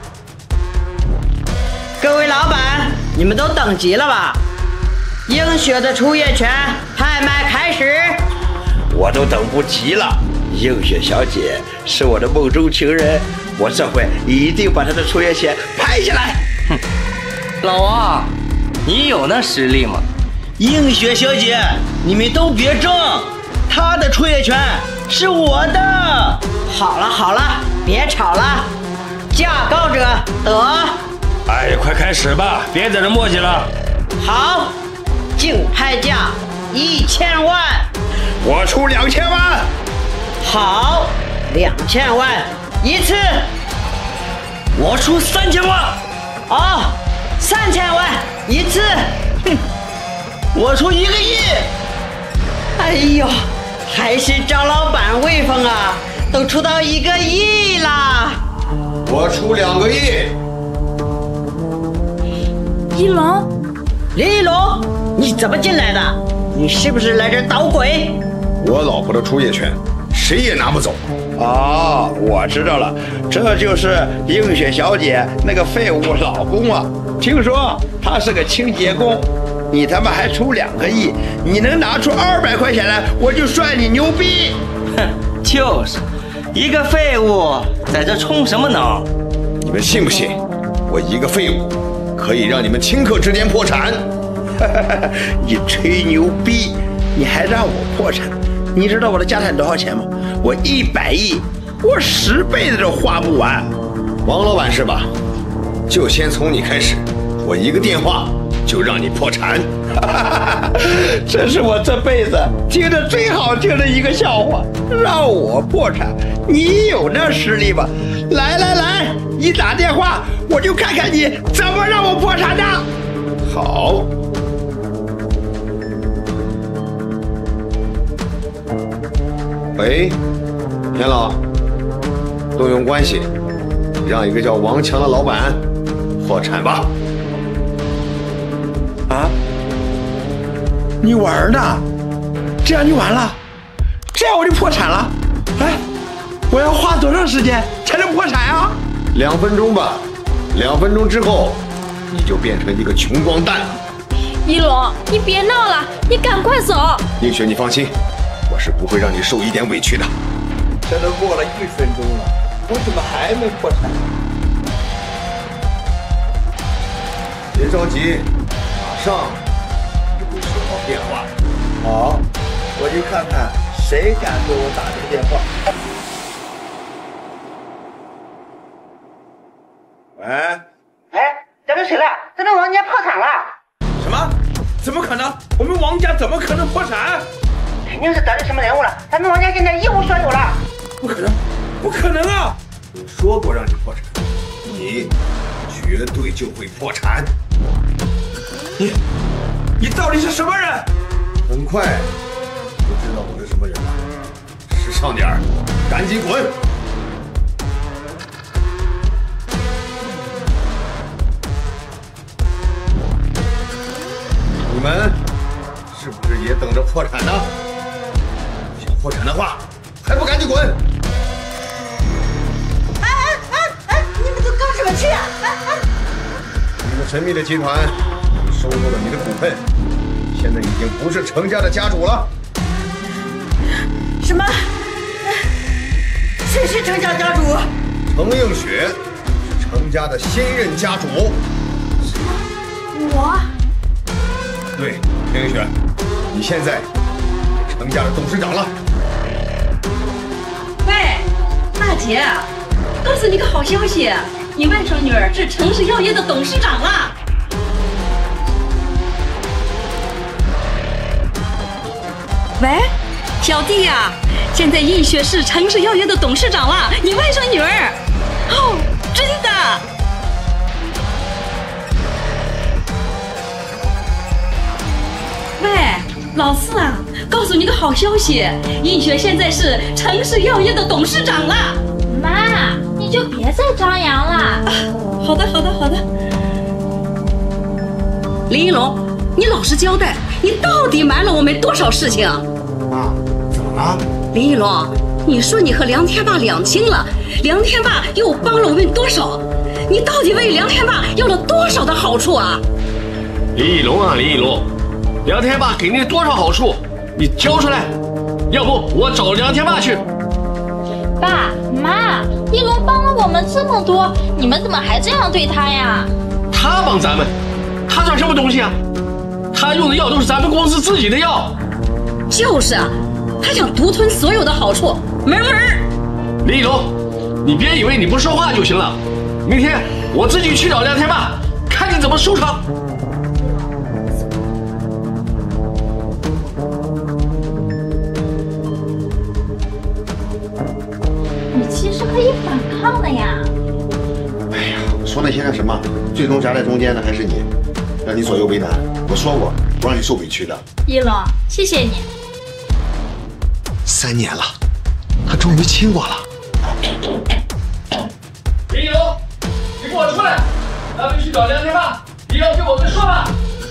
各位老板，你们都等急了吧？映雪的出业权拍卖开始。 我都等不及了。映雪小姐是我的梦中情人，我这回一定把她的出业权拍下来。 哼，老王，你有那实力吗？ 映雪小姐，你们都别争，她的出业权是我的。 好了好了，别吵了，价高者得。 哎，快开始吧，别在这磨叽了。 好，竞拍价一千万， 我出两千万。 好，两千万一次。 我出三千万。 哦，三千万一次。 哼，我出一个亿。 哎呦，还是赵老板威风啊，都出到一个亿啦。 我出两个亿。 一龙， 林一龙，你怎么进来的？你是不是来这捣鬼？ 我老婆的出业权，谁也拿不走。 哦，我知道了，这就是映雪小姐那个废物老公啊！听说他是个清洁工，你他妈还出两个亿，你能拿出二百块钱来，我就算你牛逼！ 哼，就是一个废物，在这充什么能？ 你们信不信？我一个废物可以让你们顷刻之间破产？ 你吹牛逼，你还让我破产？你知道我的家产多少钱吗？我一百亿，我十辈子都花不完。 王老板是吧？就先从你开始，我一个电话就让你破产。 这是我这辈子听的最好听的一个笑话。让我破产，你有那实力吗？来来来，你打电话，我就看看你怎么让我破产的。 好。喂，田老，动用关系，让一个叫王强的老板破产吧。 啊？你玩呢？这样就完了？这样我就破产了？哎，我要花多长时间才能破产啊？ 两分钟吧，两分钟之后，你就变成一个穷光蛋了。 一龙，你别闹了，你赶快走。 映雪，你放心。我是不会让你受一点委屈的。 这都过了一分钟了，我怎么还没破产？ 别着急，马上就会收到电话。 好，我就看看谁敢给我打这个电话。喂？ 哎，咱们谁了？咱们王家破产了。 什么？怎么可能？我们王家怎么可能破产？ 肯定是得罪什么人物了，咱们王家现在一无所有了。 不可能，不可能啊！ 我说过让你破产，你绝对就会破产。 你，你到底是什么人？ 很快就知道我是什么人了。时尚点儿，赶紧滚！你们是不是也等着破产呢？想破产的话，还不赶紧滚！ 哎哎哎哎，你们都搞什么去啊？哎哎， 一个神秘的集团收购了你的股份，现在已经不是程家的家主了。 什么？谁是程家家主？ 程映雪是程家的新任家主。 什么？我？ 对，程映雪，你现在程家的董事长了。 喂，大姐，告诉你个好消息，你外甥女儿是程氏药业的董事长了。 喂， 小弟呀、啊，现在印雪市城市药业的董事长了，你外甥女儿。哦，真的。喂，老四啊，告诉你个好消息，印雪现在是城市药业的董事长了。 妈，你就别再张扬了。 啊，好的，好的，好的。林一龙，你老实交代，你到底瞒了我们多少事情？ 妈，怎么了？ 林一龙，你说你和梁天霸两清了，梁天霸又帮了我们多少？你到底为梁天霸要了多少的好处啊？ 林一龙啊，林一龙，梁天霸给你多少好处？你交出来，要不我找梁天霸去。 爸妈，一龙帮了我们这么多，你们怎么还这样对他呀？ 他帮咱们，他算什么东西啊？他用的药都是咱们公司自己的药。 就是啊，他想独吞所有的好处，门门。 林一龙，你别以为你不说话就行了，明天我自己去找梁天霸，看你怎么收场。 你其实可以反抗的呀。 哎呀，说那些干什么？最终夹在中间的还是你，让你左右为难。我说过，不让你受委屈的。 一龙，谢谢你。 三年了，他终于亲我了。 林一龙，你跟我出来，咱们去找梁天霸，你要跟我们说吧。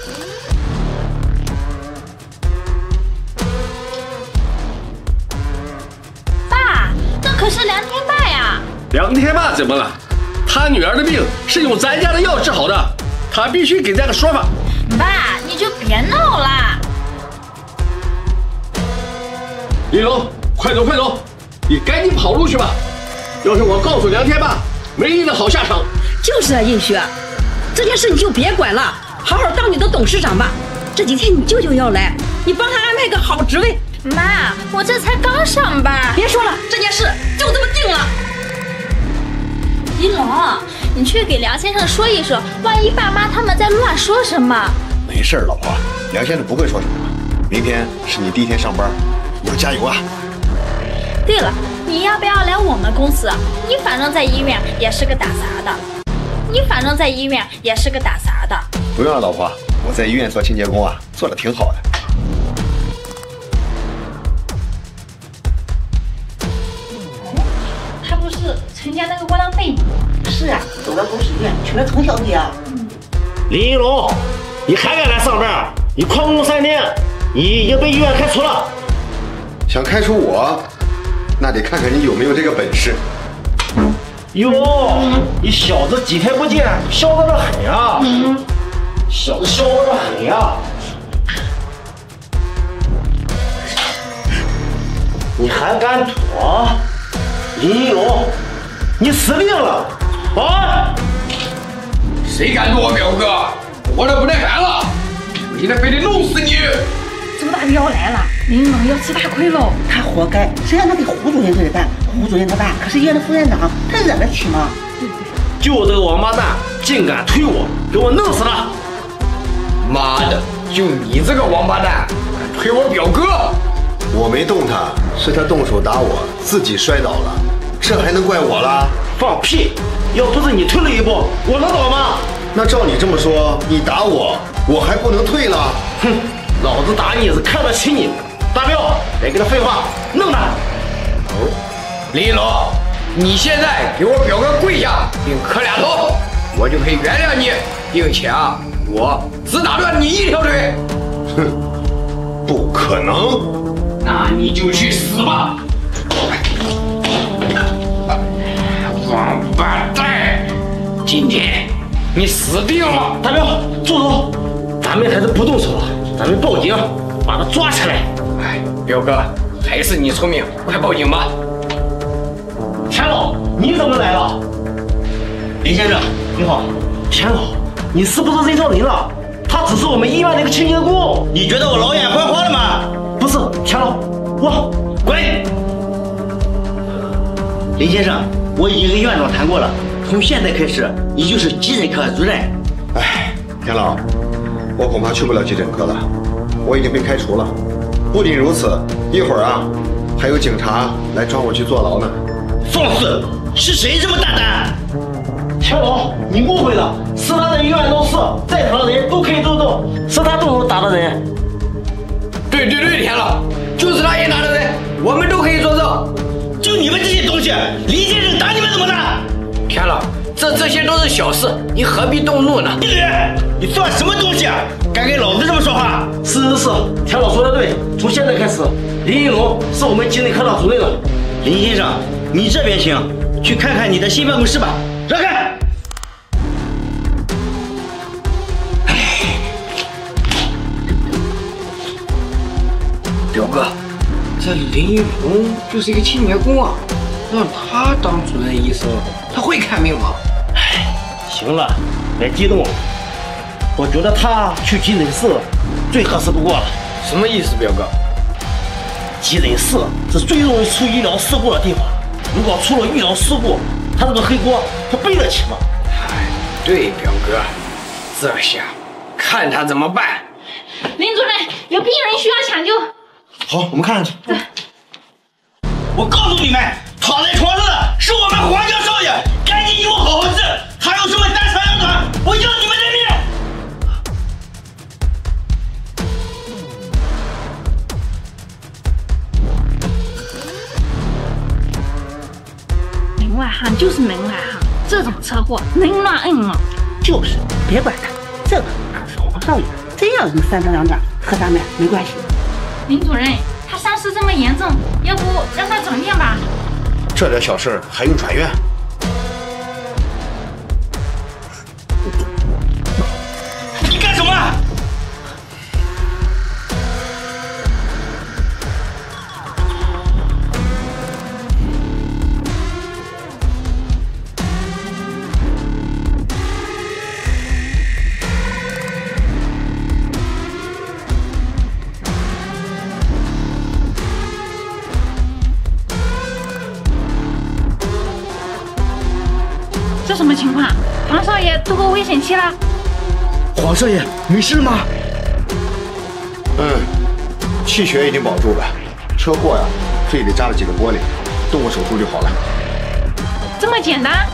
爸，那可是梁天霸呀。 梁天霸怎么了？他女儿的病是用咱家的药治好的，他必须给咱个说法。 爸，你就别闹了。 林龙，快走快走，你赶紧跑路去吧。要是我告诉梁天霸，没你的好下场。 就是啊，印雪，这件事你就别管了，好好当你的董事长吧。这几天你舅舅要来，你帮他安排个好职位。 妈，我这才刚上班。 别说了，这件事就这么定了。 一龙，你去给梁先生说一说，万一爸妈他们在乱说什么。 没事，老婆，梁先生不会说什么。明天是你第一天上班，你要加油啊！ 对了，你要不要来我们公司？你反正在医院也是个打杂的，你反正在医院也是个打杂的。 不用了，老婆，我在医院做清洁工啊，做的挺好的。 他不是陈家那个窝囊废吗？ 是啊，走到公司医院娶了陈小姐啊。 林一龙，你还敢来上班？你旷工三天，你已经被医院开除了。 想开除我，那得看看你有没有这个本事。 哟，你小子几天不见，嚣张的很呀！小子嚣张的很呀！你还敢躲？林一龙，你死定了！啊！ 谁敢动我表哥？我这不耐烦了，我现在非得弄死你！ 周大彪来了，林猛要吃大亏喽。 他活该，谁让他给胡主任这个办？胡主任他爸可是医院的副院长，他惹得起吗？ 对对， 就这个王八蛋，竟敢推我，给我弄死他！ 妈的，就你这个王八蛋，敢推我表哥！ 我没动他，是他动手打我，自己摔倒了，这还能怪我了？ 放屁！要不是你退了一步，我能倒吗？ 那照你这么说，你打我，我还不能退了？ 哼，老子打你是看得起你。大彪，别跟他废话，弄他！ 哦，林龙，你现在给我表哥跪下，并磕俩头，我就可以原谅你，并且啊，我只打断你一条腿。 哼，不可能！ 那你就去死吧！王八蛋，今天你死定了！ 大彪，住手！咱们还是不动手了，咱们报警，把他抓起来。 哎，表哥，还是你聪明，快报警吧！ 田老，你怎么来了？ 林先生，你好。 田老，你是不是认错人了？他只是我们医院的一个清洁工。 你觉得我老眼昏花了吗？ 不是，田老，我滚！ 林先生，我已经跟院长谈过了，从现在开始，你就是急诊科主任。 哎，田老，我恐怕去不了急诊科了，我已经被开除了。 不仅如此，一会儿啊，还有警察来抓我去坐牢呢。 放肆！是谁这么大胆？ 田老，你误会了，是他在医院闹事，在场的人都可以作证，是他动手打的人。 对对对，田老，就是他也打的人，我们都可以作证。 就你们这些东西，李先生打你们怎么了？ 田老，这这些都是小事，你何必动怒呢？ 闭嘴！你算什么东西？敢跟老子这么说话？ 是是是，田老说的对，从现在开始，林一龙是我们经理科的主任了。 林先生，你这边请，去看看你的新办公室吧。让开！ 表哥，这林一龙就是一个清洁工啊，让他当主任医生，他会看病吗？ 唉，行了，别激动了。我觉得他去急诊室最合适不过了。 什么意思，表哥？ 急诊室是最容易出医疗事故的地方，如果出了医疗事故，他这个黑锅他背得起吗？ 哎，对，表哥，这下看他怎么办。 林主任，有病人需要抢救。 好，我们看上去。我告诉你们，躺在床上的是我们黄家少爷，赶紧给我好好治。他要是们单长两短，我要你们的命！ 门外汉就是门外汉，这种车祸能乱摁吗？ 就是，别管他，这个可是黄少爷，真要是三长两短，和咱们没关系。 林主任，他伤势这么严重，要不让他转院吧？ 这点小事还用转院？ 你干什么？ 这什么情况？黄少爷度过危险期了？ 黄少爷没事吗？嗯，气血已经保住了，车祸呀，肺里扎了几个玻璃，动过手术就好了。 这么简单？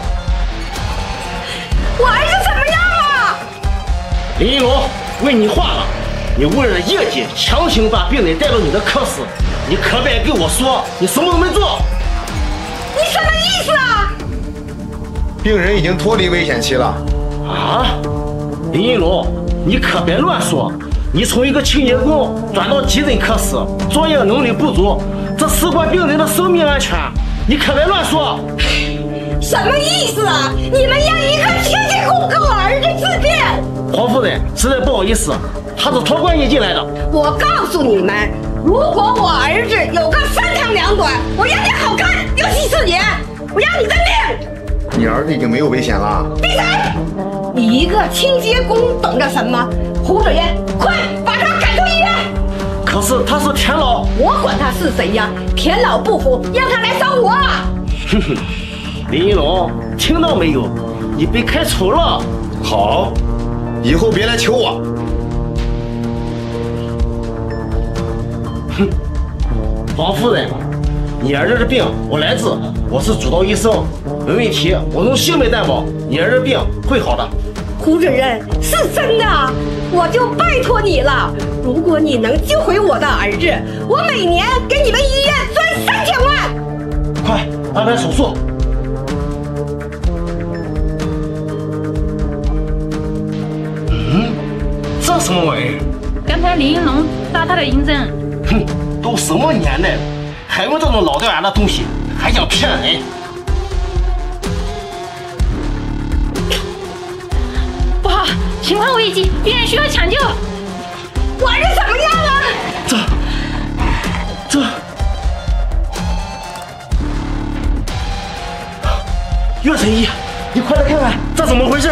我儿子怎么样了？ 林一龙，问你话了，你为了业绩强行把病人带到你的科室，你可别跟我说你什么都没做。 你什么意思啊？ 病人已经脱离危险期了。 啊，林一龙，你可别乱说！你从一个清洁工转到急诊科室，专业能力不足，这事关病人的生命安全，你可别乱说！ 什么意思啊？你们让一个清洁工跟我儿子治病？ 黄夫人，实在不好意思，他是托关系进来的。 我告诉你们，如果我儿子有个三长两短，我让你好看六七四年，我要你的命！ 你儿子已经没有危险了。 闭嘴！你一个清洁工等着什么？胡主任，快把他赶出医院！ 可是他是田老， 我管他是谁呀？田老不服，让他来找我。 哼哼，林一龙，听到没有？你被开除了。 好，以后别来求我。 哼，王夫人，你儿子的病我来治，我是主刀医生，没问题，我用性命担保，你儿子病会好的。 胡主任，是真的，我就拜托你了。如果你能救回我的儿子，我每年给你们医院赚三千万。 快安排手术。嗯，这什么玩意儿？ 刚才林一龙搭他的银针。 哼，都什么年代了，还用这种老掉牙的东西，还想骗人？ 不好，情况危急，病人需要抢救。我儿子怎么样了？ 这，这，岳神医，你快来看看，这怎么回事？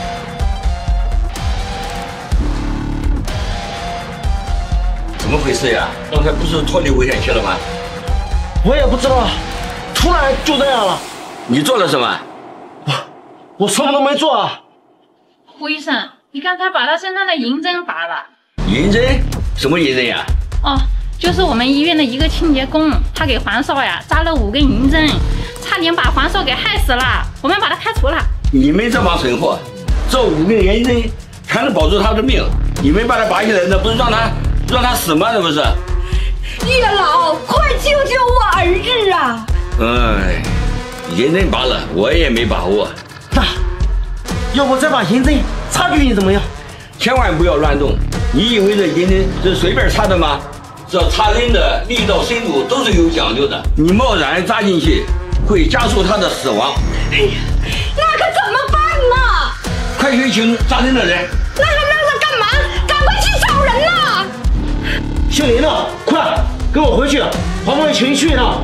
怎么回事呀？刚才不是脱离危险期了吗？ 我也不知道，突然就这样了。 你做了什么？ 我我什么都没做啊。 胡医生，你刚才把他身上的银针拔了。 银针？什么银针呀？ 哦， 就是我们医院的一个清洁工，他给黄少呀扎了五根银针，差点把黄少给害死了，我们把他开除了。 你们这帮蠢货，这五根银针还能保住他的命，你们把他拔下来，那不是让他让他死吗？那不是？ 月老，快救救我儿子啊！ 哎，银针拔了，我也没把握。 那要不再把银针插进去怎么样？ 千万不要乱动！你以为这银针是随便插的吗？这插针的力道、深度都是有讲究的。你贸然扎进去，会加速他的死亡。 哎呀，那可怎么办呢？ 快去请扎针的人。 那还愣着干嘛？赶快去找人呐！ 姓林的，快跟我回去，黄毛请你去一趟。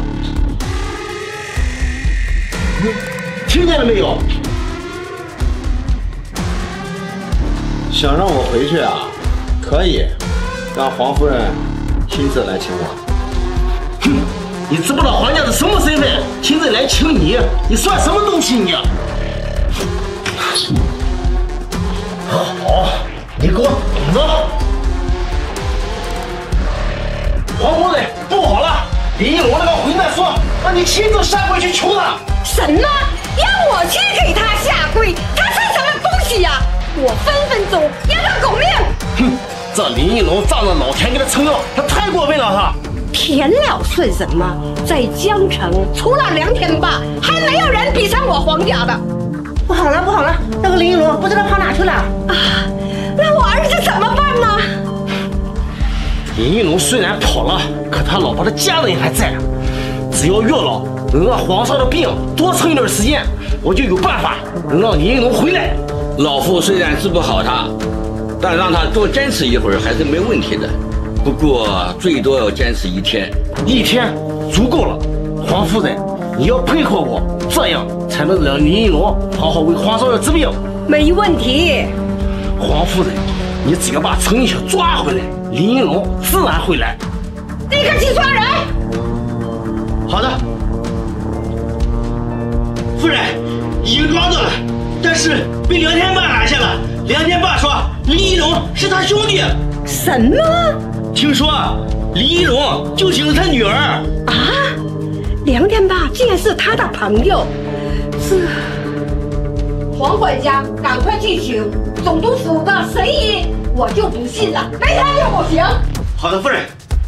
听见了没有？ 想让我回去啊？可以，让黄夫人亲自来请我。 哼，你知不知道黄家是什么身份？亲自来请你，你算什么东西你？好，你给我等着。黄夫人，不好了！林应龙那个混蛋说让你亲自下跪去求他。 什么？让我去给他下跪？他是什么东西呀？我分分钟要他狗命！ 哼，这林应龙仗着老田给他撑腰，他太过分了哈！ 填了算什么？在江城除了梁天霸，还没有人比上我黄家的。 不好了，不好了，那个林应龙不知道跑哪去了啊！那我儿子怎么办呢？ 林应龙虽然跑了，可他老婆的家人还在。只要月老能让黄少的病多撑一段时间，我就有办法能让林应龙回来。 老夫虽然治不好他，但让他多坚持一会儿还是没问题的。不过最多要坚持一天， 一天足够了。黄夫人，你要配合我，这样才能让林应龙好好为黄少爷治病。 没问题。 黄夫人，你只要把程一小抓回来，林应龙自然会来。 立刻去抓人。 好的，夫人已经抓到了，但是被梁天霸拿下了。梁天霸说林一龙是他兄弟。 什么？ 听说林一龙就请了他女儿。 啊！梁天霸竟然是他的朋友，是黄管家，赶快去请总督府的神医，我就不信了，没他就不行。 好的，夫人。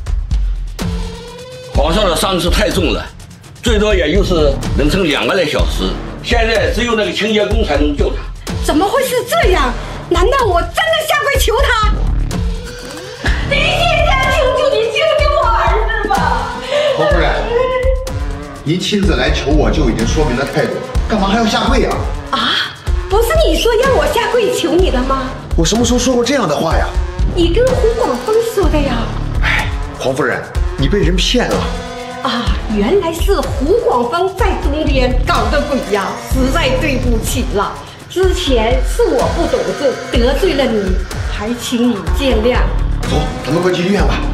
黄少的伤势太重了，最多也就是能撑两个来小时。现在只有那个清洁工才能救他。 怎么会是这样？难道我真的下跪求他？林先生，求求你救救我儿子吧！ 黄夫人，您亲自来求我就已经说明了态度，干嘛还要下跪啊？ 啊，不是你说让我下跪求你的吗？ 我什么时候说过这样的话呀？ 你跟胡广峰说的呀。 哎，黄夫人，你被人骗了。 啊，原来是胡广峰在中间搞的鬼呀！实在对不起了，之前是我不懂事，得罪了你，还请你见谅。 走，咱们快去医院吧。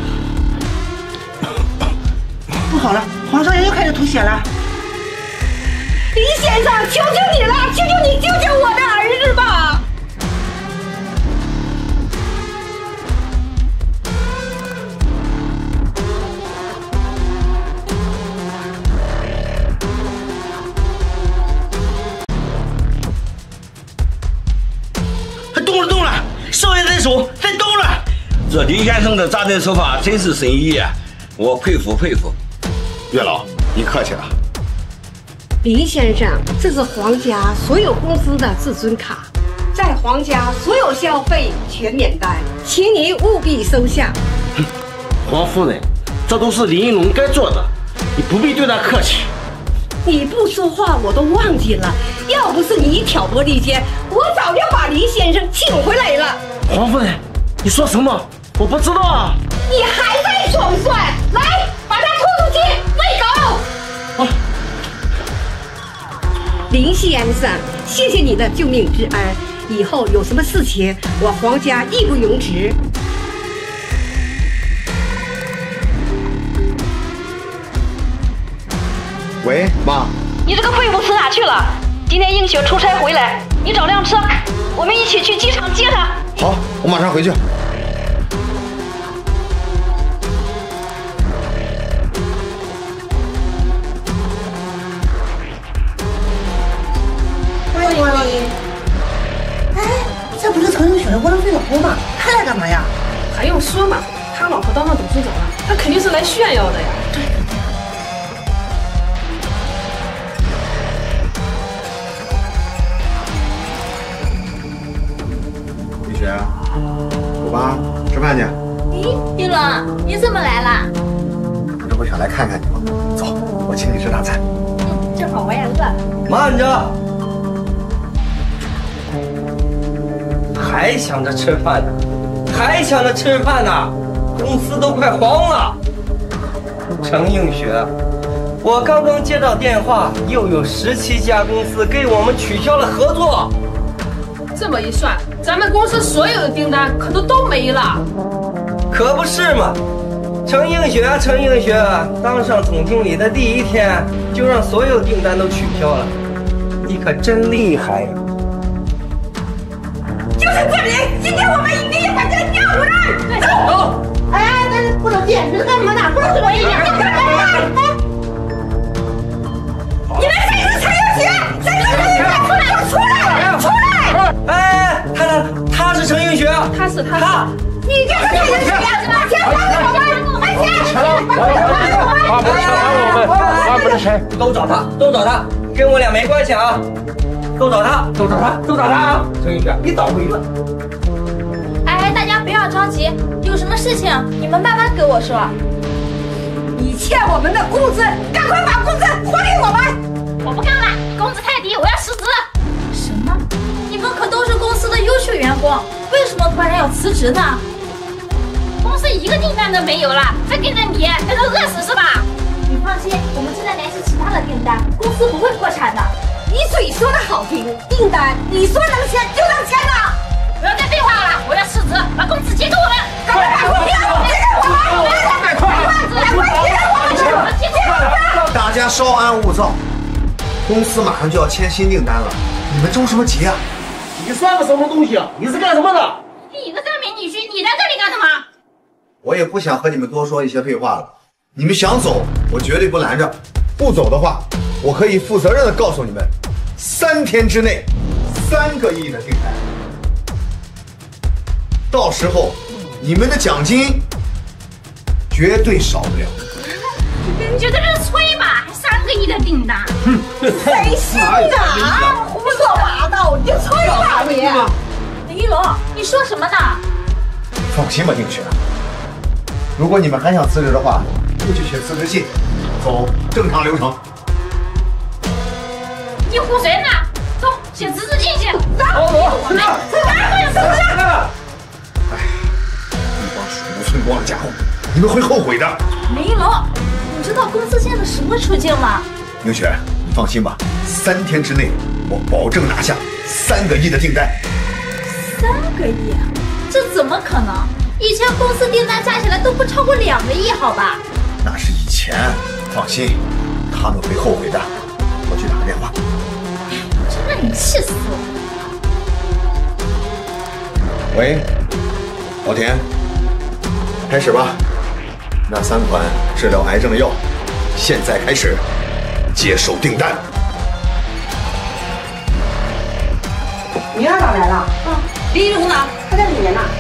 不好了，黄少爷又开始吐血了。 李先生，求求你了，求求你救救我的儿子吧！ 动了动了，少爷的手在动了。 这林先生的扎针手法真是神医啊，我佩服佩服。 月老，你客气了。 林先生，这是皇家所有公司的至尊卡，在皇家所有消费全免单，请你务必收下。 黄夫人，这都是林应龙该做的，你不必对他客气。 你不说话我都忘记了，要不是你挑拨离间，我早就把林先生请回来了。 黄夫人，你说什么？我不知道啊！ 你还在装蒜？来，把他拖出去喂狗！啊！林先生，谢谢你的救命之恩，以后有什么事情，我黄家义不容辞。 喂，妈。 你这个废物死哪去了？今天映雪出差回来，你找辆车，我们一起去机场接她。 好，我马上回去。 十岁的猴嘛，他来干嘛呀？ 还用说嘛？他老婆当上董事长了，他肯定是来炫耀的呀。 对的对。 李雪，走吧，吃饭去。 咦，一龙，你怎么来了？ 我这不想来看看你吗？走，我请你吃大餐。 嗯，正好我也饿了。 慢着，还想着吃饭呢？还想着吃饭呢？公司都快黄了。程映雪，我刚刚接到电话，又有十七家公司给我们取消了合作。 这么一算，咱们公司所有的订单可都都没了。 可不是嘛！程映雪啊，程映雪，当上总经理的第一天就让所有订单都取消了，你可真厉害呀！ 就是这里，今天我们一定要把这个调出来。 走！哎，那不能变，这是干什么呢？不能这么一样。 你们谁是程映雪？谁是程映雪？出来！出来！出来！ 哎，他他他是程映雪， 他是他。 他你就是程映雪，钱还给我们，还钱！ 花不是钱，还我们，花不是钱， 都找他，都找他，跟我俩没关系啊！都找他，都找他，都找他啊！程映雪，你倒霉了！ 哎，大家不要着急，有什么事情你们慢慢跟我说。 你欠我们的工资，赶快把工资还给我们！ 我不干了，工资太低，我要辞职。什么？你们可都是公司的优秀员工，为什么突然要辞职呢？公司一个订单都没有了，还盯着你，还能饿死是吧？你放心，我们正在联系其他的订单，公司不会破产的。 你嘴说的好听，订单你说能签就能签呐！ 不要再废话了，我要辞职，把工资结给我们， 赶快把工资结给我们！快快结给我们！结给我们！ 大家稍安勿躁，公司马上就要签新订单了，你们着什么急啊？ 你算个什么东西啊？你是干什么的？ 你个大美女婿，你在这里干什么？ 我也不想和你们多说一些废话了，你们想走，我绝对不拦着。不走的话，我可以负责任的告诉你们，三天之内三个亿的订单，到时候你们的奖金绝对少不了。 你就在这吹吧，还三个亿的订单， 哼， 谁信啊？胡说八道，你就吹吧你！ 李一龙，你说什么呢？ 放心吧，映雪，如果你们还想辞职的话，就去写辞职信，走正常流程。 你唬谁呢？走，写辞职信去。走， 我们这哪会有辞职？ 哎，一帮鼠目寸光的家伙，你们会后悔的。 李一龙，你知道公司现在什么处境吗？ 映雪，你放心吧，三天之内我保证拿下三个亿的订单。 三个亿？这怎么可能？以前公司订单加起来都不超过两个亿，好吧？ 那是以前，放心，他们会后悔的。我去打个电话。 真让你气死我！ 喂，老田，开始吧。那三款治疗癌症的药，现在开始接受订单。 你二老来了。 嗯，李一龙呢？他在里面呢。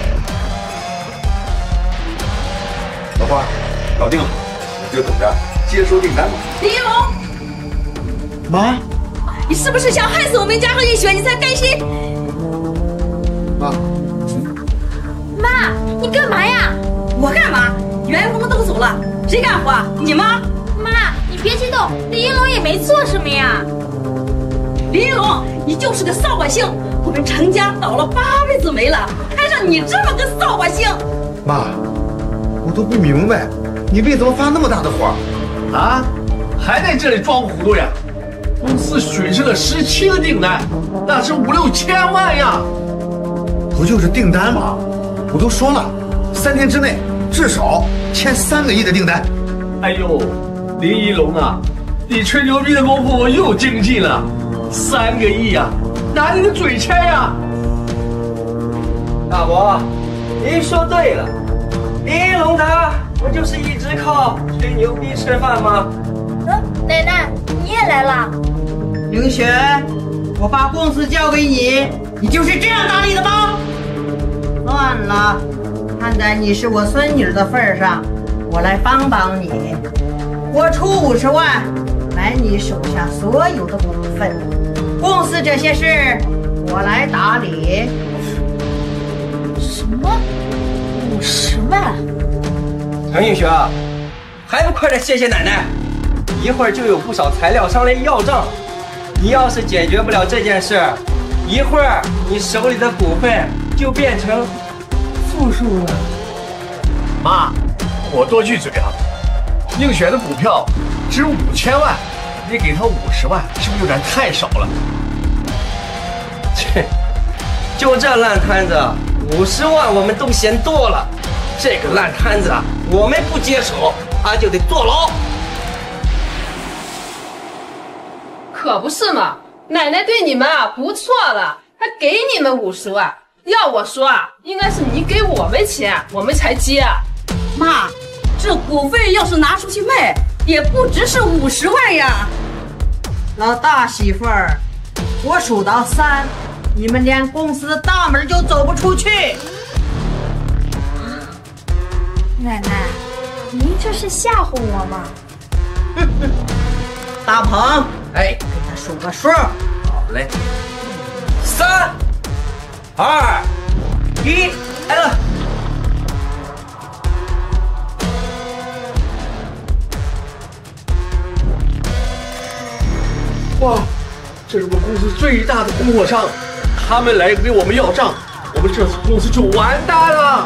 老花，搞定了，你就等着接收订单吧。 李一龙， 妈， 你是不是想害死我们家和映雪，你才甘心？ 妈， 妈，你干嘛呀？ 我干嘛？员工都走了，谁干活？你吗？ 妈，你别激动，李一龙也没做什么呀。 李一龙，你就是个扫把星，我们程家倒了八辈子霉了，还让你这么个扫把星。 妈，我都不明白，你为什么发那么大的火？ 啊，还在这里装糊涂呀？公司损失了十七个订单，那是五六千万呀！ 不就是订单吗？我都说了，三天之内至少签三个亿的订单。 哎呦，林一龙啊，你吹牛逼的功夫我又精进了，三个亿呀、啊，哪里的嘴签呀？ 大伯，您说对了，林一龙他不就是一直靠吹牛逼吃饭吗？ 嗯，奶奶，你也来了。 映雪，我把公司交给你，你就是这样打理的吗？ 算了，看在你是我孙女的份上，我来帮帮你。我出五十万买你手下所有的股份，公司这些事我来打理。 什么？五十万？ 程映雪，还不快点谢谢奶奶！一会儿就有不少材料商来要账。你要是解决不了这件事，一会儿你手里的股份就变成负数了。 妈，我多句嘴啊，映雪的股票值五千万，你给他五十万，是不是有点太少了？ 切，就这烂摊子，五十万我们都嫌多了。这个烂摊子，我们不接手，他就得坐牢。 可不是嘛，奶奶对你们啊不错了，还给你们五十万。要我说啊，应该是你给我们钱，我们才接。 妈，这股份要是拿出去卖，也不只是五十万呀。 老大媳妇儿，我数到三，你们连公司的大门就走不出去。 奶奶，您这是吓唬我吗？ 哼哼，大鹏， 哎， 给他数个数。 好嘞，三、二、一，来了。 哇，这是我们公司最大的供货商，他们来给我们要账，我们这次公司就完蛋了。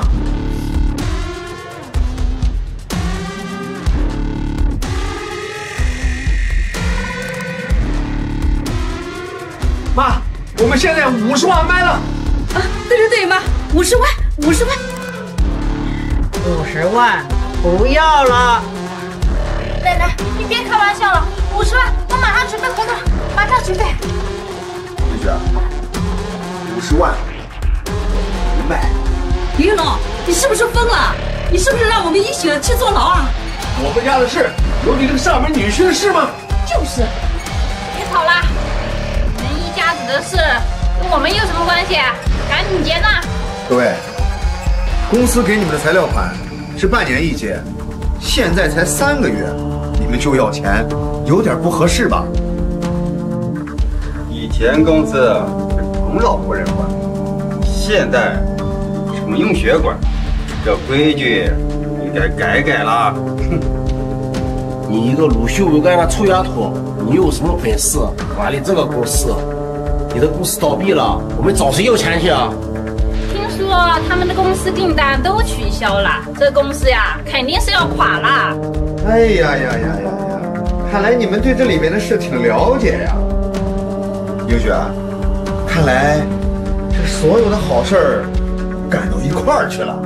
妈，我们现在五十万卖了。 啊，对对对，妈，五十万，五十万， 五十万不要了。 奶奶，你别开玩笑了，五十万，我马上准备合同，马上准备。 映雪，五十万不卖。 李云龙，你是不是疯了？你是不是让我们一起去坐牢啊？ 我们家的事有你这个上门女婿的事吗？ 就是。 别吵了。家子的事跟我们有什么关系？赶紧结账！ 各位，公司给你们的材料款是半年一结，现在才三个月，你们就要钱，有点不合适吧？ 以前公司是冯老夫人管，现在程映雪管，这规矩应该改改了。哼！ 你一个鲁秀有干的臭丫头，你有什么本事管理这个公司？你的公司倒闭了，我们找谁要钱去啊？ 听说他们的公司订单都取消了，这公司呀肯定是要垮了。 哎呀呀呀呀呀！看来你们对这里面的事挺了解呀。映雪，看来这所有的好事儿赶到一块儿去了。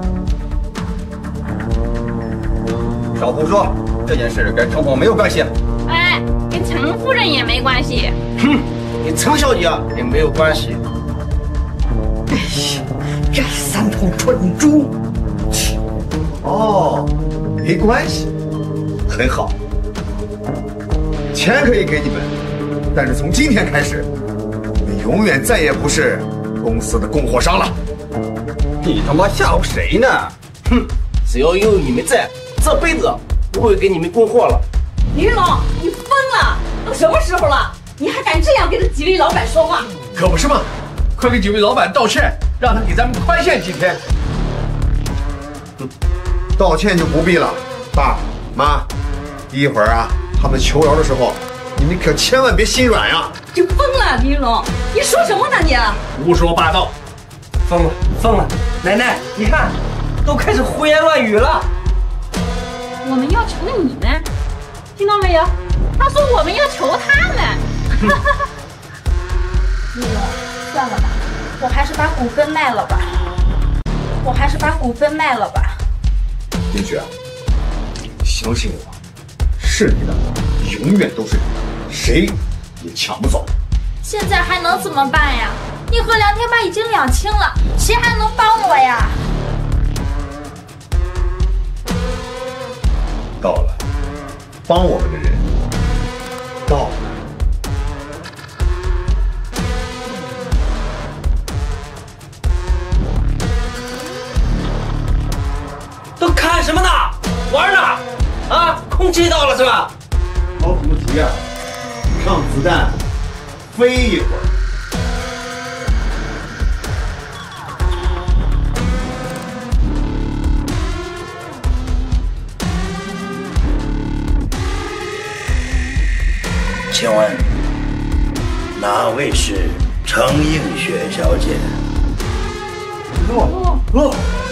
少胡说，这件事跟程鹏没有关系。 哎，跟程夫人也没关系。 哼！跟程小姐也没有关系。 哎呀，这三头蠢猪！ 哦，没关系，很好。钱可以给你们，但是从今天开始，你们永远再也不是公司的供货商了。 你他妈吓唬谁呢？ 哼！只要有你们在，这辈子不会给你们供货了。 李云龙，你疯了！都什么时候了？你还敢这样跟这几位老板说话？ 可不是嘛！快给几位老板道歉，让他给咱们宽限几天。 嗯，道歉就不必了，爸妈，一会儿啊，他们求饶的时候，你们可千万别心软呀！ 你疯了，李云龙，你说什么呢你？ 胡说八道！ 疯了，疯了！奶奶，你看，都开始胡言乱语了。 我们要求你们，听到没有？他说我们要求他们。哈哈哈！李龙，算了吧，我还是把股份卖了吧。我还是把股份卖了吧。 映雪，相信我，是你的，永远都是你的，谁也抢不走。 现在还能怎么办呀？你和梁天霸已经两清了，谁还能帮我呀？ 到了，帮我们的人到了。 知道了是吧？ 老祖急啊，让子弹飞一会儿。 请问哪位是程映雪小姐？ 洛洛，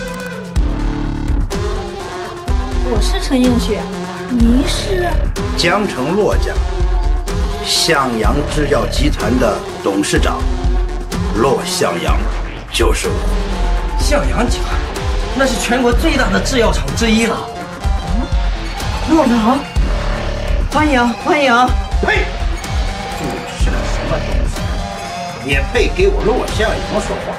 我是程映雪，您是？ 江城骆家向阳制药集团的董事长骆向阳，就是我。 向阳集团，那是全国最大的制药厂之一了。 骆老，欢迎欢迎。 呸！这是个什么东西？也配给我骆向阳说话？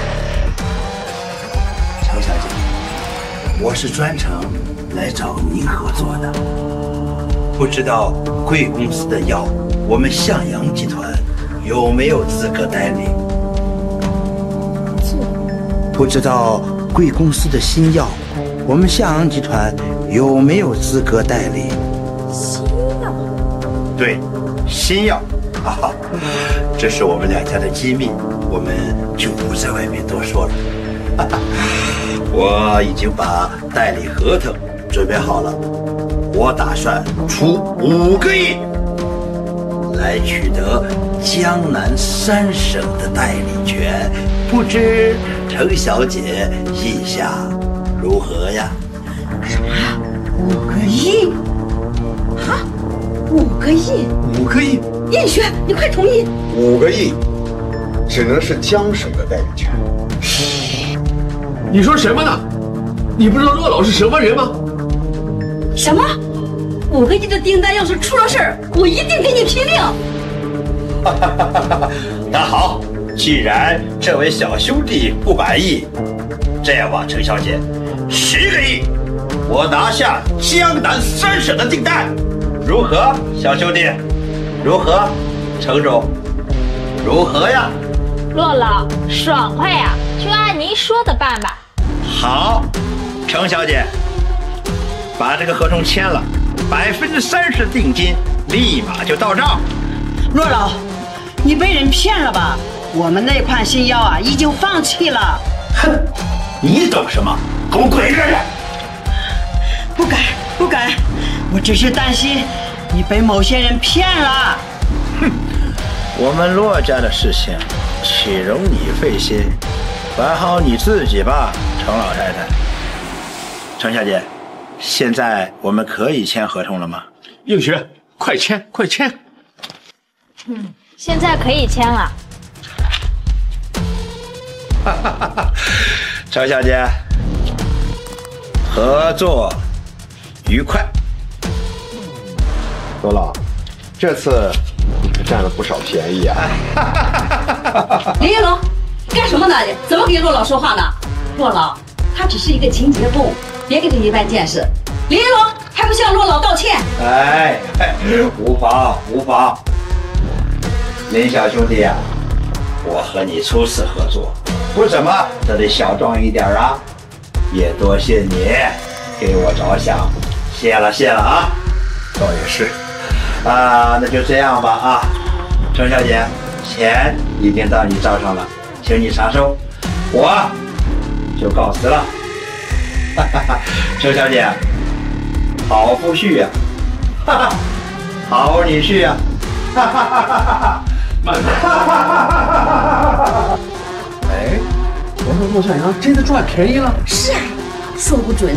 程小姐，我是专程来找您合作的。不知道贵公司的药，我们向阳集团有没有资格代理？不知道贵公司的新药，我们向阳集团有没有资格代理？ 新药？ 对，新药啊，这是我们两家的机密，我们就不在外面多说了。我已经把代理合同准备好了，我打算出五个亿来取得江南三省的代理权，不知程小姐意下如何呀？ 啥？五个亿？啊？五个亿？ 五个亿？ 映雪，你快同意！ 五个亿，只能是江省的代理权。 你说什么呢？你不知道骆老是什么人吗？ 什么？五个亿的订单要是出了事儿，我一定给你拼命！ 那好，既然这位小兄弟不满意，这样吧，程小姐，十个亿，我拿下江南三省的订单，如何，小兄弟？如何，程总？如何呀？ 骆老，爽快呀，就按您说的办吧。 好，程小姐，把这个合同签了，百分之三十定金立马就到账。 骆老，你被人骗了吧？我们那款新药啊，已经放弃了。 哼，你懂什么？给我滚这儿！ 不敢，不敢，我只是担心你被某些人骗了。 哼，我们骆家的事情，岂容你费心？管好你自己吧，程老太太。程小姐，现在我们可以签合同了吗？ 映雪，快签，快签！ 嗯，现在可以签了。 哈哈哈哈！程小姐，合作愉快。 罗老，这次你可占了不少便宜啊！ 林一龙，干什么呢？怎么给骆老说话呢？骆老，他只是一个清洁工，别给他一般见识。林一龙还不向骆老道歉？ 哎，无妨无妨。林小兄弟啊，我和你初次合作，不怎么都得小装一点啊。也多谢你给我着想，谢了谢了啊。 倒也是。 啊，那就这样吧啊，程小姐，钱已经到你账上了，请你查收，我就告辞了。哈哈哈，程小姐，好夫婿呀、啊，哈哈，好女婿呀、啊，哈哈哈哈哈，慢点。哈哈哈哈哈。 哎，我说骆向阳真的赚便宜了？ 是啊，说不准。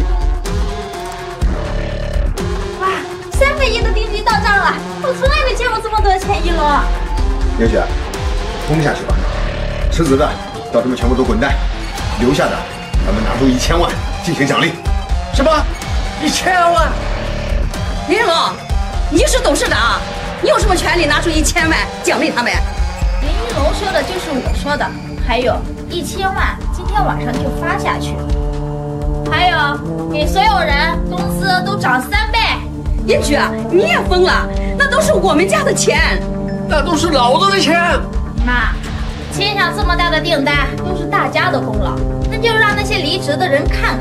哇，三个亿的定金到账了，我从来没见过这么多钱，一龙。 映雪，冲下去吧，池子的叫他们全部都滚蛋，留下的咱们拿出一千万进行奖励。 什么？一千万？ 林龙，你是董事长，你有什么权利拿出一千万奖励他们？ 林一龙说的就是我说的，还有一千万今天晚上就发下去，还有给所有人工资都涨三倍。 英菊，你也疯了？那都是我们家的钱， 那都是老子的钱。 妈，签下这么大的订单都是大家的功劳，那就让那些离职的人看看，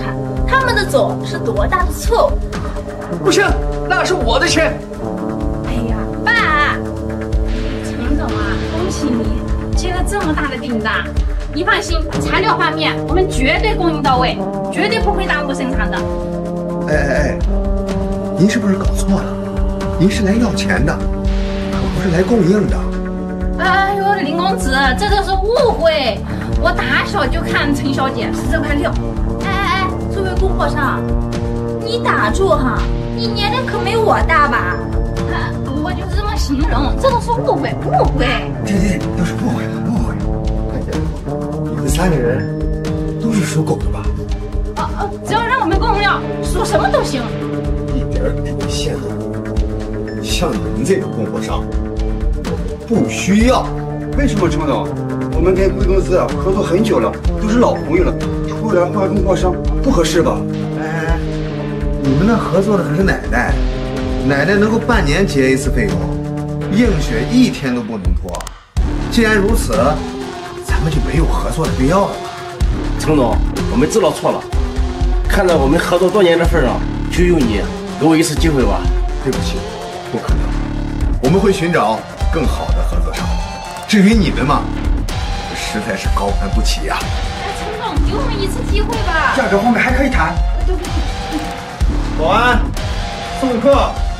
他们的走是多大的错误？ 不行，那是我的钱。 哎呀，爸，陈总啊，恭喜你接了这么大的订单。你放心，材料方面我们绝对供应到位，绝对不会耽误生产的。 哎哎哎，您是不是搞错了？您是来要钱的，可不是来供应的。 哎呦，林公子，这都是误会。我打小就看陈小姐是这块料。哎哎哎，作为供货商，你打住哈，你年龄可没我大吧？啊，我就是这么形容，这都是误会，误会。 对对对，都是误会，误会。哎呀，你们三个人都是属狗的吧？ 啊啊，只要让我们供料，属什么都行。 一点底线都没有。像你们这种供货商，我不需要。 为什么陈总？我们跟贵公司合作很久了，都是老朋友了，突然换供货商，不合适吧？ 哎，你们那合作的可是奶奶，奶奶能够半年结一次费用，映雪一天都不能拖。既然如此，咱们就没有合作的必要了吧？ 陈总，我们知道错了，看在我们合作多年的份上，求求你给我一次机会吧。 对不起，不可能，我们会寻找更好的合作商。至于你们嘛，实在是高攀不起呀、啊。 陈总，给我们一次机会吧。 价格方面还可以谈。 对不起。 保安，送客。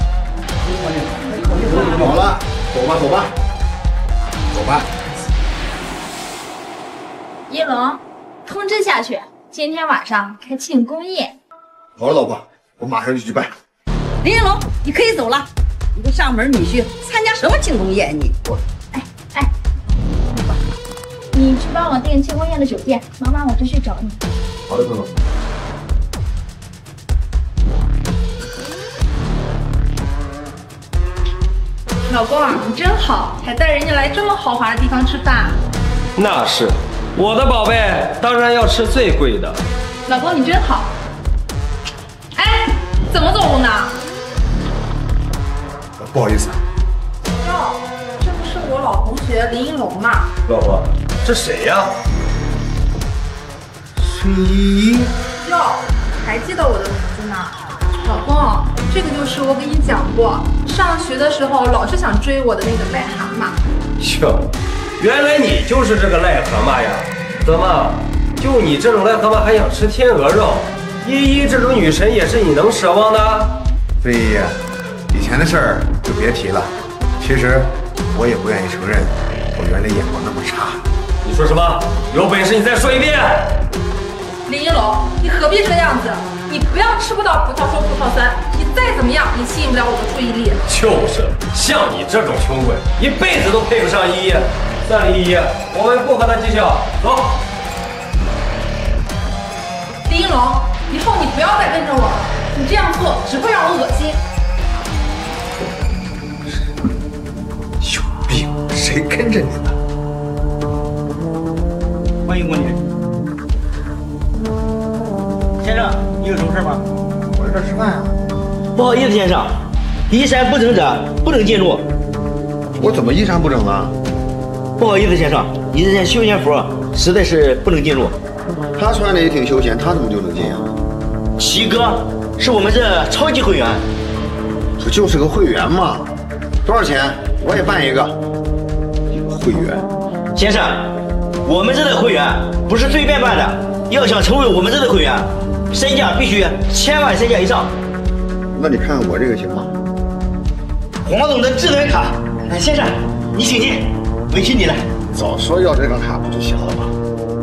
好了，走吧，走吧，走吧。 一龙，通知下去，今天晚上开庆功宴。 好了，老婆，我马上就去办。 林一龙，你可以走了。你个上门女婿，参加什么庆功宴？你我， 哎哎，你去帮我订庆功宴的酒店，忙完我就去找你。 好的，哥哥。 老公，你真好，还带人家来这么豪华的地方吃饭。 那是，我的宝贝当然要吃最贵的。 老公，你真好。哎，怎么走路呢？ 不好意思。 哟，这不是我老同学林一龙吗？ 老婆，这谁呀？ 孙依依。 哟，还记得我的名字呢？老公，这个就是我给你讲过，上学的时候老是想追我的那个癞蛤蟆。 哟，原来你就是这个癞蛤蟆呀？怎么，就你这种癞蛤蟆还想吃天鹅肉？依依这种女神也是你能奢望的？ 孙依依，以前的事儿就别提了。其实我也不愿意承认，我原来眼光那么差。 你说什么？有本事你再说一遍！ 林一龙，你何必这样子？你不要吃不到葡萄说葡萄酸，你再怎么样也吸引不了我的注意力。 就是，像你这种穷鬼，一辈子都配不上依依。算了，依依，我们不和他计较，走。 林一龙，以后你不要再跟着我了，你这样做只会让我恶心。 有病，谁跟着你呢？ 欢迎光临。先生，你有什么事吗？ 我在这吃饭啊。 不好意思，先生，衣衫不整者不能进入。 我怎么衣衫不整了？ 不好意思，先生，你这件休闲服实在是不能进入。 他穿的也挺休闲，他怎么就能进啊？ 齐哥是我们这超级会员。 可就是个会员嘛，多少钱？我也办一个。会员， 先生，我们这的会员不是随便办的，要想成为我们这的会员，身价必须千万身价以上。 那你看看我这个行吗？ 黄总的智能卡，哎，先生，你请进，委屈你了。 早说要这张卡不就行了吗？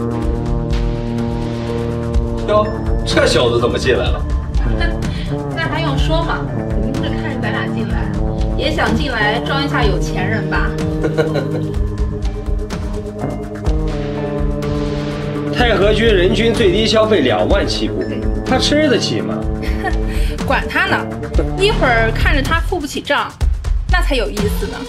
哟，这小子怎么进来了？ 那还用说吗？肯定是看着咱俩进来，也想进来装一下有钱人吧。 太和居人均最低消费两万起步，他吃得起吗？ 管他呢，一会儿看着他付不起账，那才有意思呢。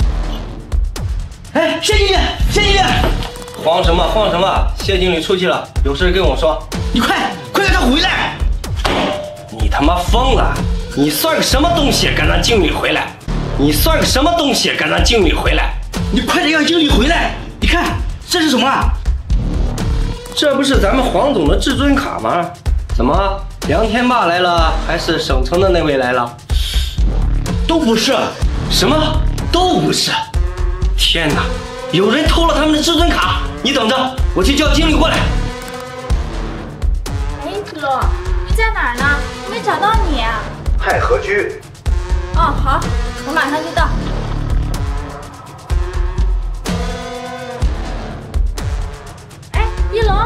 哎，谢经理，谢经理， 慌什么慌什么？谢经理出去了，有事跟我说。 你快快让他回来！ 你他妈疯了！你算个什么东西，敢让经理回来？你算个什么东西，敢让经理回来？ 你快点让经理回来！你看这是什么？ 这不是咱们黄总的至尊卡吗？ 怎么，梁天霸来了，还是省城的那位来了？ 都不是。 什么？都不是？天哪！有人偷了他们的至尊卡！你等着，我去叫经理过来。 哎，龙，你在哪儿呢？没找到你。 太和居。 哦，好，我马上就到。哎，一龙。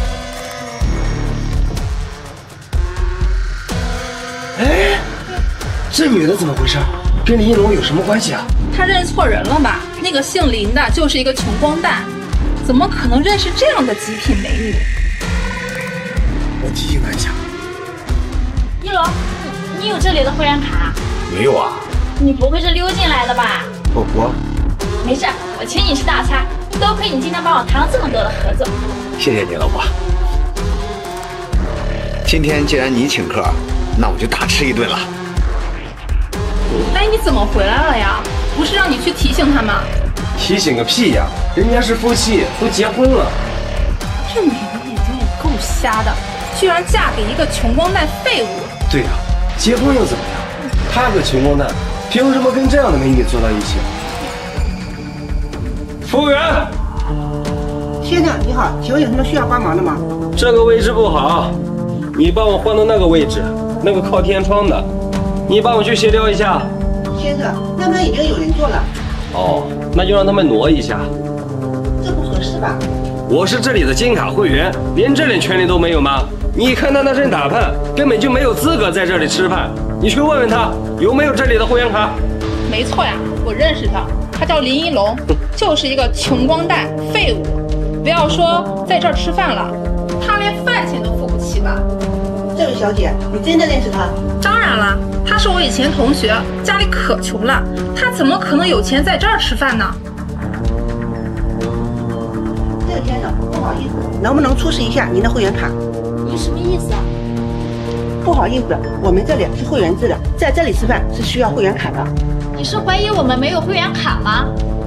哎，这女的怎么回事？跟林一龙有什么关系啊？ 他认错人了吧？那个姓林的就是一个穷光蛋，怎么可能认识这样的极品美女？ 我记性很强。 一龙，你你有这里的会员卡？ 没有啊。 你不会是溜进来的吧？ 我我。 没事，我请你吃大餐，多亏你今天帮我谈了这么多的合作。 谢谢你，老婆。今天既然你请客，那我就大吃一顿了。 哎，你怎么回来了呀？不是让你去提醒他吗？ 提醒个屁呀！人家是夫妻，都结婚了。 这女的眼睛也够瞎的，居然嫁给一个穷光蛋废物。 对呀、啊，结婚又怎么样？他个穷光蛋，凭什么跟这样的美女坐到一起？服务员， 先生你好，请问有什么需要帮忙的吗？ 这个位置不好，你帮我换到那个位置，那个靠天窗的。你帮我去协调一下。 先生，那边已经有人做了。 哦，那就让他们挪一下。 这不合适吧？ 我是这里的金卡会员，连这点权利都没有吗？你看他那身打扮，根本就没有资格在这里吃饭。你去问问他有没有这里的会员卡。 没错呀，我认识他，他叫林一龙，就是一个穷光蛋废物。不要说在这儿吃饭了，他连饭钱都付不起吧？ 这位小姐，你真的认识他？ 当然了，他是我以前同学，家里可穷了，他怎么可能有钱在这儿吃饭呢？ 这位先生，不好意思，能不能出示一下您的会员卡？ 你什么意思啊？ 不好意思，我们这里是会员制的，在这里吃饭是需要会员卡的。 你是怀疑我们没有会员卡吗？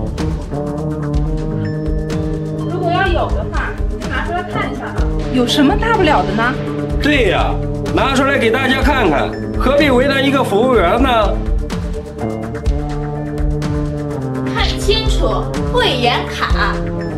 如果要有的话，你就拿出来看一下吧。有什么大不了的呢？ 对呀，拿出来给大家看看，何必为难一个服务员呢？ 看清楚，会员卡。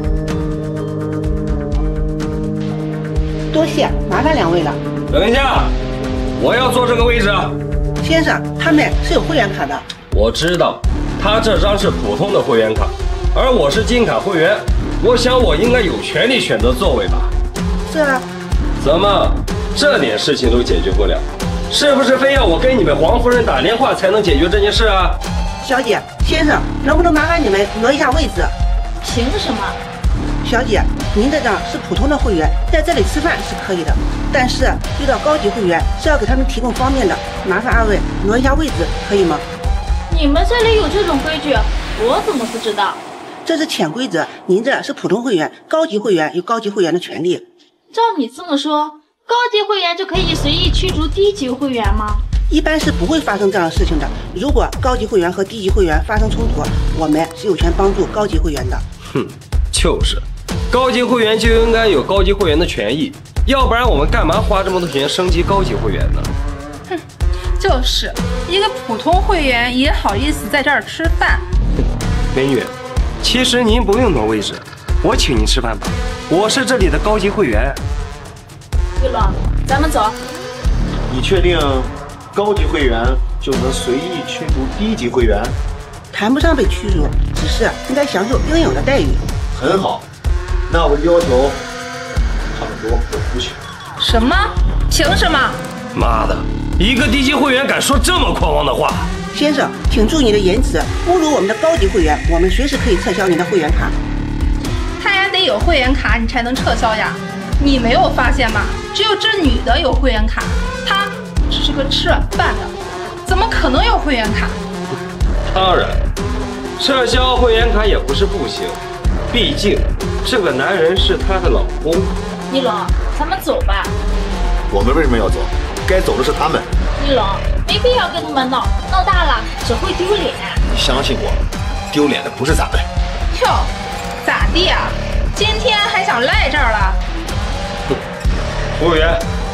多谢，麻烦两位了。 等一下，我要坐这个位置。 先生，他们是有会员卡的。 我知道，他这张是普通的会员卡，而我是金卡会员，我想我应该有权利选择座位吧？ 是啊。 怎么？这点事情都解决不了，是不是非要我跟你们黄夫人打电话才能解决这件事啊？ 小姐，先生，能不能麻烦你们挪一下位置？ 凭什么？ 小姐，您这张是普通的会员，在这里吃饭是可以的，但是遇到高级会员是要给他们提供方便的，麻烦二位挪一下位置，可以吗？ 你们这里有这种规矩，我怎么不知道？ 这是潜规则，您这是普通会员，高级会员有高级会员的权利。 照你这么说，高级会员就可以随意驱逐低级会员吗？ 一般是不会发生这样的事情的。如果高级会员和低级会员发生冲突，我们是有权帮助高级会员的。 哼，就是，高级会员就应该有高级会员的权益，要不然我们干嘛花这么多钱升级高级会员呢？ 哼，就是一个普通会员也好意思在这儿吃饭。 美女，其实您不用挪位置，我请您吃饭吧，我是这里的高级会员。 玉龙，咱们走。 你确定高级会员就能随意驱逐低级会员？ 谈不上被驱逐，只是应该享受应有的待遇。 很好，那我要求他们给我滚出去。 什么？凭什么？ 妈的，一个低级会员敢说这么狂妄的话！ 先生，请注意你的言辞，侮辱我们的高级会员，我们随时可以撤销您的会员卡。 他也得有会员卡，你才能撤销呀。你没有发现吗？只有这女的有会员卡，她只是个吃软饭的，怎么可能有会员卡？ 当然，撤销会员卡也不是不行，毕竟这个男人是她的老公。 一龙，咱们走吧。 我们为什么要走？该走的是他们。 一龙，没必要跟他们闹，闹大了只会丢脸。 你相信我，丢脸的不是咱们。 哟，咋地呀？今天还想赖这儿了？ 服务员，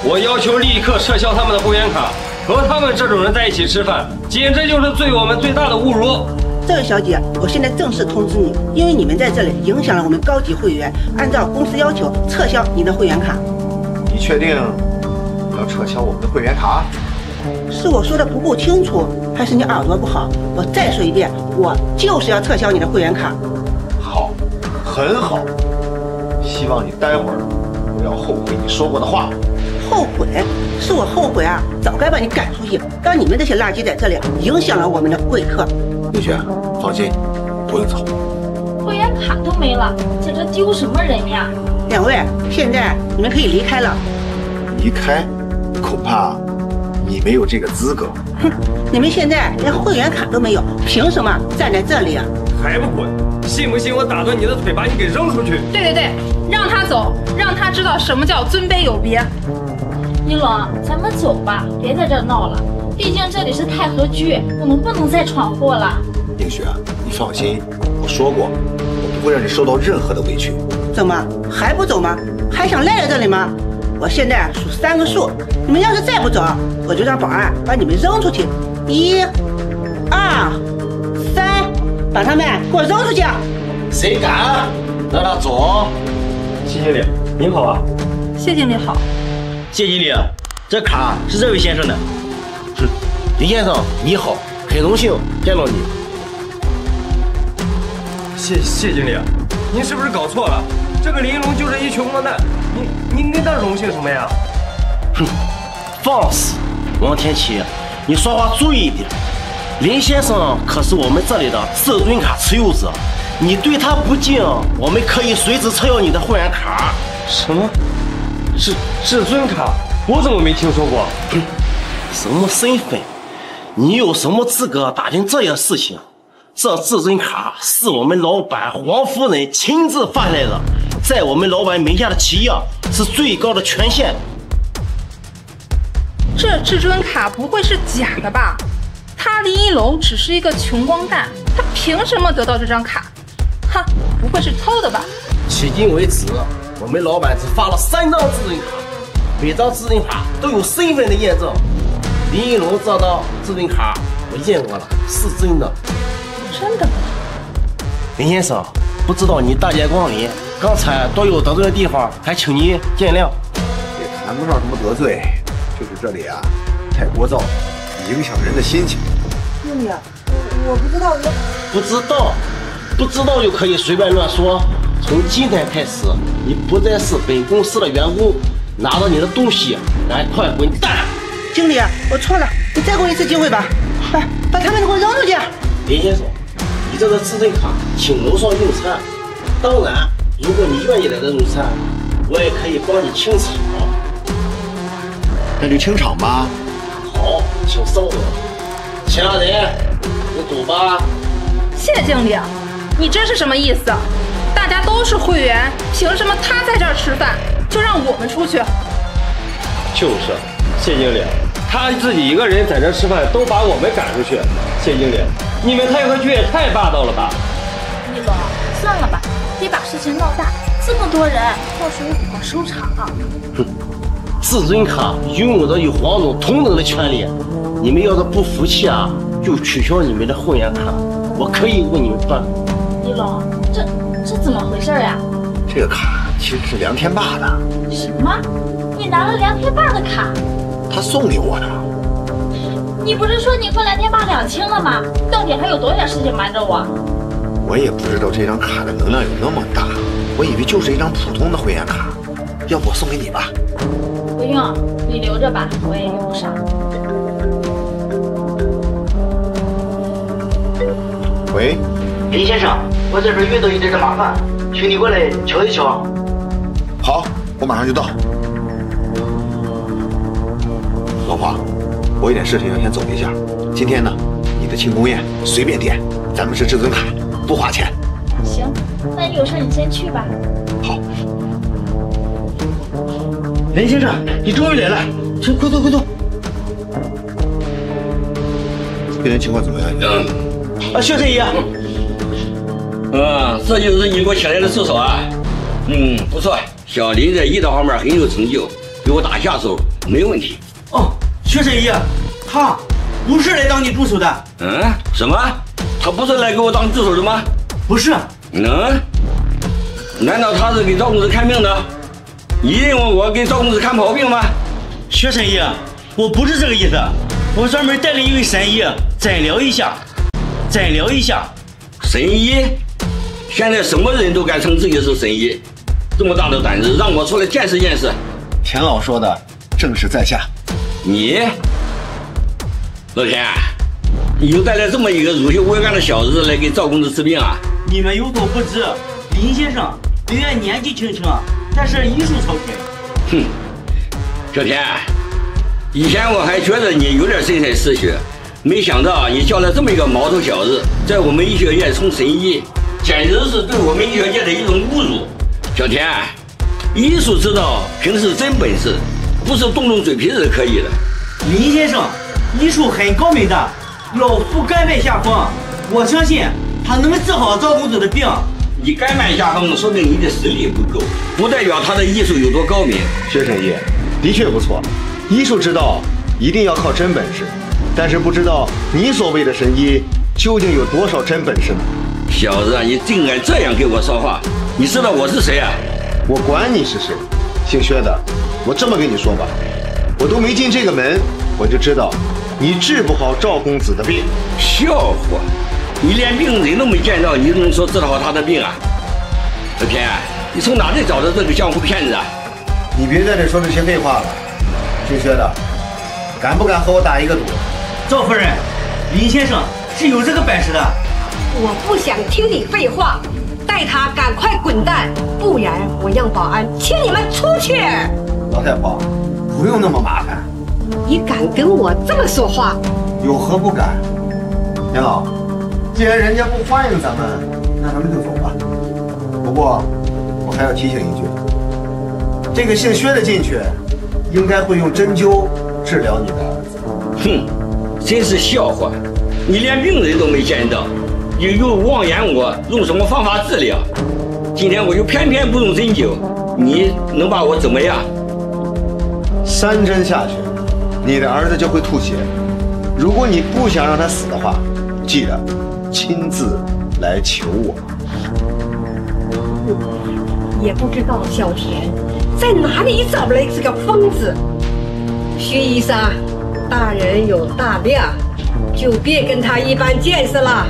我要求立刻撤销他们的会员卡，和他们这种人在一起吃饭，简直就是对我们最大的侮辱。 这位小姐，我现在正式通知你，因为你们在这里影响了我们高级会员，按照公司要求撤销你的会员卡。 你确定要撤销我们的会员卡？ 是我说的不够清楚，还是你耳朵不好？我再说一遍，我就是要撤销你的会员卡。 好，很好。希望你待会儿不要后悔你说过的话。 后悔？是我后悔啊！早该把你赶出去，让你们这些垃圾在这里影响了我们的贵客。 玉雪，放心，不用走。 会员卡都没了，在这丢什么人呀？ 两位，现在你们可以离开了。 离开？恐怕你没有这个资格。 哼，你们现在连会员卡都没有，凭什么站在这里啊？ 还不滚！信不信我打断你的腿，把你给扔出去？ 对对对，让他走，让他知道什么叫尊卑有别。 一龙，咱们走吧，别在这儿闹了。毕竟这里是太和居，我们不能再闯祸了。 映雪，你放心，我说过，我不会让你受到任何的委屈。 怎么还不走吗？还想赖在这里吗？我现在数三个数，你们要是再不走，我就让保安把你们扔出去。一、二、三，把他们给我扔出去！ 谁敢？让他走！ 谢经理，您好啊。 谢经理好。 谢经理，这卡是这位先生的。哼，林先生你好，很荣幸见到你。 谢谢经理，您是不是搞错了？这个林龙就是一穷光蛋，您您跟他荣幸什么呀？ 哼，放肆！王天琪，你说话注意一点。林先生可是我们这里的至尊卡持有者，你对他不敬，我们可以随时撤销你的会员卡。 什么？至至尊卡？我怎么没听说过？ 哼，什么身份？你有什么资格打听这些事情？这至尊卡是我们老板黄夫人亲自发下来的，在我们老板名下的企业是最高的权限。 这至尊卡不会是假的吧？他林一龙只是一个穷光蛋，他凭什么得到这张卡？哈，不会是偷的吧？ 迄今为止，我们老板只发了三张至尊卡，每张至尊卡都有身份的验证。林一龙这张至尊卡我验过了，是真的。 真的吗？ 林先生，不知道你大驾光临，刚才多有得罪的地方，还请您见谅。 也谈不上什么得罪，就是这里啊太聒噪，影响人的心情。 经理，我我不知道我。 不知道，不知道就可以随便乱说。从今天开始，你不再是本公司的员工，拿着你的东西，赶快滚蛋！ 经理，我错了，你再给我一次机会吧，把把他们给我扔出去。 林先生，你这个至尊卡，请楼上用餐。当然，如果你愿意来这用餐，我也可以帮你清场。 那就清场吧。 好，请稍等。其他人，你走吧。 谢经理，你这是什么意思？大家都是会员，凭什么他在这儿吃饭就让我们出去？ 就是，谢经理，他自己一个人在这吃饭，都把我们赶出去。谢经理，你们太和局也太霸道了吧！ 一龙，算了吧，别把事情闹大，这么多人，到时候怎么收场啊？ 哼，至尊卡拥有着与黄总同等的权利，你们要是不服气啊，就取消你们的会员卡，我可以为你们办。 一龙，这这怎么回事呀？ 这个卡其实是梁天霸的。 什么？你拿了梁天霸的卡？ 他送给我的。 你不是说你和梁天霸两清了吗？到底还有多少事情瞒着我？ 我也不知道这张卡的能量有那么大，我以为就是一张普通的会员卡。要不我送给你吧？ 不用，你留着吧，我也用不上。 喂， 林先生，我这边遇到一点点麻烦，请你过来瞧一瞧。 好，我马上就到。老婆，我有点事情要先走一下。今天呢，你的庆功宴随便点，咱们是至尊卡，不花钱。 行，那你有事你先去吧。 好。 林先生，你终于来了，请快坐快坐。 病人情况怎么样？ 啊，薛太医。 啊，这就是你给我请来的助手啊。嗯，不错，小林在医疗方面很有成就， 给我打下手，没问题。 哦，薛神医，他不是来当你助手的。 嗯？什么？他不是来给我当助手的吗？ 不是。 嗯？难道他是给赵公子看病的？你认为我给赵公子看毛病吗？ 薛神医，我不是这个意思，我专门带了一位神医诊疗一下，诊疗一下。 神医？现在什么人都敢称自己是神医，这么大的胆子，让我出来见识见识。 田老说的正是在下。 你，老田，你又带来这么一个乳臭未干的小子来给赵公子治病啊？ 你们有所不知，林先生虽然年纪轻轻，但是医术超群。 哼，小田，以前我还觉得你有点真才实学，没想到你叫了这么一个毛头小子，在我们医学界充神医，简直是对我们医学界的一种侮辱。小田，医术之道凭的是真本事，不是动动嘴皮子可以的。 林先生医术很高明的，老夫甘拜下风，我相信他能治好赵公子的病。 你甘拜下风，说明你的实力不够，不代表他的医术有多高明。 薛神医的确不错，医术之道一定要靠真本事，但是不知道你所谓的神医究竟有多少真本事呢？ 小子，你竟敢这样给我说话！你知道我是谁啊？ 我管你是谁，姓薛的，我这么跟你说吧，我都没进这个门，我就知道你治不好赵公子的病。 笑话！你连病人都没见到，你就能说治好他的病啊？小田，你从哪里找的这个江湖骗子啊？ 你别在这说这些废话了。姓薛的，敢不敢和我打一个赌？ 赵夫人，林先生是有这个本事的。 我不想听你废话，带他赶快滚蛋，不然我让保安请你们出去。 老太婆，不用那么麻烦。 你敢跟我这么说话？ 有何不敢？田老，既然人家不欢迎咱们，那咱们就走吧。不过我还要提醒一句，这个姓薛的进去，应该会用针灸治疗你的儿子。 哼，真是笑话！你连病人都没见到，你又妄言我用什么方法治疗？今天我就偏偏不用针灸，你能把我怎么样？ 三针下去，你的儿子就会吐血。如果你不想让他死的话，记得亲自来求我。 也不知道小田在哪里找来这个疯子。薛医生，大人有大量，就别跟他一般见识了。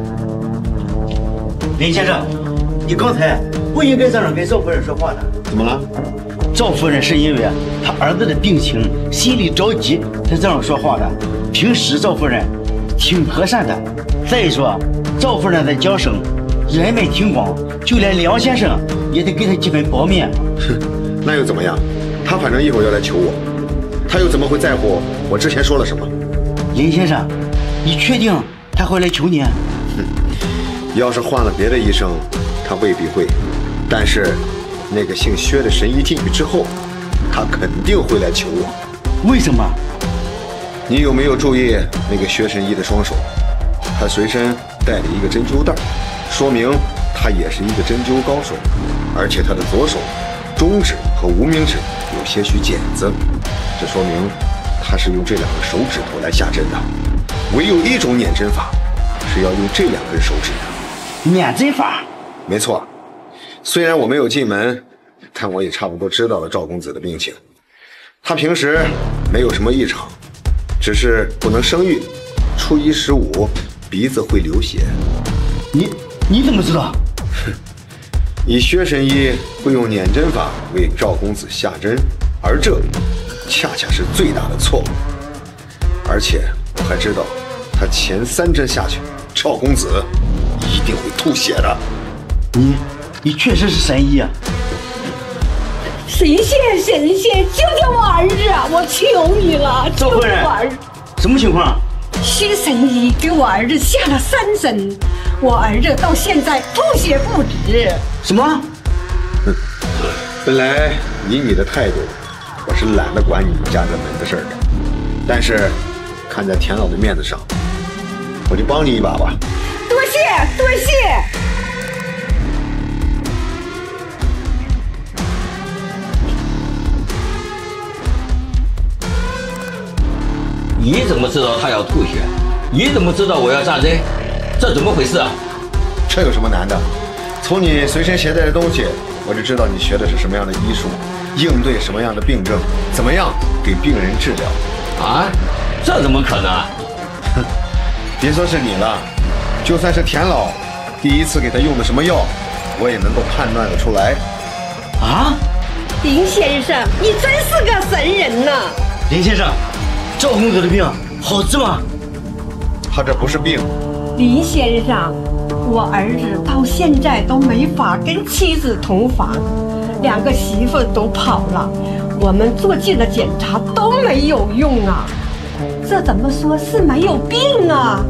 林先生，你刚才不应该这样跟赵夫人说话的。 怎么了？ 赵夫人是因为她儿子的病情，心里着急才这样说话的。平时赵夫人挺和善的。再说，赵夫人在江省人脉挺广，就连梁先生也得给她几分薄面。 哼，那又怎么样？他反正一会儿要来求我，他又怎么会在乎我之前说了什么？ 林先生，你确定他会来求你？ 哼，要是换了别的医生，他未必会。但是那个姓薛的神医进去之后，他肯定会来求我。 为什么？ 你有没有注意那个薛神医的双手？他随身带了一个针灸袋，说明他也是一个针灸高手。而且他的左手中指和无名指有些许茧子，这说明他是用这两个手指头来下针的。唯有一种捻针法是要用这两根手指的。 捻针法？ 没错。虽然我没有进门，但我也差不多知道了赵公子的病情。他平时没有什么异常，只是不能生育，初一十五鼻子会流血。 你你怎么知道？ 哼，以薛神医会用捻针法为赵公子下针，而这恰恰是最大的错误。而且我还知道，他前三针下去，赵公子一定会吐血的。 你你确实是神医啊！ 神仙神仙，救救我儿子啊！我求你了，救救我儿子！ 什么情况？ 薛神医给我儿子下了三针，我儿子到现在吐血不止。 什么？ 哼，本来以你的态度，我是懒得管你家人门的事儿的。但是看在田老的面子上，我就帮你一把吧。 多谢多谢。 你怎么知道他要吐血？你怎么知道我要扎针？这怎么回事啊？ 这有什么难的？从你随身携带的东西，我就知道你学的是什么样的医术，应对什么样的病症，怎么样给病人治疗。 啊？这怎么可能？ 哼，别说是你了，就算是田老第一次给他用的什么药，我也能够判断得出来。 啊？ 林先生，你真是个神人呐！ 林先生，赵公子的病好治吗？ 他这不是病。 林先生，我儿子到现在都没法跟妻子同房，两个媳妇都跑了，我们做尽了检查都没有用啊！这怎么说是没有病啊？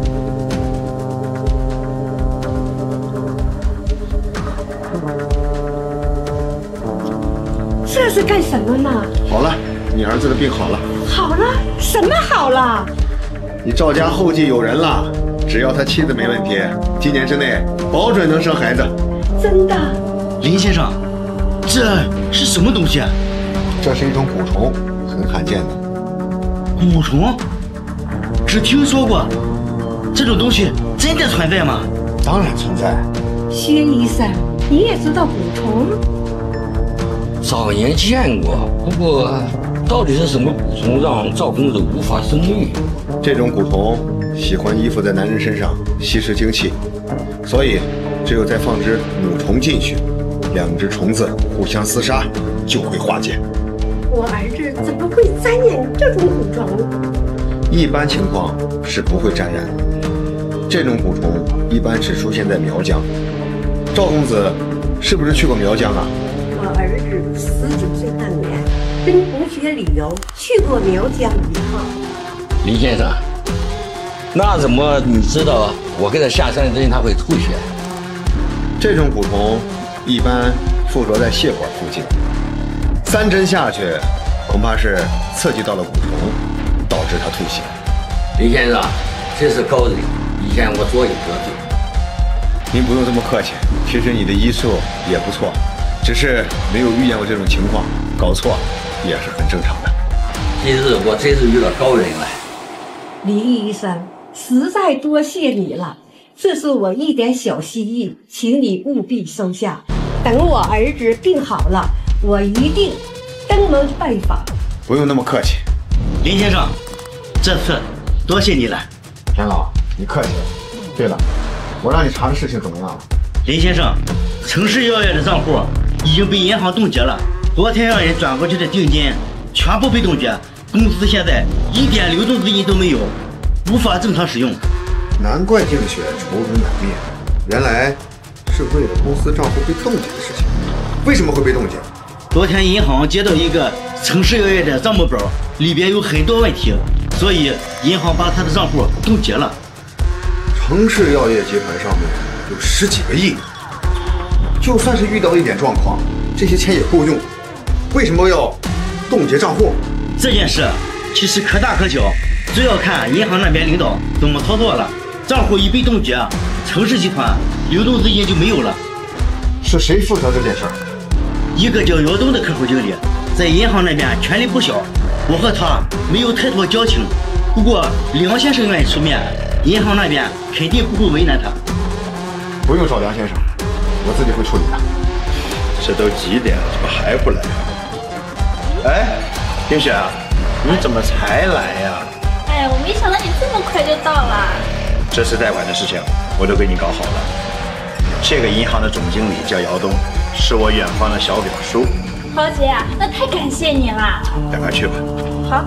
这是干什么呢？ 好了，你儿子的病好了。 好了？什么好了？ 你赵家后继有人了，只要他妻子没问题，今年之内保准能生孩子。 真的？ 林先生，这是什么东西？ 这是一种蛊虫，很罕见的。 蛊虫？只听说过，这种东西真的存在吗？ 当然存在。 薛医生，你也知道蛊虫？ 早年见过，不过到底是什么蛊虫让赵公子无法生育？ 这种蛊虫喜欢依附在男人身上，吸食精气，所以只有再放只母虫进去，两只虫子互相厮杀，就会化解。 我儿子怎么会沾染这种蛊虫？ 一般情况是不会沾染的，这种蛊虫一般只出现在苗疆。赵公子是不是去过苗疆啊？ 我儿子十九岁那年跟同学旅游去过苗疆一趟。 林先生，那怎么你知道我给他下三针他会吐血？ 这种蛊虫一般附着在血管附近，三针下去恐怕是刺激到了蛊虫，导致他吐血。 林先生，这是高人，以前我左有得罪。 您不用这么客气，其实你的医术也不错，只是没有遇见过这种情况，搞错也是很正常的。 今日我真是遇到高人了。 林医生，实在多谢你了，这是我一点小心意，请你务必收下。等我儿子病好了，我一定登门拜访。 不用那么客气， 林先生，这次多谢你了。 田老，你客气了。对了，我让你查的事情怎么样了？ 林先生，城市药业的账户已经被银行冻结了，昨天让人转过去的定金全部被冻结，公司现在一点流动资金都没有，无法正常使用。 难怪静雪愁容满面，原来是为了公司账户被冻结的事情。为什么会被冻结？ 昨天银行接到一个城市药业的账目表，里边有很多问题，所以银行把他的账户冻结了。 城市药业集团上面有十几个亿，就算是遇到一点状况，这些钱也够用，为什么要冻结账户？ 这件事其实可大可小，主要看银行那边领导怎么操作了。账户一被冻结，城市集团流动资金就没有了。 是谁负责这件事儿？ 一个叫姚东的客户经理，在银行那边权力不小，我和他没有太多交情。不过梁先生愿意出面，银行那边肯定不会为难他。 不用找梁先生，我自己会处理的。 这都几点了，怎么还不来啊？哎，冰雪啊，你怎么才来呀？ 哎呀，我没想到你这么快就到了。 这次贷款的事情我都给你搞好了。这个银行的总经理叫姚东，是我远方的小表叔。 豪杰啊，那太感谢你了。 赶快去吧。 好。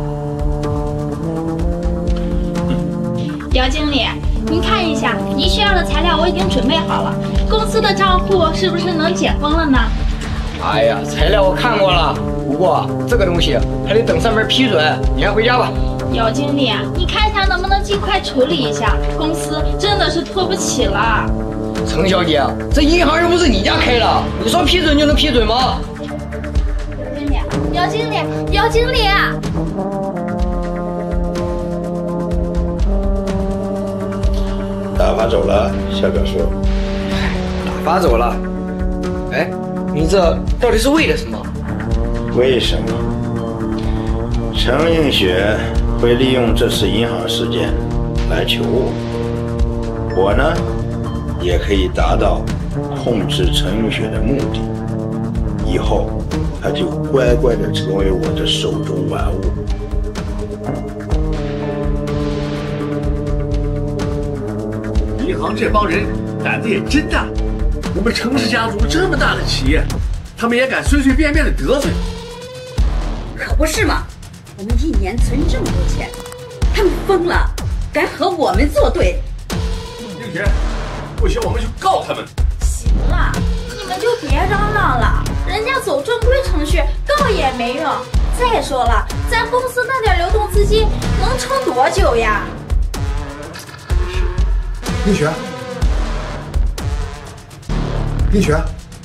姚经理，您看一下，您需要的材料我已经准备好了。公司的账户是不是能解封了呢？ 哎呀，材料我看过了，不过这个东西还得等上面批准，你先回家吧。 姚经理，你看一下能不能尽快处理一下，公司真的是拖不起了。 程小姐，这银行又不是你家开的，你说批准就能批准吗？ 姚经理，姚经理，姚经理。 打发走了，小表叔。 打发走了。哎，你这到底是为了什么？ 为什么？程映雪会利用这次银行事件来求我。我呢，也可以达到控制陈永雪的目的。以后，他就乖乖的成为我的手中玩物。 银行这帮人胆子也真大，我们程氏家族这么大的企业，他们也敢随随便便的得罪。 可不是嘛，我们一年存这么多钱，他们疯了，敢和我们作对。 应雪，不行我们去告他们。 行了，你们就别嚷嚷了，人家走正规程序，告也没用。再说了，咱公司那点流动资金能撑多久呀？ 应雪，应雪，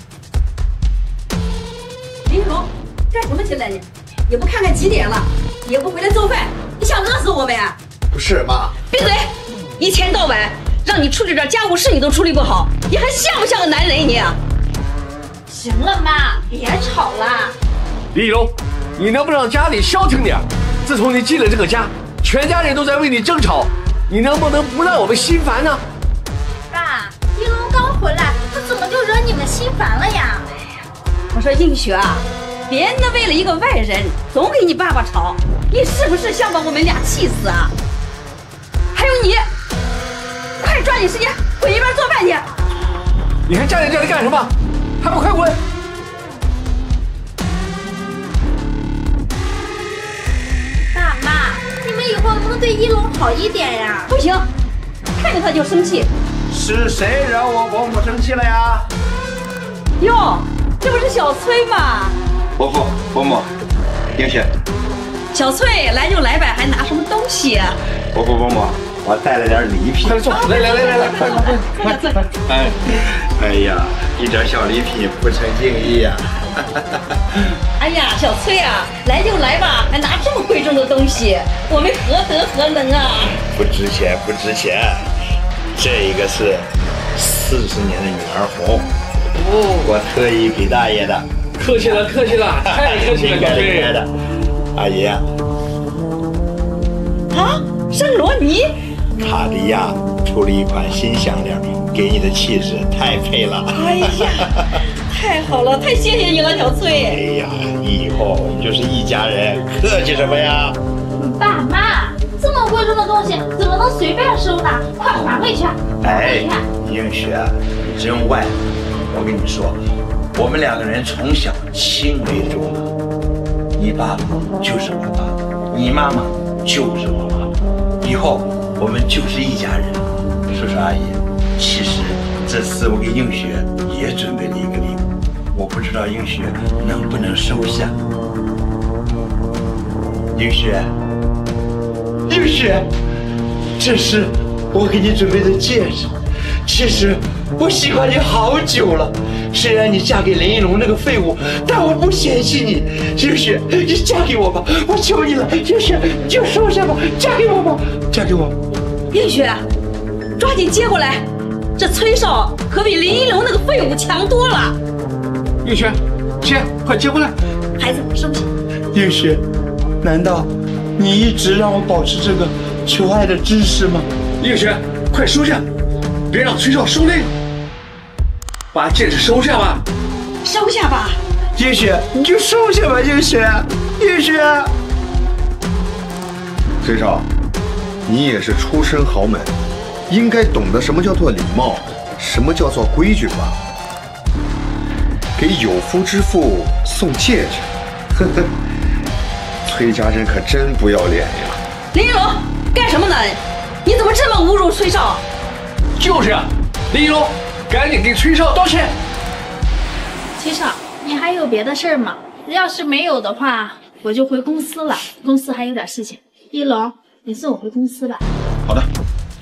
林一龙，干什么去了你？也不看看几点了，也不回来做饭，你想饿死我们呀？ 不是妈， 闭嘴！一天到晚让你处理点家务事，你都处理不好，你还像不像个男人你？ 行了妈，别吵了。 李一龙，你能不能让家里消停点？自从你进了这个家，全家人都在为你争吵，你能不能不让我们心烦呢？ 爸，一龙刚回来，他怎么就惹你们心烦了呀？ 我说应雪啊，别那为了一个外人总给你爸爸吵，你是不是想把我们俩气死啊？还有你，快抓紧时间回一边做饭去！ 你还站在这里干什么？还不快滚！ 爸妈，你们以后能不能对一龙好一点呀？ 不行，看见他就生气。 是谁惹我伯母生气了呀？ 哟，这不是小崔吗？ 伯父、伯母、应雪。 小崔来就来呗，还拿什么东西啊？ 伯父、伯母，我带了点礼品。 快坐，来来来来来，快快快快快！ 哎，哎呀，一点小礼品不成敬意呀。 哎呀，小崔啊，来就来吧，还拿这么贵重的东西，我们何德何能啊？ 不值钱，不值钱。这个是四十年的女儿红，哦，我特意给大爷的。 客气了，客气了，太客气了， 应该的，应该的。阿姨。 啊，圣罗尼。 卡地亚出了一款新项链，给你的气质太配了。 哎呀，太好了，太谢谢你了，小崔。 哎呀，以后我们就是一家人，客气什么呀？ 爸妈，这么贵重的东西怎么能随便收呢？快还回去！ 哎，应雪，你真外。我跟你说，我们两个人从小青梅竹马，你爸爸就是我爸爸，你妈妈就是我妈妈，以后我们就是一家人。叔叔阿姨，其实这次我给应雪也准备了一个礼物，我不知道应雪能不能收下。应雪，应雪，这是我给你准备的戒指。其实我喜欢你好久了，虽然你嫁给林一龙那个废物，但我不嫌弃你。应雪，你嫁给我吧，我求你了，应雪，你就收下吧，嫁给我吧，嫁给我。 应雪，抓紧接过来，这崔少可比林一龙那个废物强多了。 应雪，接，快接过来。 孩子，收下。 应雪，难道你一直让我保持这个求爱的姿势吗？ 应雪，快收下，别让崔少受累了。把戒指收下吧。 收下吧。 应雪，你就收下吧，应雪，应雪。 崔少，你也是出身豪门，应该懂得什么叫做礼貌，什么叫做规矩吧？给有夫之妇送戒指，呵呵，崔家人可真不要脸呀！ 林一龙，干什么呢？你怎么这么侮辱崔少？ 就是啊，林一龙，赶紧给崔少道歉。 崔少，你还有别的事儿吗？要是没有的话，我就回公司了，公司还有点事情。一龙，你送我回公司吧。 好的。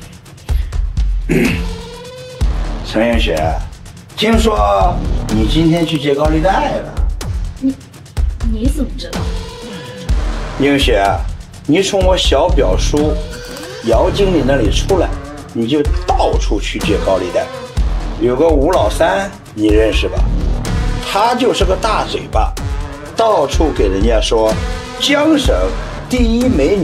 陈应雪，听说你今天去借高利贷了？ 你你怎么知道？ 应雪，你从我小表叔姚经理那里出来，你就到处去借高利贷。有个吴老三，你认识吧？他就是个大嘴巴，到处给人家说江省第一美女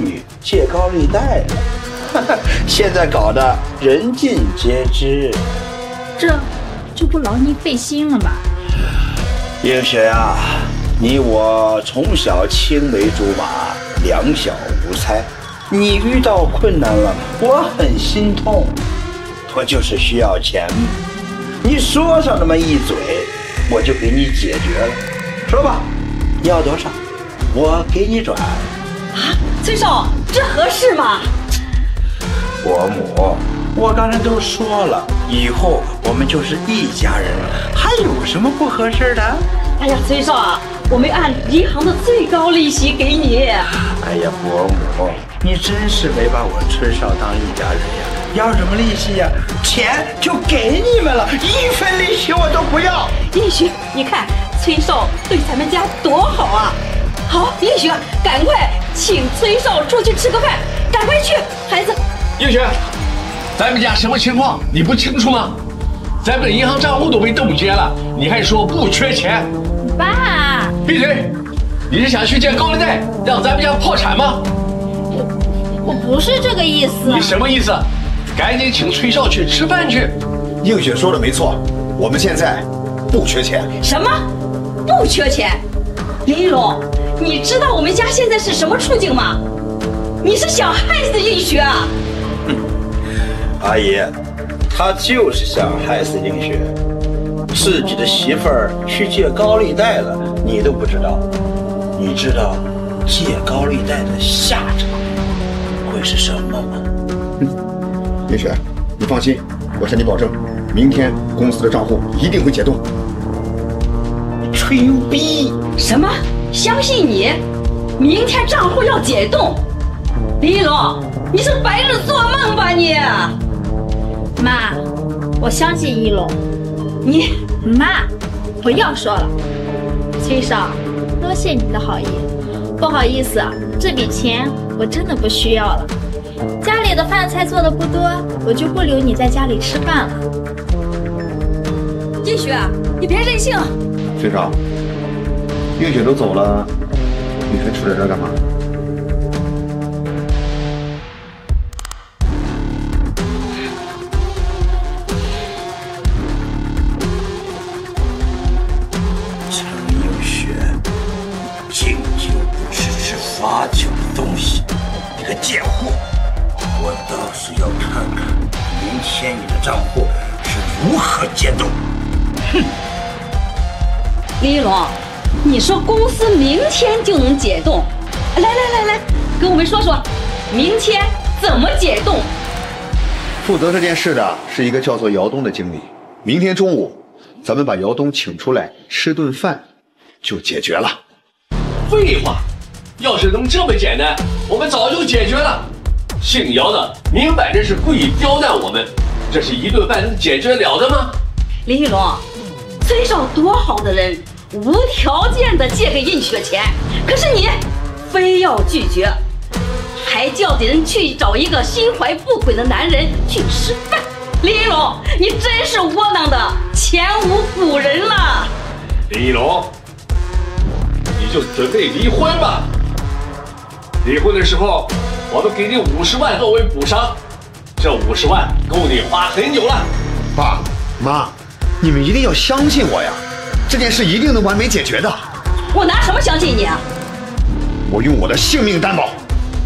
借高利贷了，现在搞得人尽皆知。 这就不劳您费心了吧？ 映雪呀，你我从小青梅竹马，两小无猜。你遇到困难了，我很心痛。我就是需要钱，你说上那么一嘴，我就给你解决了。说吧，你要多少，我给你转。 啊，崔少，这合适吗？ 伯母，我刚才都说了，以后我们就是一家人了，还有什么不合适的？ 哎呀，崔少啊，我们按银行的最高利息给你。 哎呀，伯母，你真是没把我崔少当一家人呀！要什么利息呀？钱就给你们了，一分利息我都不要。 映雪，你看崔少对咱们家多好啊！好，映雪，赶快请崔少出去吃个饭，赶快去，孩子。 映雪，咱们家什么情况你不清楚吗？咱们银行账户都被冻结了，你还说不缺钱？ 爸， 闭嘴！你是想去借高利贷，让咱们家破产吗？ 我不是这个意思。 你什么意思？赶紧请崔少去吃饭去。 映雪说的没错，我们现在不缺钱。 什么？不缺钱？林一龙，你知道我们家现在是什么处境吗？你是想害死映雪啊？ 哼，阿姨，他就是想害死映雪。自己的媳妇儿去借高利贷了，你都不知道。你知道借高利贷的下场会是什么吗？ 映雪，你放心，我向你保证，明天公司的账户一定会解冻。 你吹牛逼？ 什么？相信你？明天账户要解冻？林一龙，你是白日做梦吧你？ 妈，我相信一龙。 你妈，不要说了。崔少，多谢你的好意，不好意思，这笔钱我真的不需要了。家里的饭菜做的不多，我就不留你在家里吃饭了。 映雪，你别任性。 崔少，映雪都走了，你还杵在这儿干嘛？ 陈映雪，敬酒不吃吃罚酒的东西，你个贱货！我倒是要看看明天你的账户是如何解冻。哼！ 林一龙，你说公司明天就能解冻？来来来来，跟我们说说，明天怎么解冻？ 负责这件事的是一个叫做姚东的经理。明天中午，咱们把姚东请出来吃顿饭，就解决了。 废话，要是能这么简单，我们早就解决了。姓姚的明摆着是故意刁难我们，这是一顿饭能解决了的吗？ 林一龙，崔少多好的人，无条件的借给映雪钱，可是你非要拒绝，还叫人去找一个心怀不轨的男人去吃饭。林一龙，你真是窝囊的前无古人了。 林一龙，你就准备离婚吧。离婚的时候，我们给你五十万作为补偿，这五十万够你花很久了。 爸妈，你们一定要相信我呀，这件事一定能完美解决的。 我拿什么相信你啊？ 我用我的性命担保。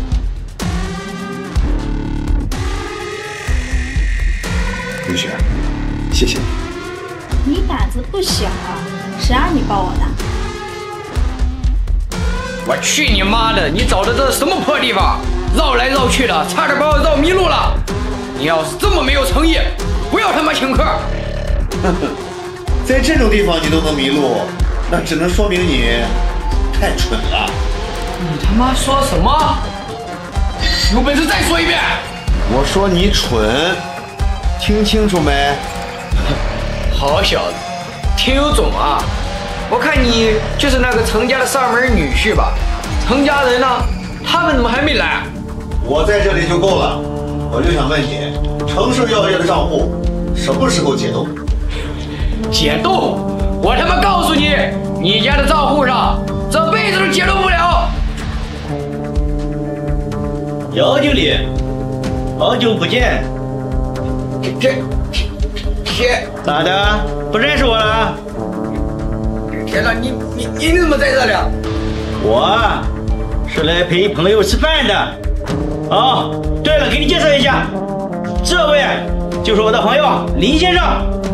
映雪，谢谢你。 你胆子不小啊，谁让你抱我的？ 我去你妈的！你找的这什么破地方？绕来绕去的，差点把我绕迷路了。你要是这么没有诚意，不要他妈请客。 在这种地方你都能迷路，那只能说明你太蠢了。 你他妈说什么？有本事再说一遍！ 我说你蠢，听清楚没？ 好小子，挺有种啊！我看你就是那个程家的上门女婿吧？程家人呢？他们怎么还没来？ 我在这里就够了，我就想问你，程氏药业的账户什么时候解冻？ 解冻？我他妈告诉你，你家的账户上这辈子都解冻不了。 姚经理，好久不见。 这这天咋的？不认识我了？ 天哪，你你你怎么在这里？ 我是来陪朋友吃饭的。哦，对了，给你介绍一下，这位就是我的朋友林先生。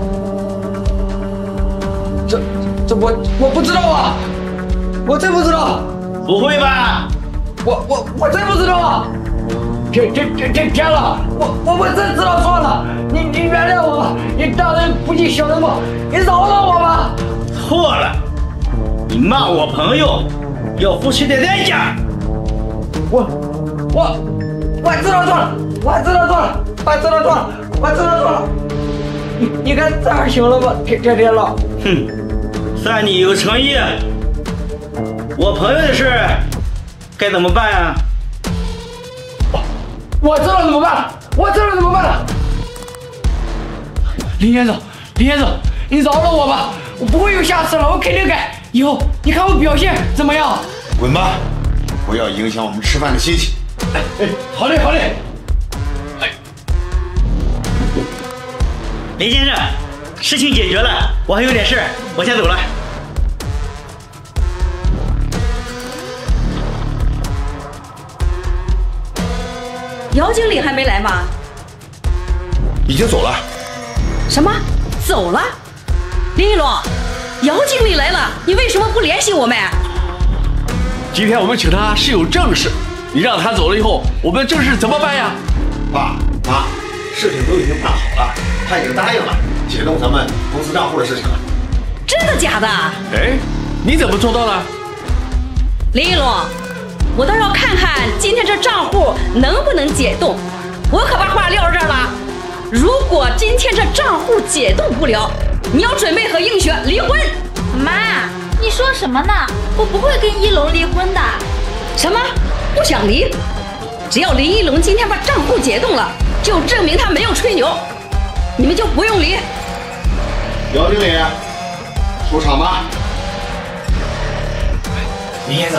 这这我我不知道啊，我真不知道。 不会吧？ 我我我真不知道啊！天天天天天了，我我我真知道错了，你你原谅我吧，你大人不计小人过，你饶了我吧。 错了，你骂我朋友，要付出的代价。 我我我知道错了，我知道错了，我知道错了，我知道错了。你你看这样行了吗？天天天了。 哼，算你有诚意。我朋友的事该怎么办呀？ 我知道怎么办了，我知道怎么办了。林先生，林先生，你饶了我吧，我不会有下次了，我肯定改。以后你看我表现怎么样？ 滚吧，不要影响我们吃饭的心情。 哎哎，好嘞好嘞。哎， 林先生，事情解决了，我还有点事，我先走了。 姚经理还没来吗？ 已经走了。 什么？走了？林一龙，姚经理来了，你为什么不联系我们？ 今天我们请他是有正事，你让他走了以后，我们正事怎么办呀？ 爸妈，事情都已经办好了，他已经答应了解冻咱们公司账户的事情了。 真的假的？ 哎，你怎么做到了？ 林一龙，我倒要看看今天这账户能不能解冻。我可把话撂这儿了，如果今天这账户解冻不了，你要准备和映雪离婚。 妈，你说什么呢？我不会跟一龙离婚的。 什么？不想离？只要林一龙今天把账户解冻了，就证明他没有吹牛，你们就不用离。 姚经理，出场吧。 林先生。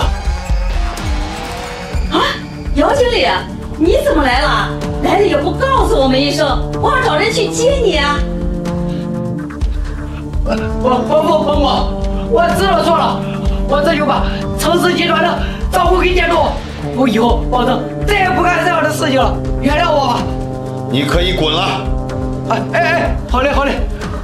啊，姚经理，你怎么来了？来了也不告诉我们一声，我要找人去接你啊！ 我我我我我我知道错了，我这就把城市集团的账户给解冻，我以后保证再也不干这样的事情了，原谅我吧。 你可以滚了。 哎哎哎，好嘞好嘞。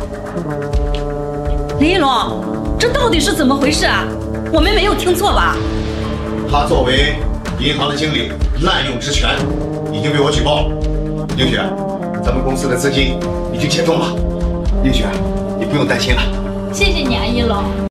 林一龙，这到底是怎么回事啊？我们没有听错吧？ 他作为银行的经理滥用职权，已经被我举报了。映雪，咱们公司的资金已经解冻了。映雪，你不用担心了。 谢谢你啊，一龙。